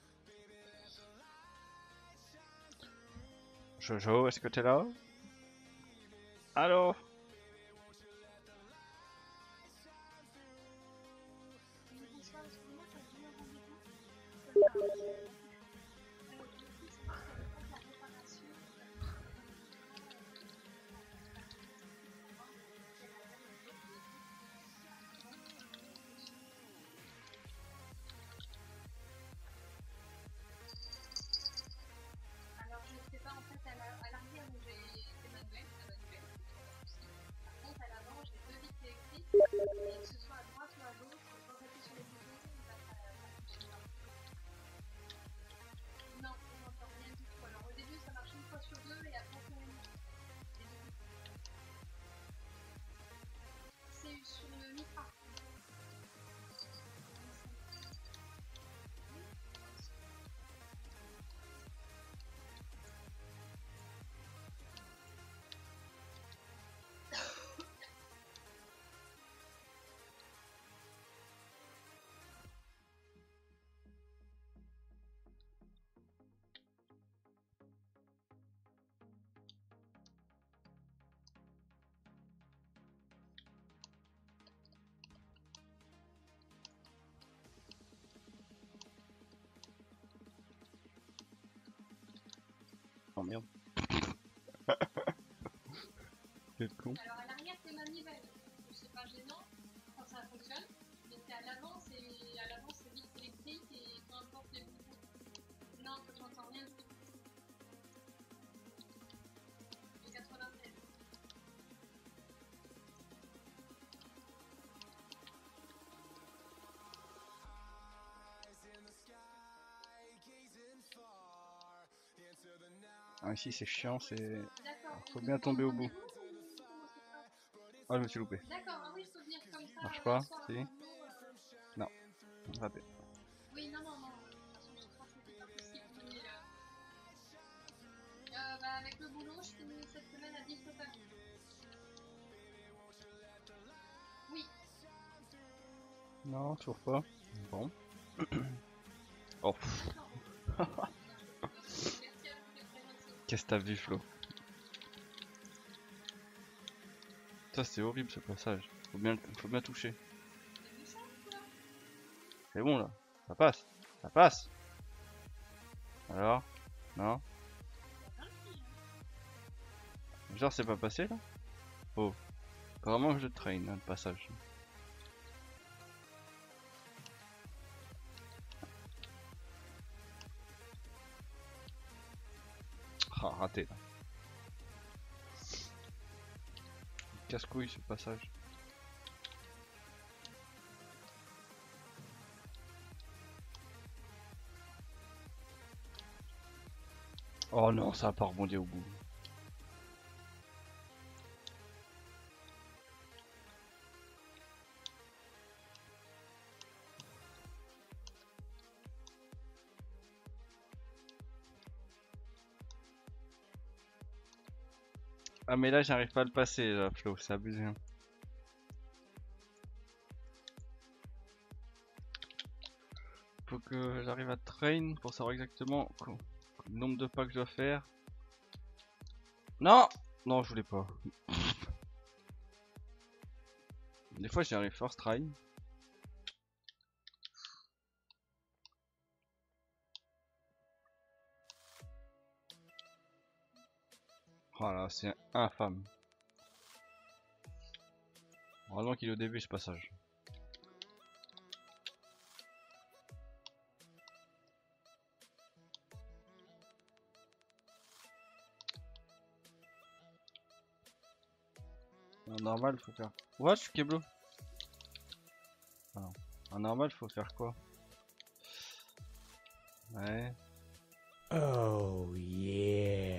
Jojo, est-ce que t'es là? Allô? Bonsoir, excusez-moi, quand je viens au rendez-vous, la préparation. Alors, je ne sais pas, en fait, à l'arrière où j'ai fait ma duel, ça va duel. merde. Quel con. Alors à l'arrière c'est manivelle, c'est pas gênant quand ça fonctionne, mais c'est à l'avant, c'est vite électrique et peu importe les boutons. Non, je n'entends rien du tout. J'ai 96. Ah ici c'est chiant, c'est... D'accord. Faut bien tomber au bout. Ah je me suis loupé. D'accord, ah oui, je peux venir comme ça. Marche pas, le soir si. avant le boulot, Non, raté. Oui, non, non, non. De toute façon, je crois que c'était pas possible. Mais, bah, avec le boulot, je finis cette semaine à 10 totalement. Oui. Non, toujours pas. Bon. Oh, pff, qu'est-ce que t'as vu Flo? Ça c'est horrible ce passage. Faut bien toucher. C'est bon là. Ça passe. Ça passe. Alors? Non? Genre c'est pas passé là? Oh. Vraiment je traîne hein, le passage. Ah raté là. Casse-couille ce passage. Oh non, ça a pas rebondi au bout. Ah mais là j'arrive pas à le passer là, Flo, c'est abusé. Hein. Faut que j'arrive à train pour savoir exactement le nombre de pas que je dois faire. Non! Non, je voulais pas. Des fois j'y arrive first try. Voilà, c'est infâme. Heureusement qu'il est au début ce passage. En normal faut faire... What, Keblo? Ah, en normal faut faire quoi? Ouais. Oh yeah.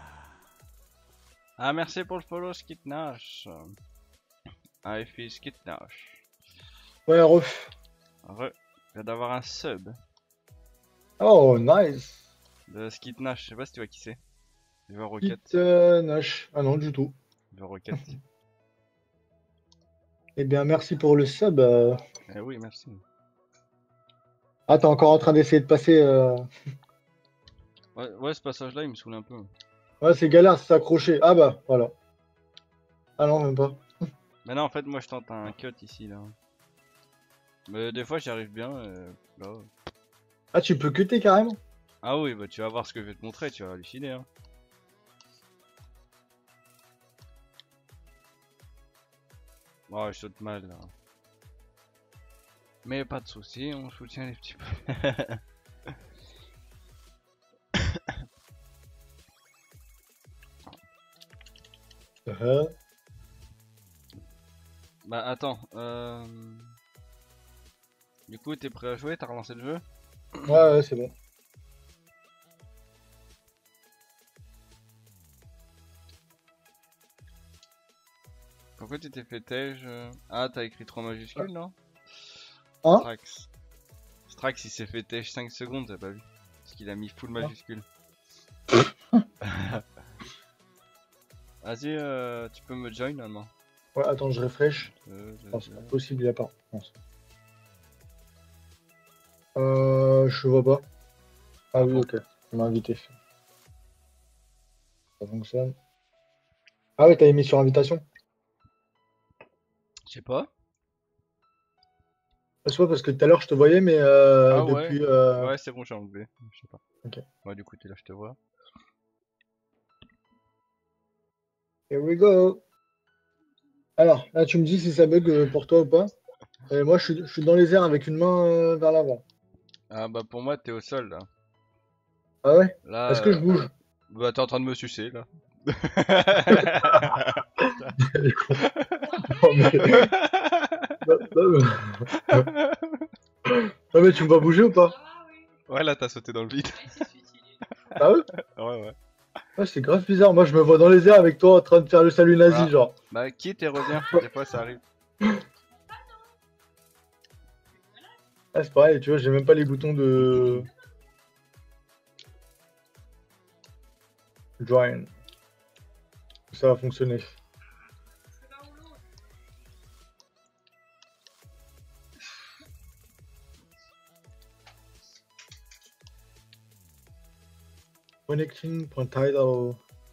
Ah merci pour le follow Skitnash. Ah fils Skitnash. Ouais, ref. Re, vient d'avoir un sub Oh, nice. de Skitnash, je sais pas si tu vois qui c'est. Il veut Rocket. Petite Nash. Ah non, du tout. Il veut Rocket. Eh bien, merci pour le sub. Eh oui, merci. Ah, t'es encore en train d'essayer de passer. Ouais, ce passage là il me saoule un peu. Ouais, c'est galère, c'est s'accrocher. Ah bah, voilà. Ah non, même pas. Mais non, en fait, moi je tente un cut ici là. Mais des fois j'y arrive bien. Là. Ah, tu peux cutter carrément? Ah oui, bah tu vas voir ce que je vais te montrer, tu vas halluciner. Hein. Oh, je saute mal là. Mais pas de soucis, on soutient les petits peu. Bah attends, du coup t'es prêt à jouer, t'as relancé le jeu? Ouais, c'est bon. Pourquoi tu t'es fait tège? Ah t'as écrit 3 majuscules non? Hein? Strax. Strax il s'est fait tège 5 secondes, t'as pas vu? Parce qu'il a mis full majuscule. Vas-y, tu peux me join maintenant. Ouais, attends, je refresh. Non, c'est pas possible, il y a pas. Non, je vois pas. Ah oui, ok. Il m'a invité. Ça fonctionne. Ah ouais, t'avais mis sur invitation? Je sais pas. Soit parce que tout à l'heure je te voyais, mais Ah ouais. depuis. Ouais, c'est bon, j'ai enlevé. Je sais pas. Ok. Ouais, du coup, t'es là, je te vois. Here we go. Alors, là, tu me dis si ça bug pour toi ou pas. Moi, je suis dans les airs avec une main vers l'avant. Ah bah pour moi t'es au sol là. Ah ouais? Là, Est-ce que je bouge? bah t'es en train de me sucer là. Elle est con. Non, mais... Non, mais tu me vois bouger ou pas? Ah oui, Ouais là t'as sauté dans le vide. ouais, c'est suicide. Ah ouais? Ouais ouais. Ouais, c'est grave bizarre. Moi, je me vois dans les airs avec toi en train de faire le salut nazi, Ah. genre. Bah quitte et reviens, des fois ça arrive. Ah, c'est pareil, tu vois, j'ai même pas les boutons de. Join. Ça va fonctionner. C'est l'un ou l'autre. Connecting.title.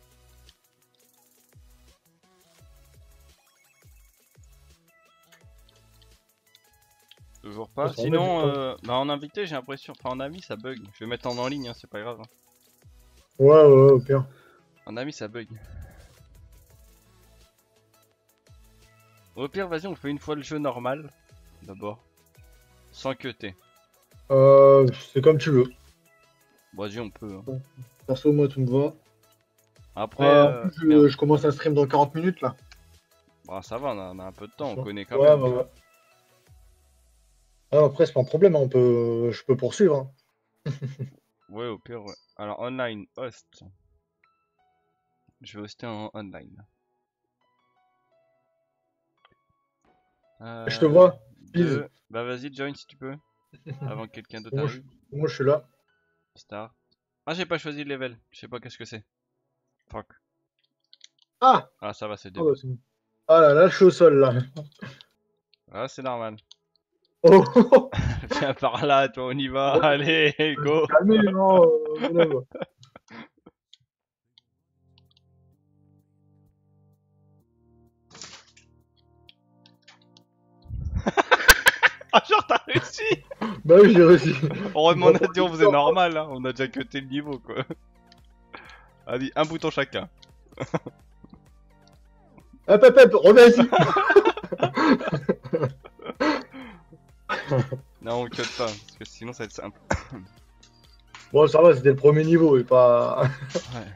Toujours pas. Ça, Sinon, on met bah en invité j'ai l'impression, enfin en ami ça bug. Je vais mettre en ligne, hein, c'est pas grave. Hein. Ouais, au pire. En ami ça bug. Au pire vas-y on fait une fois le jeu normal. D'abord. Sans queuter. C'est comme tu veux. Vas-y on peut. Hein. Perso, moi, tout me va. Après, En plus, merde. je commence à stream dans 40 minutes là. Bah, ça va, on a un peu de temps, on connaît quand Ouais, même. bah ouais. Ah, après, c'est pas un problème, hein, je peux poursuivre. Hein. Ouais, au pire, ouais. Alors, online, host. Je vais hoster en online. Je te vois. Deux. Bah, vas-y, join si tu peux. Avant que quelqu'un d'autre Moi, arrive. moi, je suis là. Start. Ah, j'ai pas choisi le level. Je sais pas qu'est-ce que c'est. Fuck. Ah! Ah, ça va, c'est Ah, début. bah, c'est bon. Ah là, là, je suis au sol là. Ah, c'est normal. Oh! Viens par là, toi, on y va. Allez, go. Calmez, non, voilà, Ah, genre, t'as réussi. Bah oui, j'ai réussi. Heureusement, on a dit on faisait normal, hein. On a déjà cuté le niveau, quoi. Vas-y, un bouton chacun. Hop, hop, hop, reviens ici. Non, on cut pas, parce que sinon ça va être simple. Bon, ça va, c'était le premier niveau et pas. Ouais.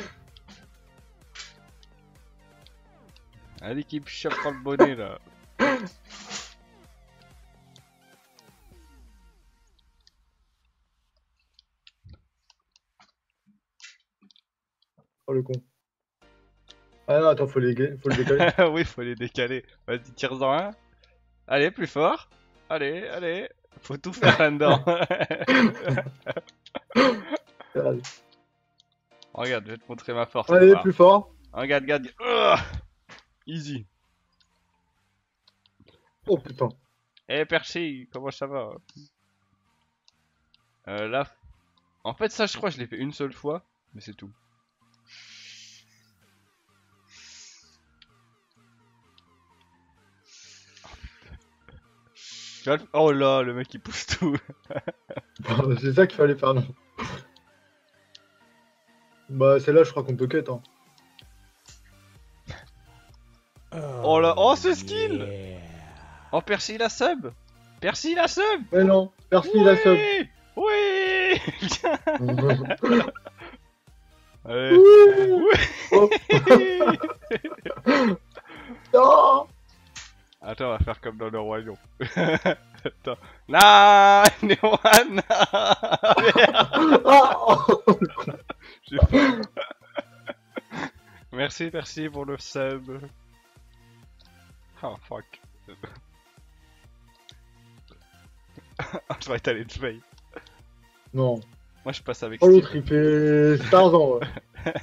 Allez, qui chope dans le bonnet là. Oh le con. Ah non, attends, faut le décaler. Oui, faut les décaler. Vas-y, tire-en un. Allez, plus fort. Allez, allez. Faut tout faire là-dedans. Allez, Regarde, je vais te montrer ma force. allez tu vois. plus fort. Regarde, regarde. Easy. Oh putain. Eh, Percy, comment ça va? Là. En fait, ça, je crois, je l'ai fait une seule fois. Mais c'est tout. Oh là, le mec il pousse tout. C'est ça qu'il fallait faire, non. Bah, celle-là, je crois qu'on peut cut, hein. Oh là, oh ce skill. yeah. Oh, Percy la sub. Percy la sub. Mais non, merci la sub. Oui. Allez. Oui. Oh. Non. Attends, on va faire comme dans le royaume. Attends. Nah, Néwan. Ah, oh. J'ai faim. Merci, merci pour le sub. Oh fuck. Je vais étaler de veille. Non. Moi je passe avec Oh, l'autre, Steve. il fait Tarzan, ouais.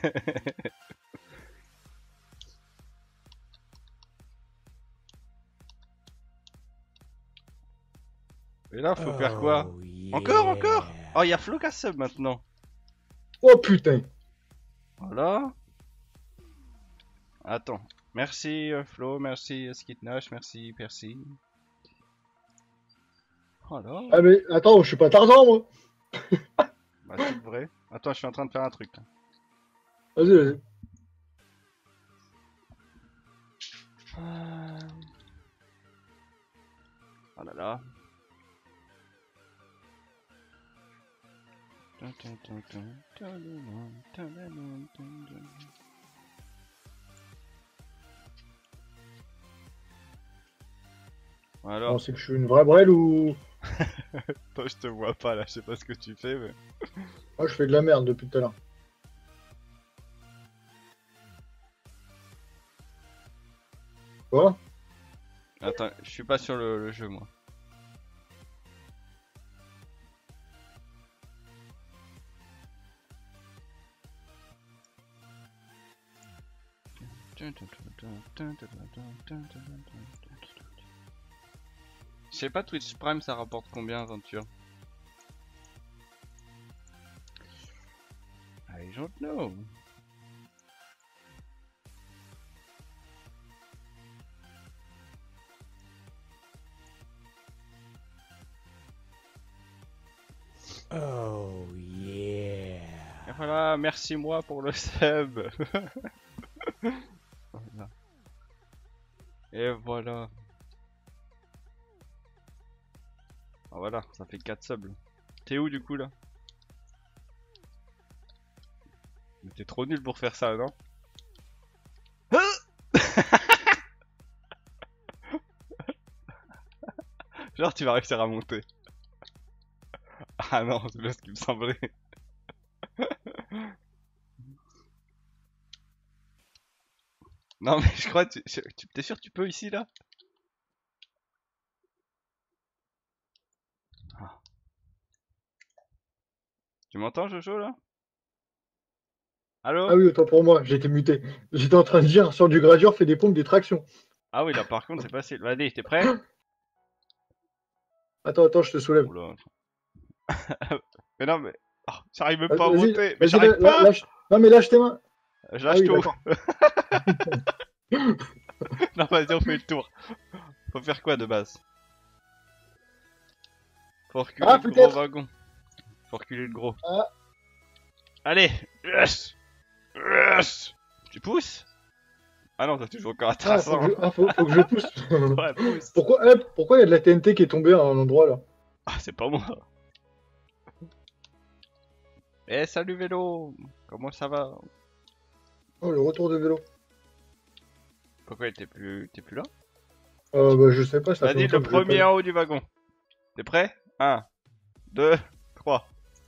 Et là, faut faire quoi? Oh, Encore, encore? yeah. Oh, il y a Flo qui a sub maintenant. Oh putain. Voilà. Attends. Merci Flo, merci Skitnash, merci Percy. Voilà. Ah, mais attends, je suis pas Tarzan, moi. Bah, c'est vrai. Attends, je suis en train de faire un truc. Vas-y, vas-y. Voilà. Alors, On sait que je suis une vraie brêle ou. toi je te vois pas là, je sais pas ce que tu fais mais... Moi, je fais de la merde depuis tout à l'heure. Quoi? Attends, je suis pas sur le jeu moi. Je sais pas, Twitch Prime ça rapporte combien aventure? I don't know. Oh yeah. Et voilà, merci moi pour le sub. Voilà. Et voilà. Ah, voilà, ça fait 4 subs. T'es où du coup là? Mais t'es trop nul pour faire ça, non? Genre tu vas réussir à monter. Ah non, c'est bien ce qui me semblait. Non mais je crois, t'es sûr que tu peux ici là? Ah. Tu m'entends Jojo là? Allô? Ah oui, autant pour moi, j'étais muté. J'étais en train de dire, sur du gradure, fais des pompes, des tractions. Ah oui là par contre c'est facile. Vas-y, t'es prêt? Attends, je te soulève. Oula. Mais non mais... Oh, j'arrive même pas à Vas-y, monter. Mais vas-y, j'arrive pas. lâche. Non, mais lâche tes mains. Je Ah lâche oui, tout. d'accord. Non vas-y on fait le tour. Faut faire quoi de base? Faut reculer Ah, le gros peut-être. wagon. Faut reculer le gros. Ah. Allez. Yes. Yes. Tu pousses? Ah non, toi tu joues encore à Ah, traçant. faut que je pousse. Ouais, pousse. Pourquoi il y a de la TNT qui est tombée à un endroit là? Ah, c'est pas moi. Eh, salut vélo. Comment ça va? Oh, le retour de vélo. Pourquoi t'es plus là? Bah, je sais pas, ça fait Vas-y, longtemps le que je l'ai premier pas en haut du wagon. T'es prêt? 1, 2, 3.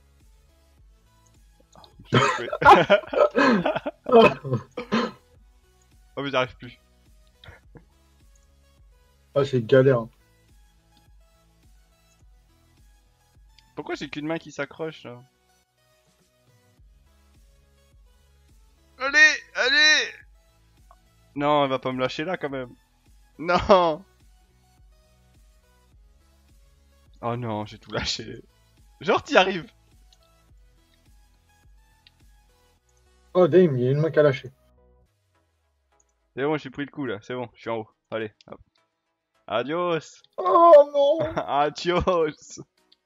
vu. Ah, Oh mais j'arrive plus. Ah, c'est galère. Hein. Pourquoi j'ai qu'une main qui s'accroche là? Allez, allez! Non, elle va pas me lâcher là quand même. Non! Oh non, j'ai tout lâché. Genre t'y arrives. Oh, damn, il y a une main qui a lâché. C'est bon, j'ai pris le coup là, c'est bon, je suis en haut. Allez, hop. Adios! Oh non! Adios!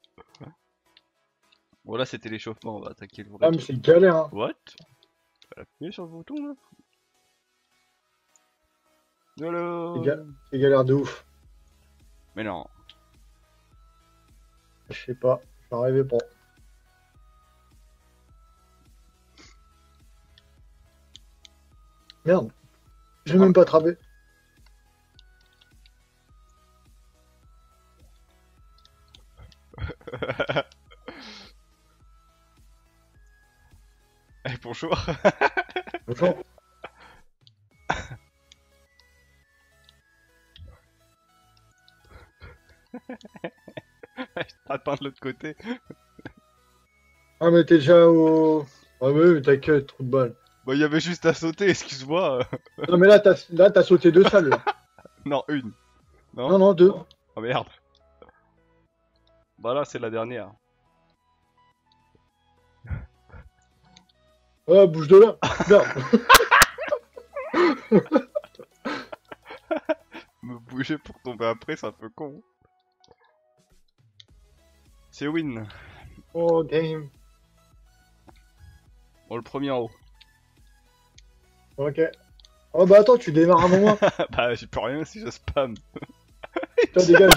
Bon là c'était l'échauffement, on va attaquer le vrai Ah, mais truc. c'est galère. Hein. What? Appuyez sur le bouton là. YOLO! C'est galère de ouf. Mais non. Je sais pas, j'arrivais pas. Merde, j'ai même pas attrapé. Eh bonjour! Bonjour. Je t'attends de l'autre côté. Ah, mais t'es déjà au. Ah, oui, t'inquiète, trou de balle. Bah il y avait juste à sauter, excuse-moi. Non, mais là, t'as sauté deux salles. Là. Non, une. Non? Non, non, deux. Oh merde. Bah là c'est la dernière. Ah, bouge de là. Merde. Me bouger pour tomber après, c'est un peu con. C'est win. Oh, damn. Bon, le premier en haut. Ok. Oh, bah attends, tu démarres avant moi. Bah, j'y peux rien si je spam. Putain, dégage.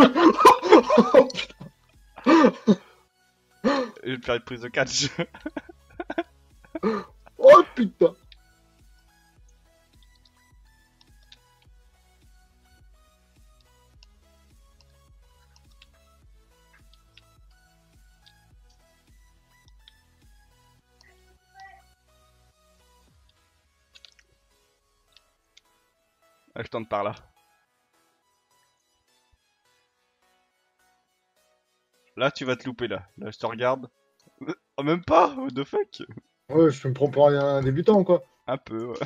Je vais te faire une prise de catch. Oh putain. Ah, je tente par là. Là, tu vas te louper là. Là, je te regarde. Oh, même pas. What the fuck. Ouais, je me prends pour un débutant, quoi. Un peu. Ouais.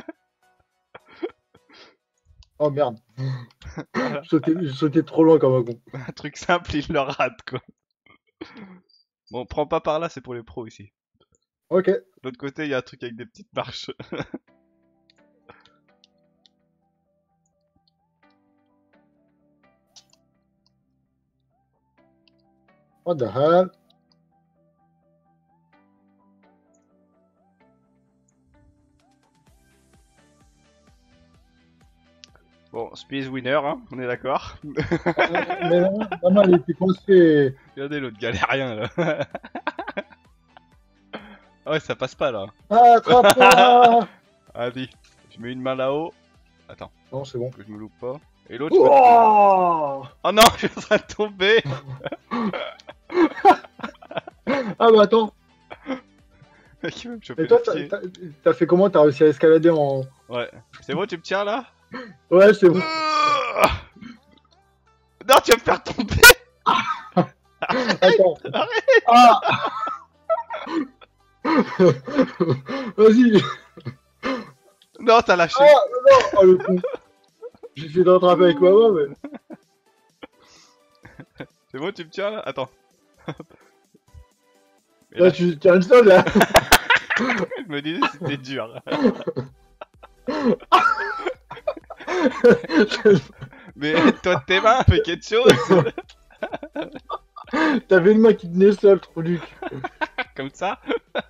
Oh merde. Voilà. J'ai sauté trop loin comme un con. Un truc simple, il le rate quoi. Bon, prends pas par là, c'est pour les pros ici. Ok. De l'autre côté, il y a un truc avec des petites marches. What the hell? Bon, Space winner, hein, on est d'accord. Mais la main, elle était coincée. Regardez l'autre galérien là. Ah ouais, ça passe pas là. Ah, attrape-moi. Allez, je mets une main là-haut. Attends, Non, c'est bon. que je me loupe pas. Et l'autre, je peux- Oh, Oh non, je suis en train de tomber. ah bah attends. Mec, il va me choper Et toi, le pied. t'as fait comment? T'as réussi à escalader en... Ouais. C'est bon, tu me tiens là? Ouais, c'est bon. Non, tu vas me faire tomber. Attends. Ah. Vas-y. Non, t'as lâché. Ah, non. Oh, le con. J'ai essayé de rattraper avec ma main, mais... C'est bon, tu me tiens là? Attends. Et Là, là, tu tiens le sol, là. je me disais que c'était dur. Mais toi de tes mains, fais quelque chose. T'avais une main qui tenait seule, trop Luc. Comme ça.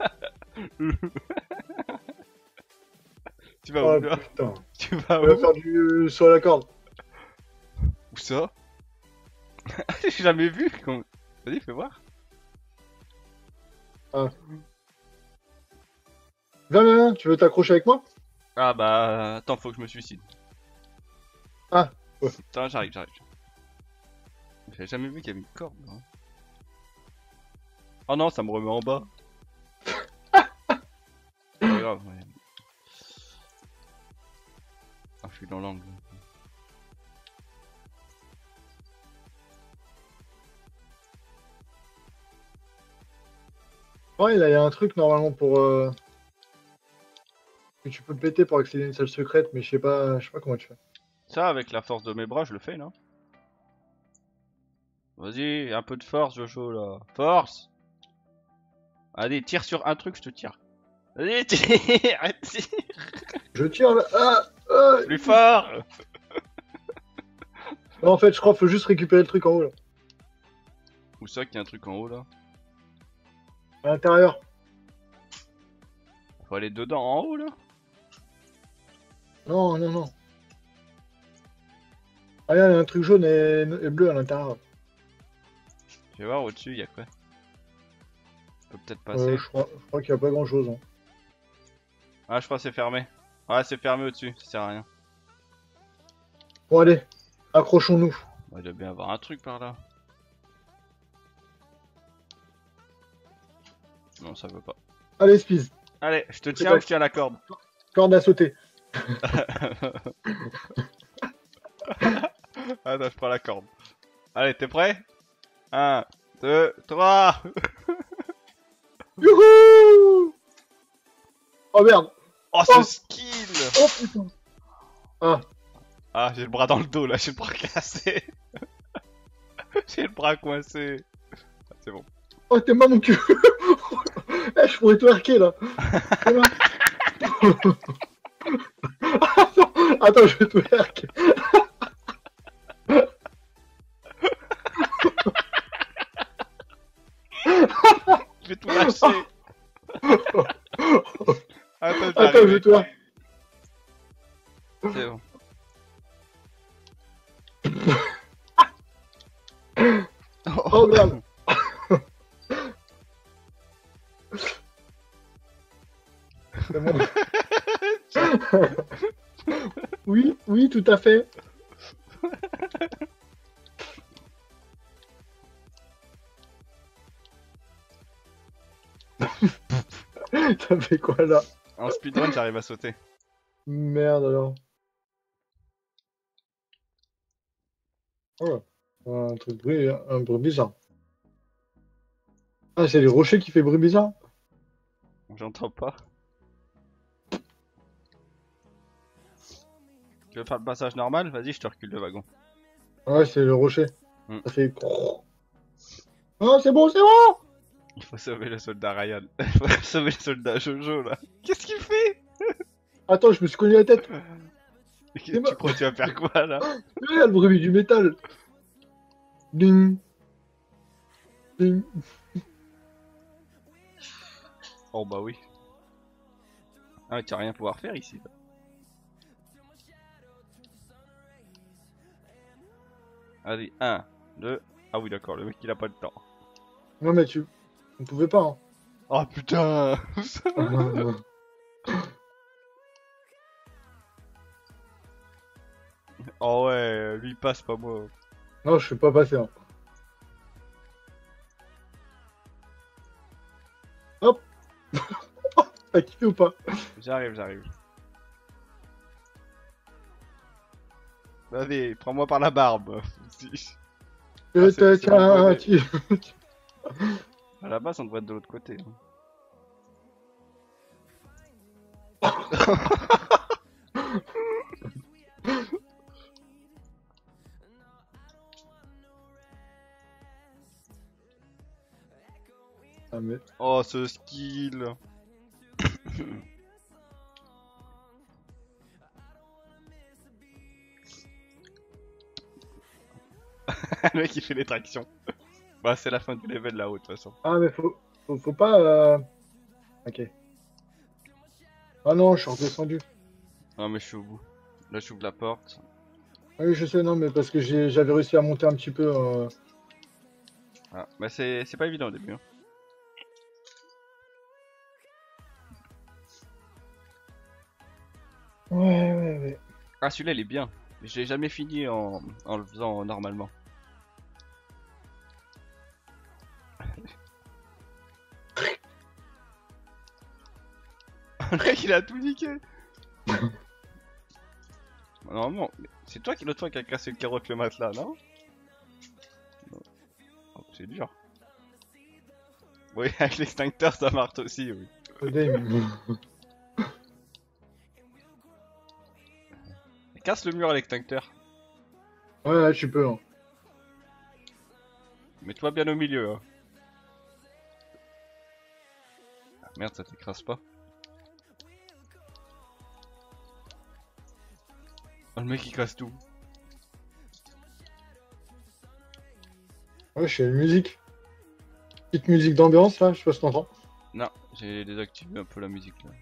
Tu vas Oh où là? putain. Tu vas On va où? faire du sur la corde. Où ça? J'ai jamais vu. Vas-y, fais voir. Viens, tu veux t'accrocher avec moi? Ah bah, attends, faut que je me suicide. Ah, ouais. Attends, j'arrive. J'ai jamais vu qu'il y avait une corde. Hein. Oh non, ça me remet en bas. C'est pas grave, ouais. Ah, je suis dans l'angle. Ouais, là, il y a un truc normalement pour... que tu peux péter pour accéder à une salle secrète, mais je sais pas comment tu fais. Ça, avec la force de mes bras, je le fais, non? Vas-y, un peu de force, Jojo, là. Force! Allez, tire sur un truc, je te tire. Vas-y, tire! Tire. Je tire là. Plus fort! Non, en fait, je crois qu'il faut juste récupérer le truc en haut là. Où ça qu'il y a un truc en haut, là? À l'intérieur. Faut aller dedans, en haut, là? Non. Ah, il y a un truc jaune et bleu à l'intérieur. Je vais voir au-dessus, il y a quoi? Je peux peut-être passer. Je crois qu'il y a pas grand chose. Hein. Ah, je crois que c'est fermé. Ouais, c'est fermé au-dessus, ça sert à rien. Bon, allez, accrochons-nous. Il doit bien avoir un truc par là. Non, ça veut pas. Allez, Spiz, Allez, je te tiens ou je tiens la corde? corde à sauter. Ah non, je prends la corde. Allez, t'es prêt? 1, 2, 3. Youhou! Oh merde! Oh, ce skill! Oh putain! Ah, Ah, j'ai le bras dans le dos là, j'ai le bras cassé. J'ai le bras coincé. Ah, c'est bon. oh t'es mal mon cul! Eh, je pourrais twerker là! Attends, je vais twerk! Je vais tout lâcher. Attends, Attends, je vais twerk! C'est bon. Oh merde. C'est bon. Oui, oui, tout à fait. T'as fait quoi là? En speedrun, j'arrive à sauter. Merde alors. Oh, un truc un bruit bizarre. Ah, c'est les rochers qui fait bruit bizarre? J'entends pas. Tu veux faire le passage normal? Vas-y, je te recule le wagon. Ouais, c'est le rocher. Hmm. Ça fait. Oh, c'est bon, c'est bon! Il faut sauver le soldat Ryan. Il faut sauver le soldat Jojo là. Qu'est-ce qu'il fait? Attends, je me suis cogné la tête. Tu crois que tu vas faire quoi là? Il y a le bruit du métal. Ding. Ding. Oh bah oui. Ah mais tu vas rien pouvoir faire ici. Là. Allez, 1, 2. Ah oui d'accord, le mec il a pas de temps. Non, mais tu. On pouvait pas, hein. Oh putain. Oh ouais, lui il passe pas moi. Non, je suis pas passé, hein. Hop. T'as kiffé ou pas? J'arrive. Vas-y, prends-moi par la barbe. c'est bon, Tu- À la base, on devrait être de l'autre côté. Ah, mais. Oh, ce skill. Le mec il fait les tractions. Bah c'est la fin du level là-haut de toute façon. Ah, mais faut pas. Ok. Ah non, je suis redescendu. Non mais je suis au bout. Là j'ouvre la porte. Ah oui, je sais, non, mais parce que j'avais réussi à monter un petit peu. Ah, bah c'est pas évident au début. Hein. Ouais. Ah celui-là il est bien. J'ai jamais fini en le faisant normalement. Le mec il a tout niqué. Normalement, c'est toi qui l'autre fois qui a cassé le carreau avec le matelas, non? Non. Oh, c'est dur. Oui, avec l'extincteur ça marche aussi, oui. Casse le mur à l'extincteur. Ouais, tu peux. Hein. Mets-toi bien au milieu. Hein. Ah, merde, ça t'écrase pas. Oh, le mec il casse tout. Ouais, je fais une musique. Petite musique d'ambiance là, je sais pas si t'entends. Non, j'ai désactivé un peu la musique là.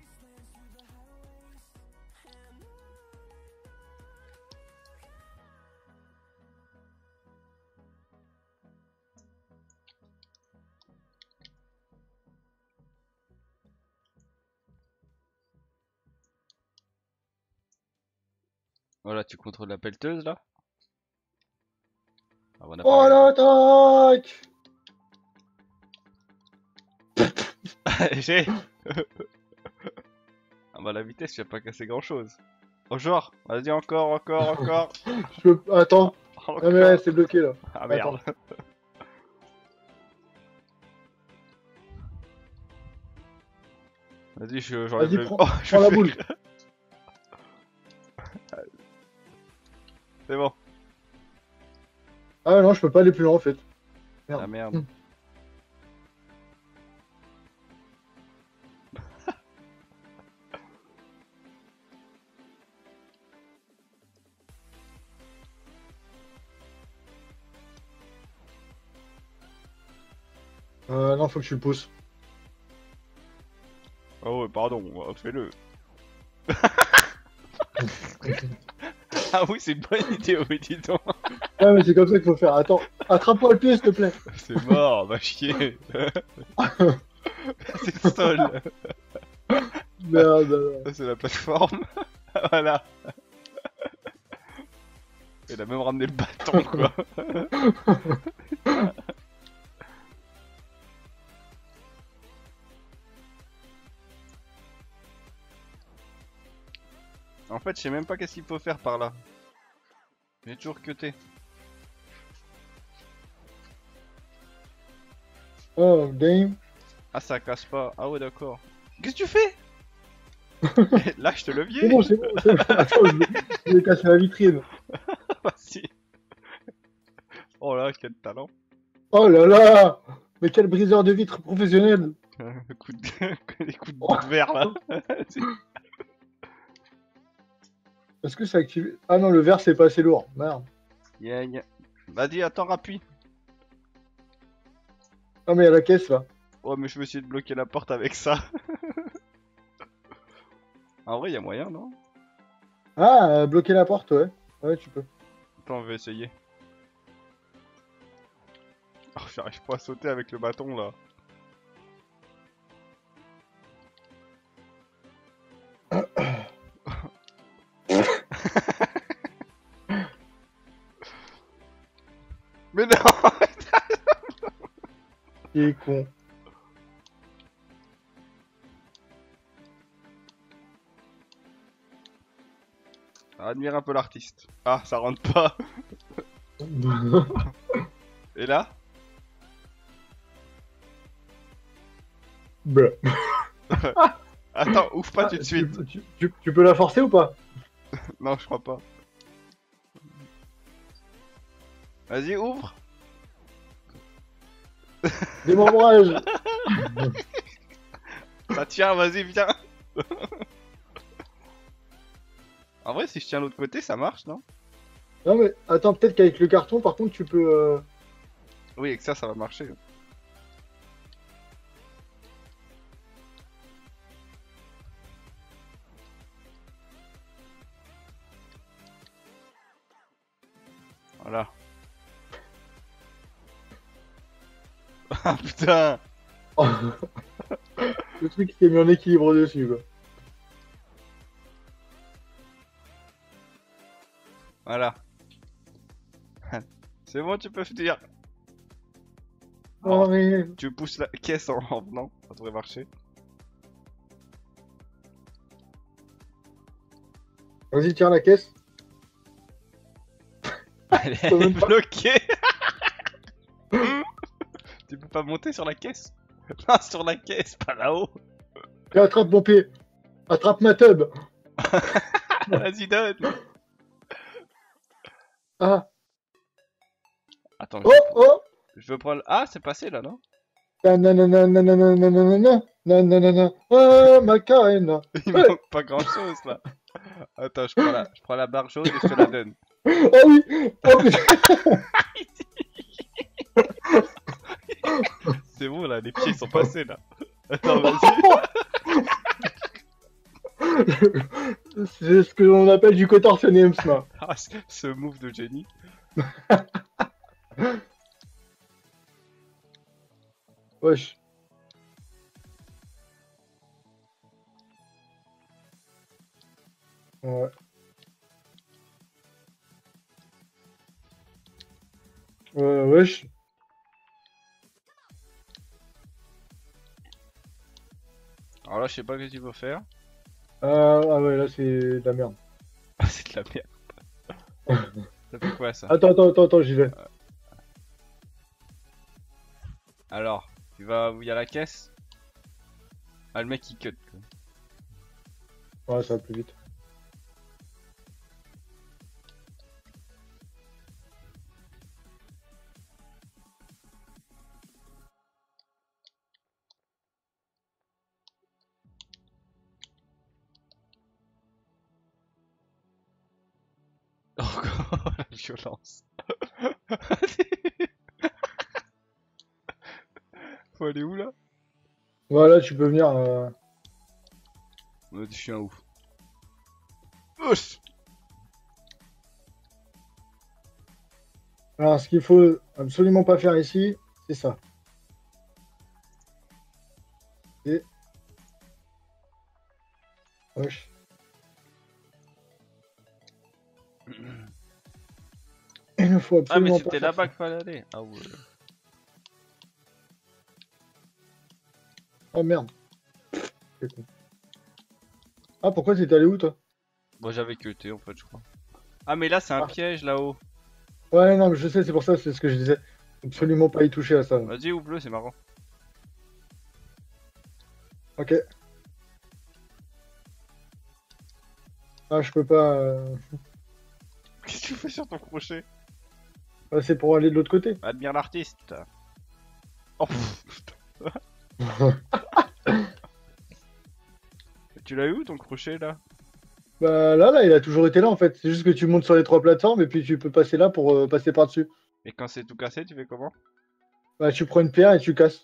Voilà, tu contrôles la pelleteuse là. Ah, on a Oh l'attaque! J'ai. Ah bah la vitesse, tu vas pas casser grand chose. Oh genre, vas-y encore. Je peux. Attends. Encore. Ah, mais là, c'est bloqué là. Ah merde. Vas-y, j'enlève Vas-y, le... prends, Oh, je prends la fais- boule. C'est bon. Ah non, je peux pas aller plus loin en fait. Merde. Ah merde. Non, faut que tu le pousses. Oh ouais, pardon, fais-le. Ah oui, c'est une bonne idée, oui, dis donc. Ah, mais c'est comme ça qu'il faut faire. Attends, attrape-moi le pied s'il te plaît. C'est mort, va chier. C'est le sol. Merde. Alors. Ça, c'est la plateforme. Voilà. Il a même ramené le bâton, quoi. En fait, je sais même pas qu'est-ce qu'il faut faire par là. J'ai toujours cuté. Oh, damn. Ah, ça casse pas. Ah ouais, d'accord. Qu'est-ce que tu fais? Lâche le levier. C'est bon, c'est bon, c'est bon. Attends, je vais casser la vitrine. Vas-y. Oh là, quel talent. Oh là là. Mais quel briseur de vitres professionnel. Le coup de... Les coups de bout de verre là. Est-ce que c'est activé? Ah non, le verre c'est pas assez lourd. Merde. Yeah, yeah. Vas-y, attends, rappuie. Ah mais il y a la caisse là. Oh, mais je vais essayer de bloquer la porte avec ça. En vrai, y a moyen, non? Ah, bloquer la porte, ouais. Ouais, tu peux. Attends, on va essayer. Oh, j'arrive pas à sauter avec le bâton là. Mais non. Il est con. Admire un peu l'artiste. Ah, ça rentre pas. Et là? Bleu. Attends, ouvre pas tout de suite. Tu peux la forcer ou pas? Non, je crois pas. Vas-y, ouvre. Démembrage. Ça tient, vas-y, viens. En vrai, si je tiens l'autre côté, ça marche, non? Non mais attends, peut-être qu'avec le carton, par contre, tu peux... Oui, et que ça va marcher. Voilà. Ah putain. Le truc qui est mis en équilibre dessus, quoi. Voilà. C'est bon, tu peux finir. Oh, mais... Tu pousses la caisse en venant, ça devrait marcher. Vas-y, tiens la caisse. Elle peux même est pas. bloquée. Tu peux pas monter sur la caisse? Non, sur la caisse, pas là-haut. Et attrape mon pied. Attrape ma tub. Vas-y, donne. Ah. Attends, Oh, oh. je veux prendre... Ah, c'est passé là, non? Nanananananananana. Nananana. Ah, Macarena. Il manque pas grand-chose là. Attends, je prends la barre jaune et je te la donne. Oh oui. Oh putain. C'est bon là, les pieds sont passés là. Attends, vas-y. C'est ce que l'on appelle du contorsionnisme, là. Ah, ce move de génie. Wesh. Ouais. Wesh. Alors là, je sais pas ce qu'il faut faire. Ah ouais, là c'est de la merde. Ah, c'est de la merde. Ça fait quoi ça? Attends, j'y vais. Alors, tu vas où il y a la caisse? Ah, le mec il cut. Ouais, ça va plus vite. Oh, la violence. Faut aller où là? Voilà, tu peux venir. Je suis un ouf. Ouf. Alors, ce qu'il faut absolument pas faire ici, C'est ça. Et... Wesh. Il ne faut Ah mais absolument c'était pas faire là-bas ça. qu'il fallait aller. Ah ouais. Oh merde. C'est con. Ah, pourquoi t'es allé où, toi? Moi j'avais queuté en fait je crois. Ah mais là c'est un Ah. piège là-haut. Ouais, non, mais je sais, c'est pour ça, c'est ce que je disais. Absolument pas y toucher à ça. Vas-y ou bleu c'est marrant. Ok. Ah, je peux pas... Qu'est-ce que tu fais sur ton crochet? Ah, c'est pour aller de l'autre côté. Admire l'artiste. Oh pff. Tu l'as eu où ton crochet là? Bah là, il a toujours été là, en fait. C'est juste que tu montes sur les 3 plateformes et puis tu peux passer là pour passer par-dessus. Et quand c'est tout cassé tu fais comment? Bah, tu prends une pierre et tu casses.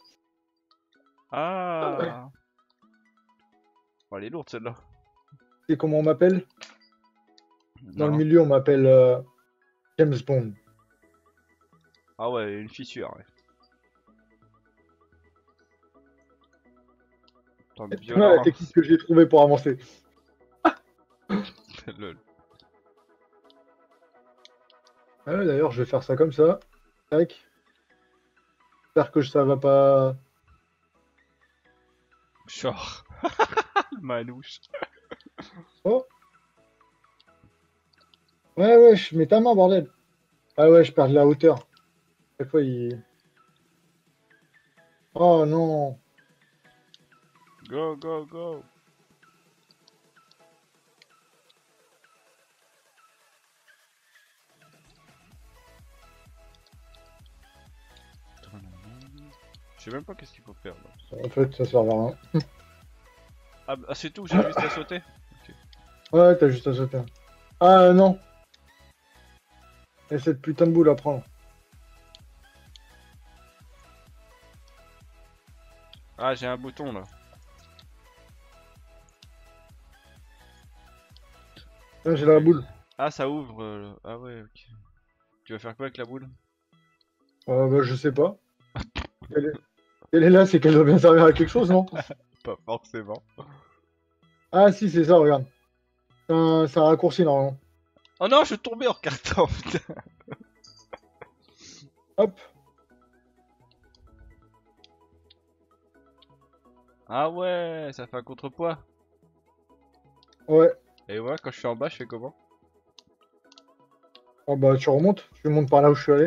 Ah. Oh, elle est lourde celle-là. C'est comment on m'appelle? Dans le Non. milieu, on m'appelle James Bond. Ah ouais, une fissure, ouais. Tant de Voilà la violence. technique que j'ai trouvée pour avancer. Lol. Ah ouais, d'ailleurs, je vais faire ça comme ça. Tac. J'espère que ça va pas... Genre. Manouche. Oh. Ouais, ouais, je mets ta main, bordel. Ah ouais, je perds de la hauteur. Chaque fois, il... Oh non. Go, go, go. Je sais même pas qu'est-ce qu'il faut faire là. En fait, ça sert à rien. Ah, bah, c'est tout, j'ai juste à sauter. Ouais, t'as juste à sauter. Ah non. Et cette putain de boule à prendre. Ah, j'ai un bouton là. Là, j'ai la boule. Ah, ça ouvre. Ah ouais, ok. Tu vas faire quoi avec la boule? Bah, je sais pas. Elle est, elle est là, c'est qu'elle doit bien servir à quelque chose, non? Pas forcément. Ah si, c'est ça, regarde. C'est un raccourci, normalement. Oh non, je suis tombé en carton, putain. Hop. Ah ouais, ça fait un contrepoids. Ouais. Et ouais, quand je suis en bas, je fais comment? Oh bah, tu remontes. Tu montes par là où je suis allé.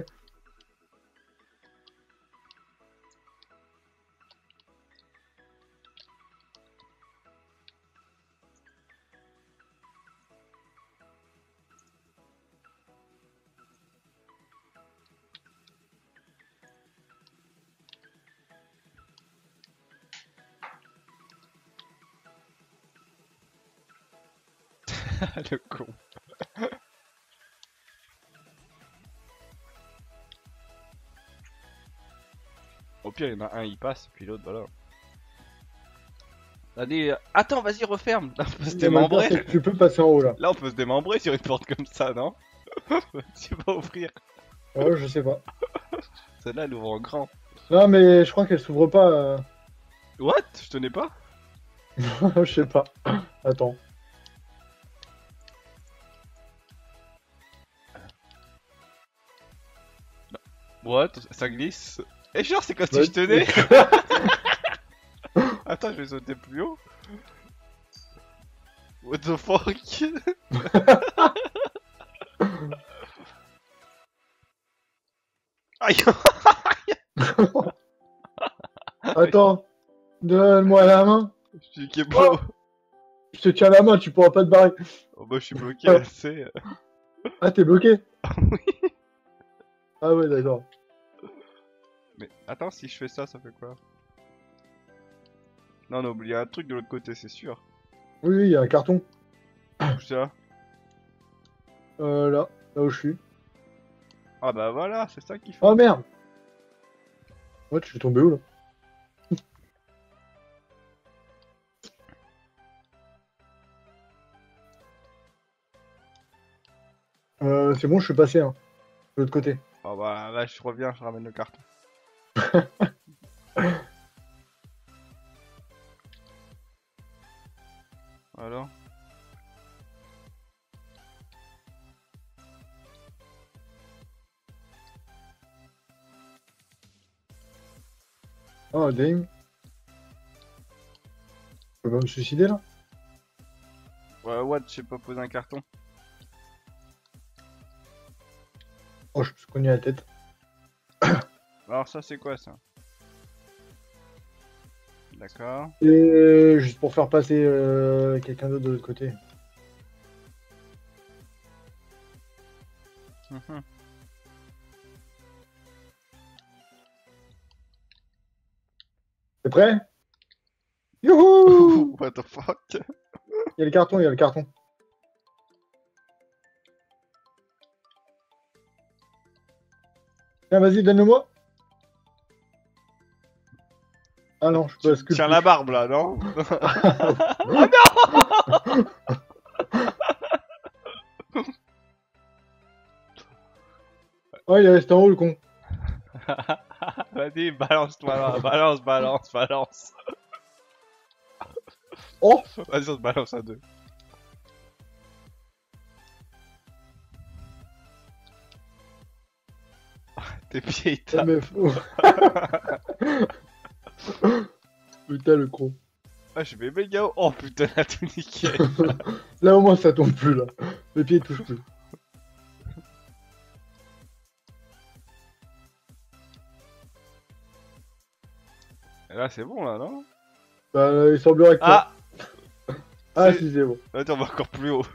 Le con. Au pire, il y en a un, il passe, puis l'autre, voilà. Allez, attends, vas-y, referme. Là, on peut se Le pire, démembrer. c'est que tu peux passer en haut, là. Là, on peut se démembrer sur une porte comme ça, non? Tu vas ouvrir. Ouais, je sais pas. Celle-là, elle ouvre en grand. Non, mais je crois qu'elle s'ouvre pas. What? Je tenais pas? Je sais pas. Attends. What? Ça glisse? Et genre, c'est comme si Ouais. je tenais. Attends, je vais sauter plus haut. What the fuck? Aïe! Attends. Donne-moi la main. Je suis qui est beau. Je te tiens la main, tu pourras pas te barrer. Oh bah, je suis bloqué là, tu sais. Ah, t'es bloqué? Oui. Ah ouais, d'accord. Mais attends, si je fais ça, ça fait quoi? Non, on a oublié un truc de l'autre côté, c'est sûr. Oui, il y a un carton. Où ça? Là où je suis. Ah bah voilà, c'est ça qu'il faut. Oh merde. Ouais, je suis tombé où là? C'est bon, je suis passé, hein. De l'autre côté. Oh bah là, je reviens, je ramène le carton. Alors. Oh, Dame. Je peux pas me suicider là? Ouais, what, je sais pas poser un carton. Oh, je me suis cogné la tête. Alors ça c'est quoi ça? D'accord. Et juste pour faire passer quelqu'un d'autre de l'autre côté. Mhm. T'es prêt? Youhou! What the fuck? Il y a le carton, il y a le carton. Tiens, vas-y, donne-le-moi. Ah non, je peux basculer. Tiens la barbe là, non? Oh, il est resté en haut, le con. Vas-y, balance-toi là, balance, balance, balance. Oh! Vas-y, on se balance à deux. Tes pieds ils Ah, tapent. mais fou. Putain, le con. Ah, je vais méga haut. Oh putain, la tout niqué. Là, au moins, ça tombe plus, là. Les pieds touchent plus. Et là, c'est bon là, non? Bah, il semblerait que... Ah! Ah, c'est- si, c'est bon. Attends, on va encore plus haut.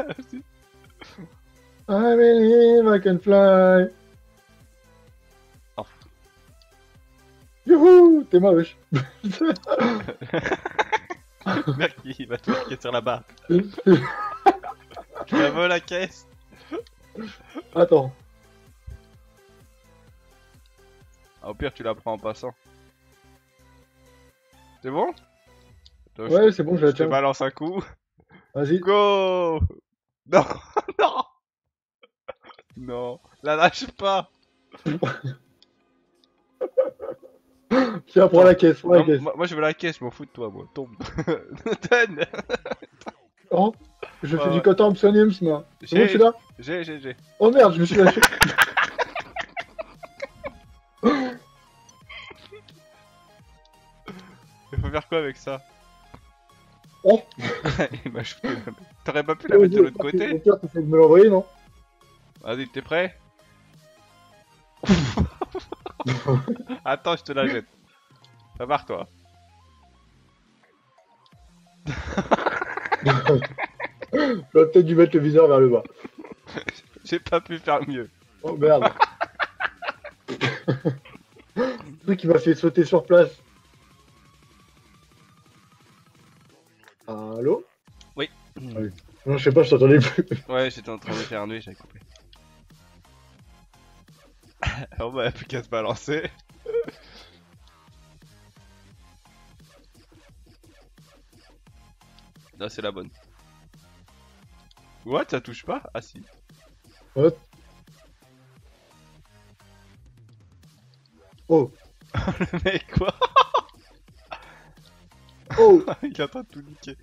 I believe I can fly. Oh. Youhou! T'es moi, wesh. Mec, il va te marquer sur la barre. Tu la veux la caisse? Attends. Ah, au pire, tu la prends en passant. C'est bon? Attends, Ouais, c'est bon, je la je te tiens. balance un coup. Vas-y. Go! Non, non! Non, la lâche pas! Tiens, prends la caisse, prends la Non, caisse. moi je veux la caisse, je m'en fous de toi, moi. Tombe. Donne! Oh, je Ouais, fais ouais. du Quantum Psioniums, moi. C'est bon, J'ai- celui-là? J'ai. Oh merde, je me suis lâché. Il faut faire quoi avec ça? Oh. Il m'a shooté la- T'aurais pas pu la mettre de l'autre Au côté? pire, t'essaies de me l'envoyer, non? Vas-y, t'es prêt? Attends, je te la jette. Prépare-toi. J'aurais peut-être dû mettre le viseur vers le bas. J'ai pas pu faire mieux. Oh merde. Le truc qui m'a fait sauter sur place. Allô? Oui. Non, je sais pas, je t'entendais plus. Ouais, j'étais en train d'éternuer, j'avais coupé. On va plus qu'à se balancer. Là, c'est la bonne. What? Ça touche pas? Ah si. What? Oh. Le mec, quoi? Oh. Il est en train de tout niquer.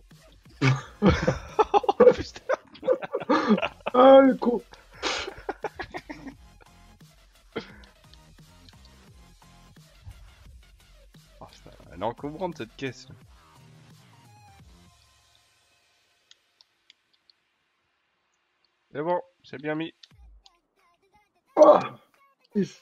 Oh, putain. Ah, le con. Oh, putain, elle est encombrante cette caisse. C'est bon, c'est bien mis. Oh. Yes.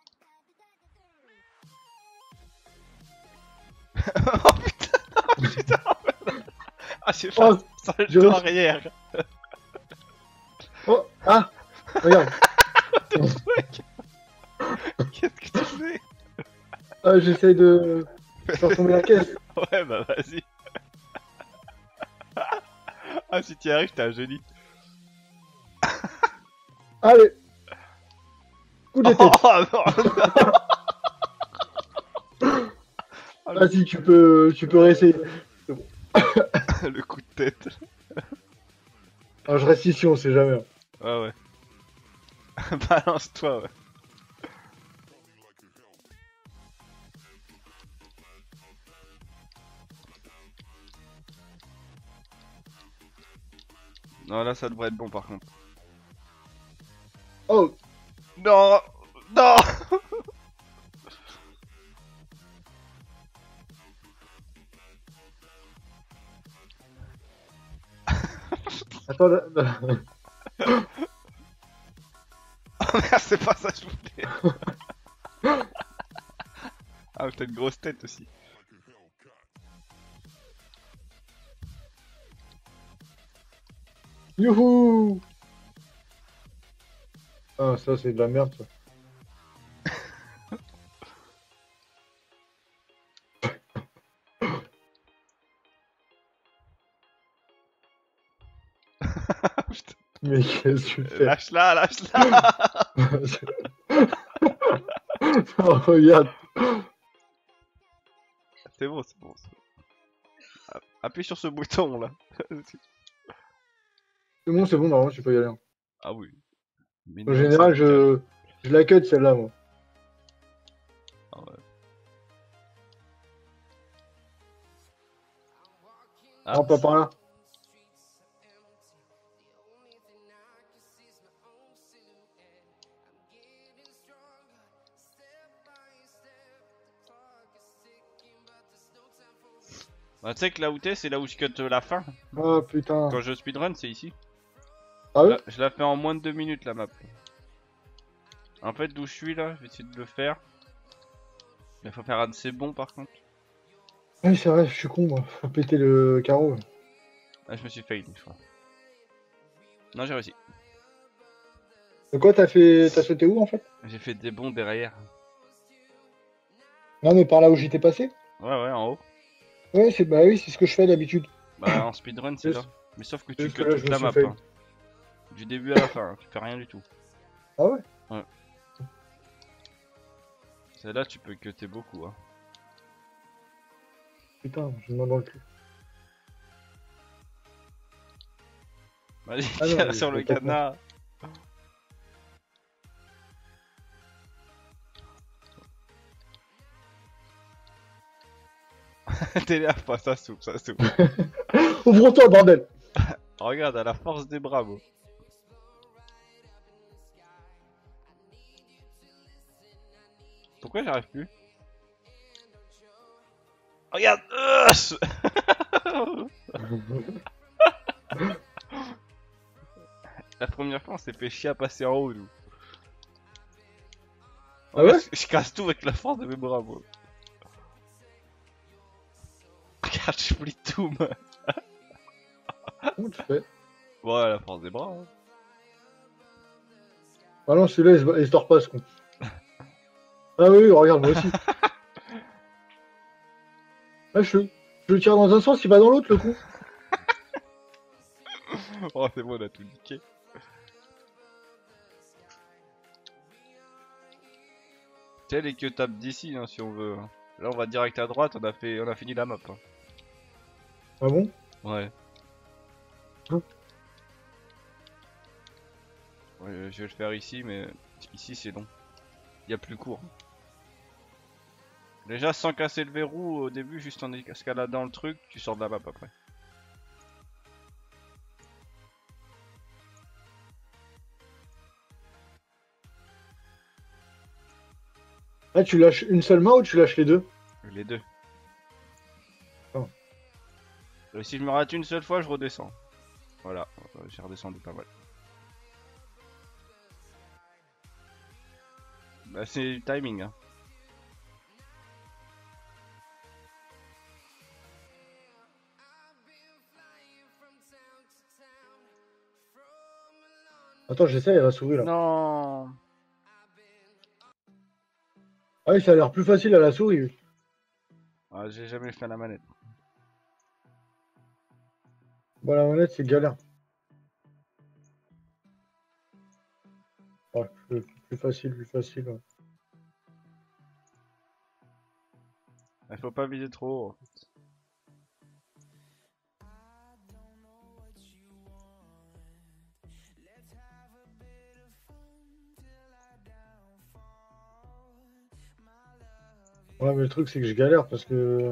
Oh putain, oh, putain. Ah, j'ai fait Oh, un salto je reçois- arrière. Oh. Ah. Regarde. Qu'est-ce que tu fais? Ah, j'essaye de faire tomber la caisse. Ouais, bah vas-y. Ah, si t'y arrives, t'es un génie. Allez. Coup de tête. Oh non, non. Vas-y, tu peux réessayer. Le coup de tête. Ah, je reste ici, on sait jamais. Ouais, ouais. Balance-toi, ouais. Non, là, ça devrait être bon par contre. Oh, Non! Non! attends, là. Oh merde, c'est pas ça que je voulais. Ah, t'as une grosse tête aussi. Youhou! Ah, ça, c'est de la merde, ça. Putain, Mais qu'est-ce que tu fais? lâche-la, lâche-la! Oh, regarde. C'est bon, c'est bon. c'est bon. Appuie sur ce bouton là. C'est bon, normalement, tu peux y aller. Hein. Ah oui. En Minimum général, 5 cas. je la cut celle-là, moi. Ah ouais. Ah, Non, pas par là. bah, tu sais que là où t'es, c'est là où je cut la fin. Ah, putain. Quand je speedrun, c'est ici. Ah oui? Là, je la fais en moins de 2 minutes la map. En fait, d'où je suis là, je vais essayer de le faire. Il faut faire assez bon par contre. Oui, c'est vrai, je suis con, moi. Faut péter le carreau. Ah, je me suis fail une fois. Non, j'ai réussi. De quoi t'as sauté où, en fait? J'ai fait des bons derrière. Non, mais par là où j'étais passé? Ouais, ouais, en haut. Ouais, bah oui, c'est ce que je fais d'habitude. Bah, en speedrun, c'est là. Juste- Mais sauf que tu juste cut que là, toute je me la suis map. fail. Hein. Du début à la fin, hein. Tu fais rien du tout. Ah ouais? C'est là tu peux cutter beaucoup. Hein. Putain, j'ai une main dans le cul. Vas-y, Ah non, tire mais sur je le vais pas cadenas. T'énerve pas, ça s'ouvre, ça s'ouvre. Ouvre-toi, bordel! Regarde, à la force des bras, beau. Pourquoi j'arrive plus? Regarde. La première fois, on s'est fait chier à passer en haut, nous. Ah ouais? Je casse tout avec la force de mes bras, moi. Regarde, je plie tout, moi. Comment tu fais? Ouais, la force des bras. Hein. Ah non, celui-là, il se tord pas, ce con. Ah oui, regarde, moi aussi. Ah, je le tire dans un sens, il va dans l'autre, le con. Oh, c'est bon, on a tout niqué. Tu sais, les que tape d'ici, hein, si on veut. Hein. Là, on va direct à droite, on a fini la map. Hein. Ah bon? Ouais. Hein? Ouais, je vais le faire ici, mais ici c'est long. Il y a plus court. Déjà, sans casser le verrou au début, juste en escaladant le truc, tu sors de la map après. Ah, tu lâches une seule main ou tu lâches les deux? Les deux. Oh. Et si je me rate une seule fois, je redescends. Voilà, j'ai redescendu pas mal. Bah, c'est du timing. Hein. Attends, j'essaie la souris là. Non. Ah oui, ça a l'air plus facile à la souris. Oui. Ah, j'ai jamais fait la manette. Bon, la manette, c'est galère. Ouais, plus facile, plus facile. Ouais. Il faut pas viser trop haut. Ouais, mais le truc, c'est que je galère parce que.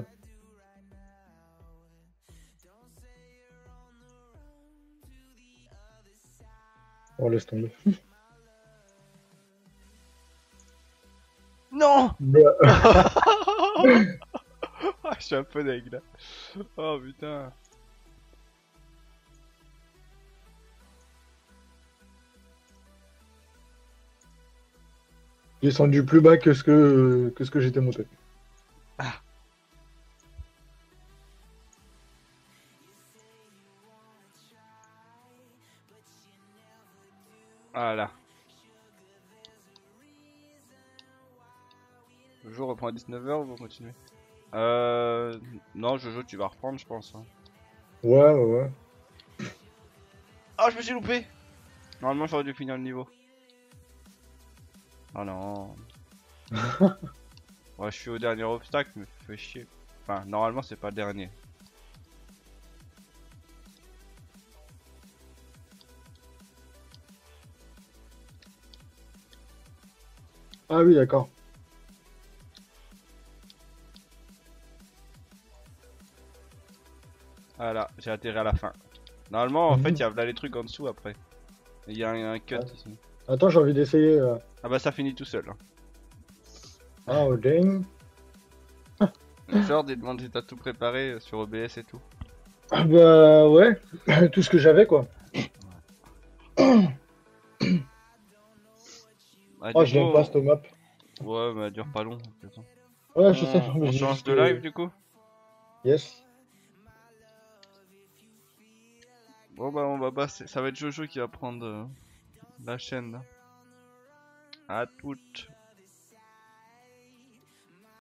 Oh, laisse tomber. Non. Bah, Ah, je suis un peu deg là. Oh putain. descendu plus bas que ce que j'étais monté. Voilà. Le jour reprend à 19h ou vous continuez? Non, Jojo, tu vas reprendre, je pense. Hein. Ouais, ouais, ouais. Oh, je me suis loupé! Normalement, j'aurais dû finir le niveau. Oh non. Ouais, je suis au dernier obstacle, mais fais chier. Enfin, normalement, c'est pas le dernier. Ah oui, d'accord. Voilà, j'ai atterri à la fin. Normalement, en fait, Mhm. il y a là les trucs en dessous après. Il y a un cut Ouais. ici. Attends, j'ai envie d'essayer. Ah bah, ça finit tout seul. Hein. Ah, oh, dang. Genre, des demandes si t'as tout préparé sur OBS et tout. Ah bah ouais, tout ce que j'avais quoi. Ah, Oh, du je coup, l'aime pas cette map. ouais, mais elle dure pas long. En fait. Hein. Ouais, je sais, mais On j'ai change juste, de live du coup? Yes. Bon bah on va passer, ça va être Jojo qui va prendre la chaîne là. À toutes.